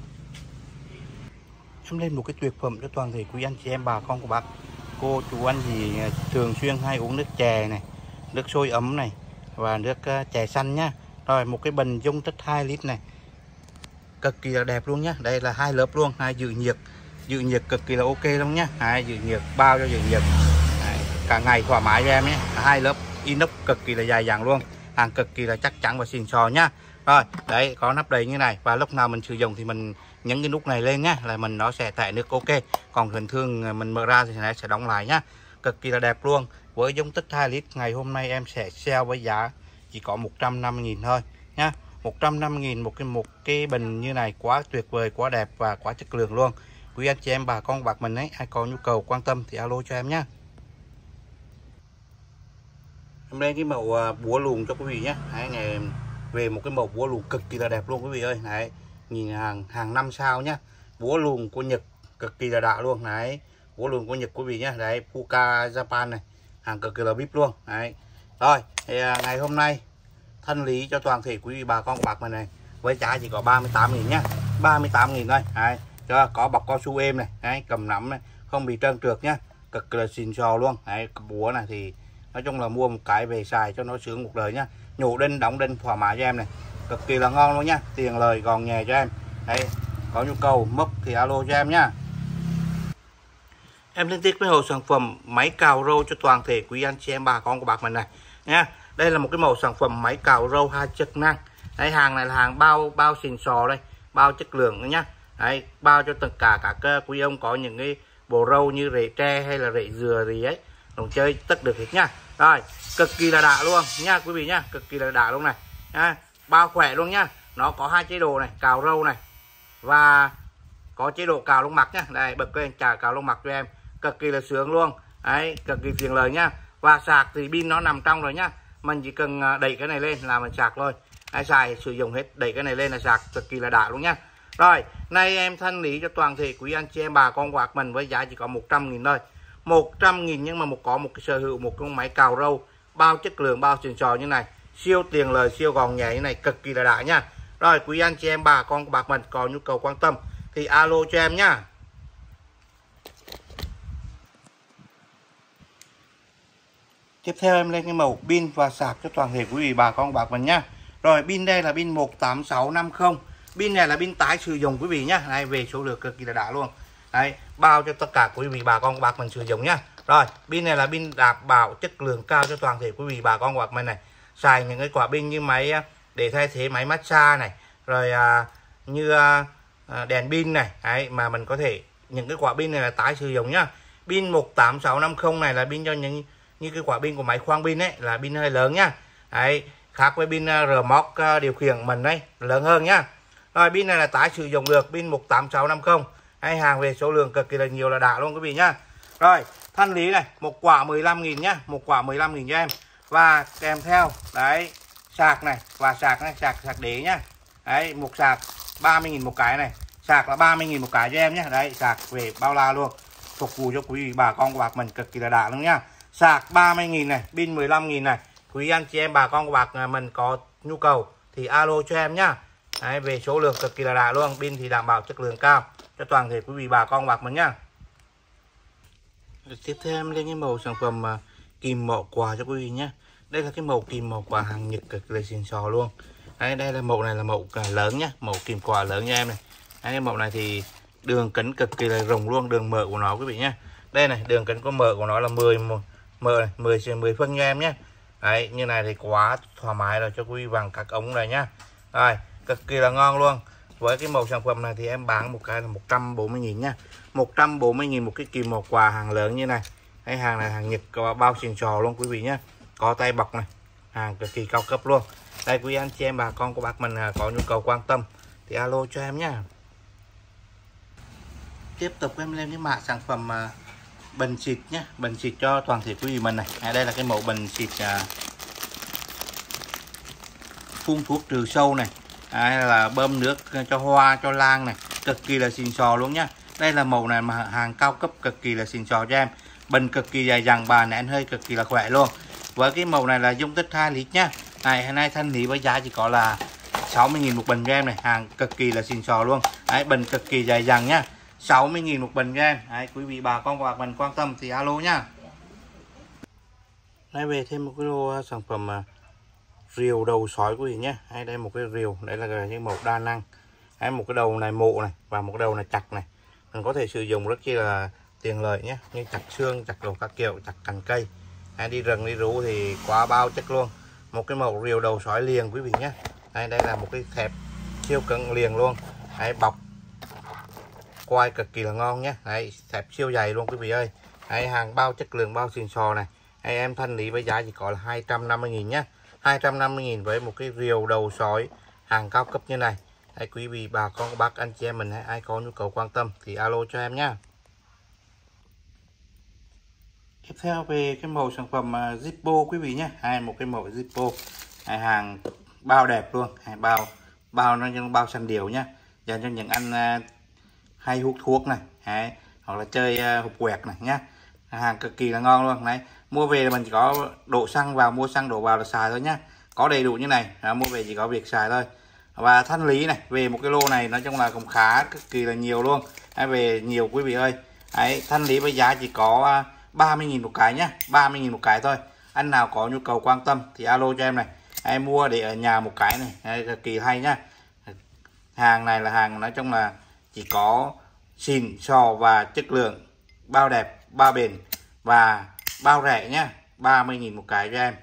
Em lên một cái tuyệt phẩm cho toàn thể quý anh chị em bà con của bác cô chú anh gì thường xuyên hay uống nước chè này, nước sôi ấm này và nước chè xanh nhá. Rồi một cái bình dung tích 2 lít này, cực kỳ là đẹp luôn nhá. Đây là 2 lớp luôn, 2 giữ nhiệt cực kỳ là ok luôn nhá. 2 giữ nhiệt, bao cho giữ nhiệt. Đấy, cả ngày thoải mái cho em nhé. 2 lớp inox cực kỳ là dài dẳng luôn, hàng cực kỳ là chắc chắn và xịn sò nhá. Rồi đấy, có nắp đầy như này và lúc nào mình sử dụng thì mình nhấn cái nút này lên nhá, là nó sẽ tải nước ok. Còn bình thường mình mở ra thì nó sẽ đóng lại nhá. Cực kỳ là đẹp luôn. Với dung tích 2 lít ngày hôm nay em sẽ sale với giá chỉ có 150.000 thôi nhá. 150.000 một cái bình như này, quá tuyệt vời, quá đẹp và quá chất lượng luôn. Quý anh chị em bà con bạc mình ấy, ai có nhu cầu quan tâm thì alo cho em nhá. Em lên cái mẫu búa luồng cho quý vị nhé. Đấy, ngày về một cái mẫu búa luồng cực kỳ là đẹp luôn quý vị ơi. Đấy, nhìn hàng 5 sao nhá. Búa luồng của Nhật cực kỳ là đã luôn. Đấy, búa luồng của Nhật quý vị nhé. Đấy, Fuka Japan này, hàng cực kỳ là vip luôn. Đấy. Rồi thì ngày hôm nay thanh lý cho toàn thể quý vị bà con của bác mình này với giá chỉ có 38.000 nhá. 38.000 thôi. Đấy, cho có bọc cao su êm này. Đấy, cầm nắm này, không bị trơn trượt nhá, cực kỳ là xịn sò luôn. Đấy, búa này thì nói chung là mua một cái về xài cho nó sướng một đời nhá. Nhổ đinh đóng đinh thoải mái cho em này, cực kỳ là ngon luôn nhá. Tiền lời gòn nhẹ cho em. Đấy, có nhu cầu mốc thì alo cho em nhá. Em liên tiếp với hồ sản phẩm máy cào râu cho toàn thể quý anh chị em bà con của bác mình này nha. Đây là một cái mẫu sản phẩm máy cào râu 2 chức năng. Đấy, hàng này là hàng bao xịn sò đây, bao chất lượng nữa nhá. Đấy, bao cho tất cả các quý ông có những cái bộ râu như rễ tre hay là rễ dừa gì ấy, đồng chơi tất được hết nha. Rồi, cực kỳ là đã luôn nha quý vị nhá, cực kỳ là đã luôn này nha. Bao khỏe luôn nhá. Nó có hai chế độ này, cào râu này và có chế độ cào lông mặt nhá. Đây, bật lên cào lông mặt cho em, cực kỳ là sướng luôn. Đấy, cực kỳ tiện lợi nhá. Và sạc thì pin nó nằm trong rồi nhá, mình chỉ cần đẩy cái này lên là mình sạc thôi. Ai xài sử dụng hết, đẩy cái này lên là sạc, cực kỳ là đã luôn nhá. Rồi, nay em thanh lý cho toàn thể quý anh chị em bà con quạt mình với giá chỉ có 100.000 thôi. 100.000 nhưng mà có một cái sở hữu một con máy cào râu bao chất lượng, bao xịn sò như này, siêu tiền lời, siêu gòn nhẹ như này, cực kỳ là đã nha. Rồi, quý anh chị em bà con bạc mình có nhu cầu quan tâm thì alo cho em nhá. Tiếp theo em lên cái mẫu pin và sạc cho toàn thể quý vị bà con bạc mình nhá. Rồi, pin đây là pin 18650. Pin này là pin tái sử dụng quý vị nhá. Đây, về số lượng cực kỳ là đã luôn. Đấy, bao cho tất cả quý vị bà con bạc mình sử dụng nhá. Rồi, pin này là pin đảm bảo chất lượng cao cho toàn thể quý vị bà con bạc mình này. Xài những cái quả pin như máy để thay thế máy massage này, rồi như đèn pin này. Đấy, mà mình có thể những cái quả pin này là tái sử dụng nhá. Pin 18650 này là pin cho những như cái quả pin của máy khoang pin ấy, là pin hơi lớn nhá. Đấy, khác với pin remote điều khiển mình đấy, lớn hơn nhá. Rồi, pin này là tái sử dụng được, pin 18650. Hay hàng về số lượng cực kỳ là nhiều là đã luôn quý vị nhá. Rồi, thanh lý này, một quả 15.000 nhá, một quả 15.000 cho em. Và kèm theo đấy sạc này, và sạc này, sạc đế nhá. Đấy, một sạc 30.000 một cái này, sạc là 30.000 một cái cho em nhé. Đấy, sạc về bao la luôn, phục vụ cho quý vị bà con của bạc mình cực kỳ là đã luôn nhá. Sạc 30.000 này, pin 15.000 này. Quý anh chị em bà con của bạc mình có nhu cầu thì alo cho em nhá. Đấy, về số lượng cực kỳ là đã luôn, pin thì đảm bảo chất lượng cao cho toàn thể quý vị bà con bạc mình nhá. Tiếp theo em lên cái mẫu sản phẩm kìm mỏ quà cho quý vị nhé. Đây là cái mẫu kìm mỏ quà hàng Nhật cực là xịn sò luôn. Đấy, đây là mẫu này là mẫu lớn nhá, mẫu kìm quà lớn nha em này. Đấy, cái mẫu này thì đường kính cực kỳ là rộng luôn, đường mở của nó quý vị nhé. Đây này, đường kính có mở của nó là 10 này, 10 phân nha em nhé. Đấy, như này thì quá thoải mái rồi cho quý vị bằng các ống này nhá. Rồi, cực kỳ là ngon luôn. Với cái mẫu sản phẩm này thì em bán một cái là 140.000 nhá. 140.000 một cái kìm mỏ quà hàng lớn như này. Cái hàng này hàng Nhật có bao xịn sò luôn quý vị nhé. Có tay bọc này, hàng cực kỳ cao cấp luôn. Đây quý anh chị em bà con của bác mình có nhu cầu quan tâm thì alo cho em nhá. Tiếp tục em lên cái mã sản phẩm bình xịt nhé, bình xịt cho toàn thể quý vị mình này. Đây là cái mẫu bình xịt phun thuốc trừ sâu này, hay là bơm nước cho hoa cho lan này, cực kỳ là xịn sò luôn nhá. Đây là mẫu này mà hàng cao cấp cực kỳ là xịn sò cho em. Bình cực kỳ dài dẳng và nén hơi cực kỳ là khỏe luôn. Với cái mẫu này là dung tích 2 lít nhá. Này, hôm nay thanh lý với giá chỉ có là 60.000 một bình cho em này, hàng cực kỳ là xịn sò luôn. Đấy, bình cực kỳ dài dẳng nhá. 60.000 một bình cho em. Đấy, quý vị bà con và mình quan tâm thì alo nhá. Đây về thêm một cái lô sản phẩm rìu đầu sói quý vị nhé. Hay đây một cái rìu, đây là cái màu đa năng. Hay một cái đầu này mộ này và một cái đầu này chặt này. Mình có thể sử dụng rất chi là tiền lợi nhé, như chặt xương, chặt đồ các kiểu, chặt cành cây. Hay đi rừng đi rú thì quá bao chất luôn. Một cái màu rìu đầu sói liền quý vị nhé. Đây là một cái thẹp siêu cứng liền luôn. Đấy, bọc quai cực kỳ là ngon nhé. Đấy, thẹp siêu dày luôn quý vị ơi. Đấy, hàng bao chất lượng, bao xịn sò này. Hay em thanh lý với giá chỉ có là 250.000 nhé. 250.000 với một cái rìu đầu sói hàng cao cấp như này. Hay quý vị bà con bác anh chị em mình ai có nhu cầu quan tâm thì alo cho em nhé. Tiếp theo về cái mẫu sản phẩm Zippo quý vị nhé. Hay một cái mẫu Zippo, hay hàng bao đẹp luôn, hay bao nó như bao xanh điệu nhá, dành cho những anh hay hút thuốc này, hay, hoặc là chơi hộp quẹt này nhá. Hàng cực kỳ là ngon luôn. Đấy, mua về là mình chỉ có đổ xăng vào, mua xăng đổ vào là xài thôi nhá, có đầy đủ như này. Mua về chỉ có việc xài thôi. Và thanh lý này, về một cái lô này nói chung là cũng khá cực kỳ là nhiều luôn. Về nhiều quý vị ơi. Đấy, thanh lý với giá chỉ có 30.000 một cái nhá, 30.000 một cái thôi. Anh nào có nhu cầu quan tâm thì alo cho em này. Em mua để ở nhà một cái này. Đấy, cực kỳ hay nhá. Hàng này là hàng nói chung là chỉ có xịn sò và chất lượng, bao đẹp, bao bền và bao rẻ nhá. 30.000 một cái cho em.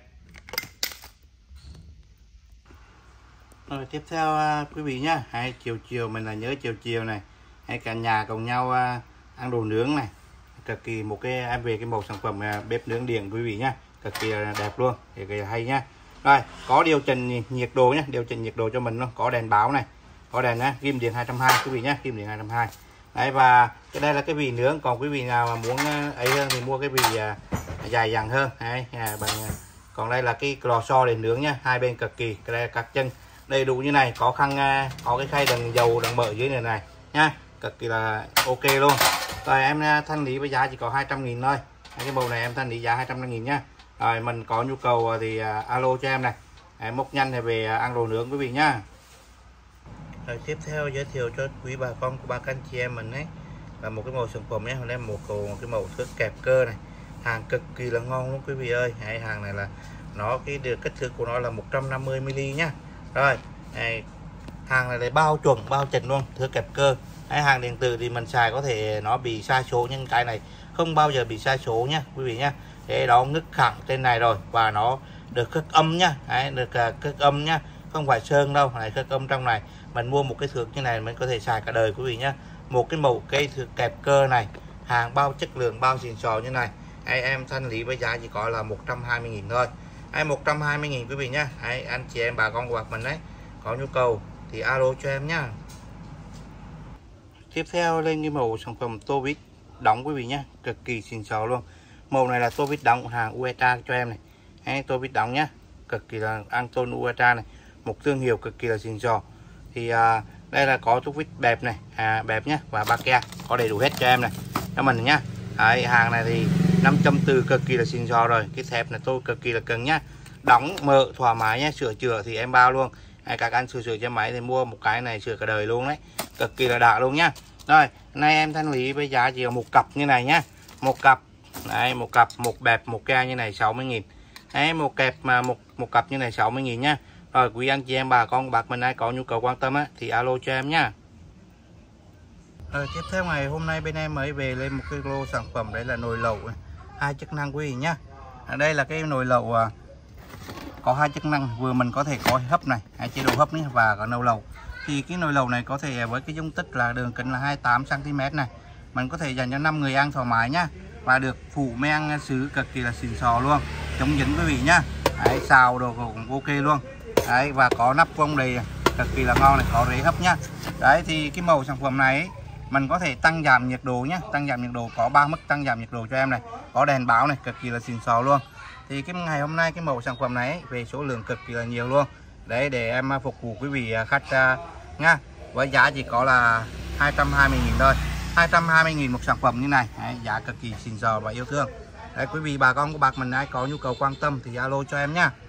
Rồi tiếp theo quý vị nhá, hay chiều mình là nhớ chiều này hay cả nhà cùng nhau ăn đồ nướng này, cực kỳ một cái em về cái mẫu sản phẩm bếp nướng điện quý vị nhá, cực kỳ đẹp luôn, thì hay nhá. Rồi có điều chỉnh nhiệt độ nhé, điều chỉnh nhiệt độ cho mình luôn, có đèn báo này, có đèn nhá, kim điện 220 quý vị nhá, kim điện 220. Đấy, và cái đây là cái vỉ nướng, còn quý vị nào mà muốn ấy hơn thì mua cái vỉ dài dẳng hơn. Đấy, còn đây là cái lò xo để nướng nhá, hai bên cực kỳ, cái đây các chân đầy đủ như này, có khăn, có cái khay đằng dầu đằng mỡ dưới này nhá, cực kỳ là ok luôn. Rồi em thanh lý với giá chỉ có 200.000 thôi, cái bầu này em thanh lý giá 250.000 nhá. Rồi mình có nhu cầu thì alo cho em này. Đấy, mốc nhanh thì về ăn đồ nướng quý vị nhá. Rồi tiếp theo giới thiệu cho quý bà con của ba anh chị em mình ấy là một cái mẫu sản phẩm nhé, hôm nay một cái mẫu thước kẹp cơ này, hàng cực kỳ là ngon luôn quý vị ơi. Đấy, hàng này là nó cái kích thước của nó là 150 mm nhá. Rồi này, hàng này để bao chuẩn bao chỉnh luôn, thước kẹp cơ. Đấy, hàng điện tử thì mình xài có thể nó bị sai số, nhưng cái này không bao giờ bị sai số nhá quý vị nhá. Thế đó ngứt khẳng trên này rồi, và nó được khớp âm nhá. Đấy, được khớp âm nhá, không phải sơn đâu, này khớp âm trong này. Mình mua một cái thước như này mình có thể xài cả đời quý vị nhá. Một cái mẫu cây thước kẹp cơ này, hàng bao chất lượng, bao xịn sò như này. Đấy, em thanh lý với giá chỉ có là 120.000 thôi. 120.000 quý vị nhá. Đấy, anh chị em bà con của bạn mình đấy có nhu cầu thì alo cho em nhá. Tiếp theo lên cái mẫu sản phẩm tô vít đóng quý vị nhá, cực kỳ xịn sò luôn. Màu này là tô vít đóng hàng Ueta cho em này. Đấy, tô vít đóng nhá, cực kỳ là Anton Ueta này, một thương hiệu cực kỳ là xịn sò. Thì đây là có tô vít bẹp này, bẹp nhá, và ba ke có đầy đủ hết cho em này, cho mình nhá. Đấy, hàng này thì 5.4 cực kỳ là xịn sò rồi, cái thép này tôi cực kỳ là cứng nhá, đóng mở thoải mái nhá, sửa chữa thì em bao luôn. Các anh sửa cho máy thì mua một cái này sửa cả đời luôn đấy, cực kỳ là đã luôn nhá. Rồi nay em thanh lý với giá chỉ có một cặp như này nhá, một cặp đấy, một cặp, một bẹp một ke như này 60.000. Đấy, một kẹp mà một cặp như này 60.000 nhá. Rồi quý anh chị em bà con bác mình ai có nhu cầu quan tâm á thì alo cho em nhá. Rồi tiếp theo ngày hôm nay bên em mới về lên một cái lô sản phẩm, đấy là nồi lẩu hai chức năng quý vị nhá. Ở đây là cái nồi lẩu có hai chức năng, vừa mình có thể có hấp này, hay chế độ hấp này, và có nấu lẩu. Thì cái nồi lẩu này có thể với cái dung tích là đường kính là 28 cm này, mình có thể dành cho 5 người ăn thoải mái nhá, và được phủ men sứ cực kỳ là xịn sò luôn, chống dính quý vị nhá. Đấy, xào đồ cũng ok luôn. Đấy, và có nắp vông đầy cực kỳ là ngon này, có rễ hấp nhá. Đấy, thì cái mẫu sản phẩm này ấy, mình có thể tăng giảm nhiệt độ nhá, tăng giảm nhiệt độ, có 3 mức tăng giảm nhiệt độ cho em này, có đèn báo này, cực kỳ là xịn sò luôn. Thì cái ngày hôm nay cái mẫu sản phẩm này ấy, về số lượng cực kỳ là nhiều luôn. Đấy, để em phục vụ quý vị khách nha. Với giá chỉ có là 220.000 thôi, 220.000 một sản phẩm như này. Đấy, giá cực kỳ xịn sò và yêu thương. Đấy, quý vị bà con của bác mình ai có nhu cầu quan tâm thì alo cho em nhá.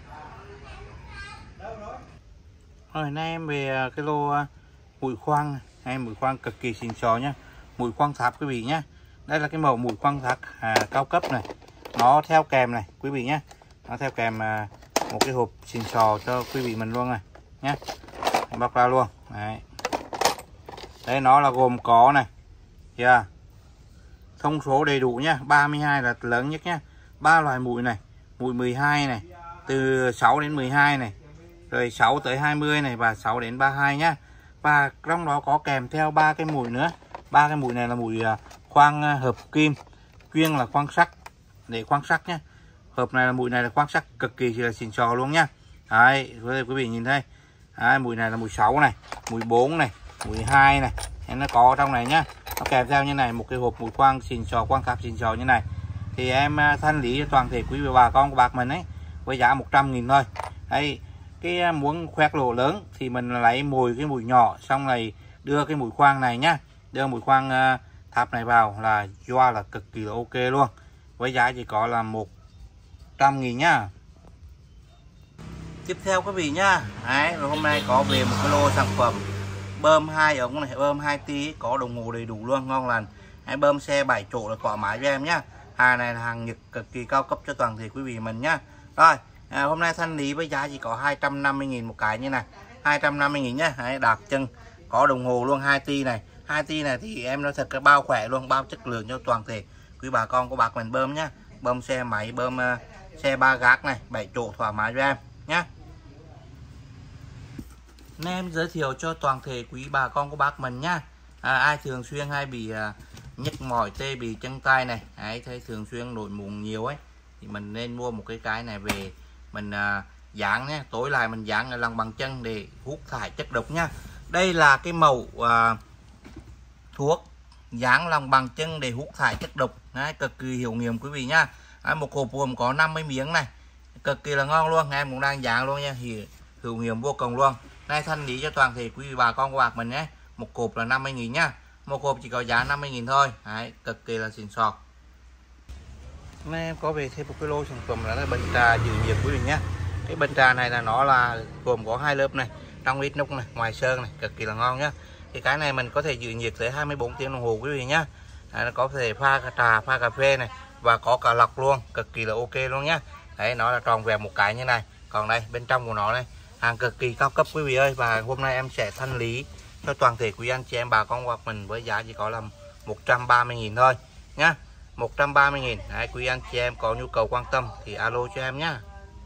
Rồi nay em về cái lô mũi khoan, mũi khoan cực kỳ xịn sò nhá, mũi khoan tháp quý vị nhá. Đây là cái mẫu mũi khoan tháp cao cấp này, nó theo kèm này quý vị nhá, nó theo kèm một cái hộp xịn sò cho quý vị mình luôn này nhá, bóc ra luôn. Đấy, đấy nó là gồm có này, yeah, thông số đầy đủ nhá, 32 là lớn nhất nhá, 3 loại mũi này, mũi 12 này, từ 6 đến 12 này, rồi 6 tới 20 này, và 6 đến 32 nhá. Và trong đó có kèm theo 3 cái mũi nữa. 3 cái mũi này là mũi khoan hợp kim, chuyên là khoan sắt, để khoan sắt nhá. Hộp này là mũi này là khoan sắt cực kỳ là xịn sò luôn nhá. Đấy, quý vị nhìn thấy. Đấy, mũi này là mũi 6 này, mũi 4 này, mũi 2 này. Nó có trong này nhá. Nó kèm theo như này một cái hộp mũi khoan xịn sò, khoan tháp xịn sò như này. Thì em thanh lý cho toàn thể quý vị bà con của bác mình ấy với giá 100.000 thôi. Đây, cái muốn khoét lỗ lớn thì mình lấy mồi cái mũi nhỏ, xong này đưa cái mũi khoan này nhá, đưa mũi khoan tháp này vào là doa là cực kỳ là ok luôn, với giá chỉ có là 100.000 nhá. Tiếp theo quý vị nhá. Đấy, rồi hôm nay có về một cái lô sản phẩm bơm 2 ống này, bơm 2 tí, có đồng hồ đầy đủ luôn, ngon lành. Hãy bơm xe 7 chỗ là thoải mái cho em nhá. Hàng này là hàng Nhật cực kỳ cao cấp cho toàn thể quý vị mình nhá. Rồi hôm nay thanh lý với giá chỉ có 250.000 một cái như này, 250.000 nhá. Đấy, đạc chân, có đồng hồ luôn, 2 ti này, 2 ti này thì em nói thật cái bao khỏe luôn, bao chất lượng cho toàn thể quý bà con của bác mình bơm nhá. Bơm xe máy, bơm xe 3 gác này, 7 chỗ thoải mái cho em nhá. Nên em giới thiệu cho toàn thể quý bà con của bác mình nhá. Ai thường xuyên hay bị nhức mỏi tê bị chân tay này, ấy thấy thường xuyên nổi mụn nhiều ấy, thì mình nên mua một cái này về mình dán nhé, tối lại mình dán ở lòng bàn chân để hút thải chất độc nhá. Đây là cái mẫu thuốc dán lòng bàn chân để hút thải chất độc. Đấy, cực kỳ hiệu nghiệm quý vị nhá. Một hộp gồm có 50 miếng này, cực kỳ là ngon luôn, em cũng đang dán luôn nha, thì hiệu nghiệm vô cùng luôn. Đây thanh lý cho toàn thể quý vị bà con của bạc mình nhé. Một hộp là 50.000 nhá, một hộp chỉ có giá 50.000 thôi. Đấy, cực kỳ là xịn sò. Hôm nay em có về thêm một cái lô sản phẩm là bình trà giữ nhiệt quý vị nhé. Cái bình trà này là nó là gồm có 2 lớp này, trong ít nút này, ngoài sơn này, cực kỳ là ngon nhá. Thì cái này mình có thể giữ nhiệt tới 24 tiếng đồng hồ quý vị nhá. Nó có thể pha trà, pha cà phê này, và có cả lọc luôn, cực kỳ là ok luôn nhá. Đấy, nó là tròn vẹn một cái như này. Còn đây bên trong của nó này, hàng cực kỳ cao cấp quý vị ơi. Và hôm nay em sẽ thanh lý cho toàn thể quý anh chị em bà con hoặc mình với giá chỉ có là 130.000 thôi nhá. 130.000. Đấy, quý anh chị em có nhu cầu quan tâm thì alo cho em nhá.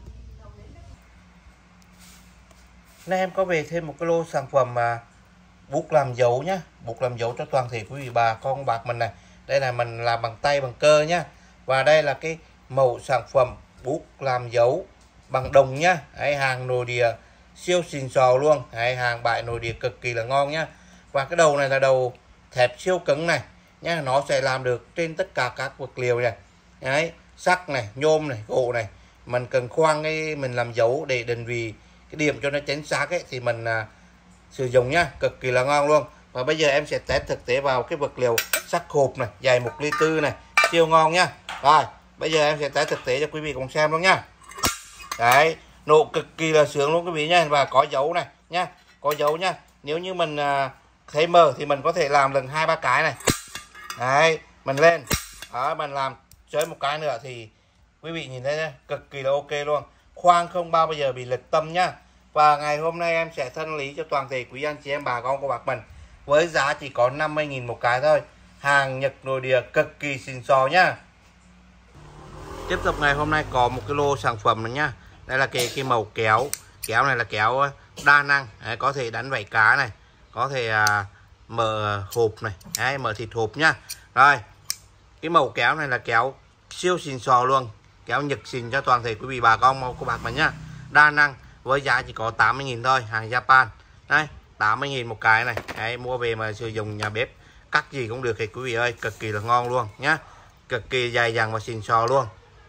Nay em có về thêm một cái lô sản phẩm bút làm dấu nhá, bút làm dấu cho toàn thể quý vị bà con bạc mình này. Đây là mình làm bằng tay bằng cơ nhá. Và đây là cái mẫu sản phẩm bút làm dấu bằng đồng nhá. Đấy, hàng nội địa siêu xịn sò luôn. Đấy, hàng bãi nội địa cực kỳ là ngon nhá. Và cái đầu này là đầu thép siêu cứng này nhá, nó sẽ làm được trên tất cả các vật liệu này. Đấy, sắt này, nhôm này, gỗ này. Mình cần khoan cái mình làm dấu để định vị cái điểm cho nó chính xác ấy thì mình sử dụng nhá, cực kỳ là ngon luôn. Và bây giờ em sẽ test thực tế vào cái vật liệu sắt hộp này, dài 1,4 ly này, siêu ngon nhá. Rồi bây giờ em sẽ test thực tế cho quý vị cùng xem luôn nhá. Đấy, nổ cực kỳ là sướng luôn quý vị nhá. Và có dấu này nhá, có dấu nhá. Nếu như mình thấy mờ thì mình có thể làm lần 2-3 cái này. Đấy, mình lên đó, mình làm chơi một cái nữa thì quý vị nhìn thấy nhá, cực kỳ là ok luôn. Khoan không bao giờ bị lệch tâm nhá. Và ngày hôm nay em sẽ thanh lý cho toàn thể quý anh chị em bà con của bạc mình với giá chỉ có 50.000 một cái thôi. Hàng Nhật nội địa cực kỳ xịn sò nhá. Tiếp tục ngày hôm nay có một cái lô sản phẩm này nhá. Đây là cái màu kéo. Kéo này là kéo đa năng. Đấy, có thể đánh vảy cá này, có thể mở hộp này. Đấy, mở thịt hộp nhá. Rồi, cái màu kéo này là kéo siêu xịn sò luôn. Kéo Nhật xịn cho toàn thể quý vị bà con của bạc mình nhá. Đa năng với giá chỉ có 80.000 thôi, hàng Japan. Đây, 80.000 một cái này. Đấy, mua về mà sử dụng nhà bếp cắt gì cũng được thì quý vị ơi, cực kỳ là ngon luôn nhá. Cực kỳ dày dặn và xịn sò luôn.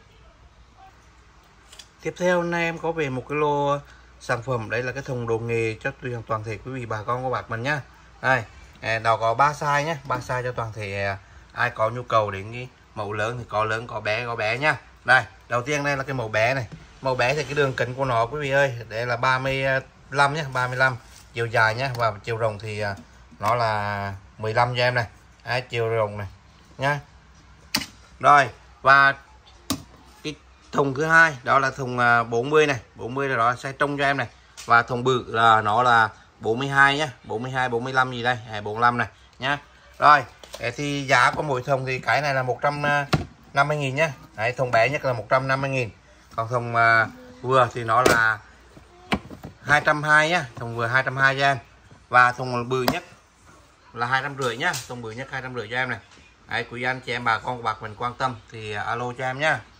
Tiếp theo nay em có về một cái lô sản phẩm, đây là cái thùng đồ nghề cho toàn thể quý vị bà con của bạc mình nhá. Đây, nó có 3 size nhé, 3 size cho toàn thể ai có nhu cầu đến cái mẫu lớn thì có lớn, có bé nhá. Đây, đầu tiên đây là cái màu bé này. Màu bé thì cái đường kính của nó quý vị ơi, đây là 35 nhé, 35 chiều dài nhé, và chiều rộng thì nó là 15 cho em này. Đấy, chiều rộng này nhá. Rồi, và cái thùng thứ hai đó là thùng 40 này, 40 là đó size trong cho em này. Và thùng bự là nó là 42 nhá, 42 45 gì đây, 45 này nhá. Rồi, thì giá của mỗi thùng thì cái này là 150.000 nhá. Đấy, thùng bé nhất là 150.000. Còn thùng vừa thì nó là 220 nhá, thùng vừa 220 cho em. Và thùng bự nhất là 250 nhá, thùng bự nhất 250 cho em này. Đấy, quý anh chị em bà con của bạc mình quan tâm thì alo cho em nhá.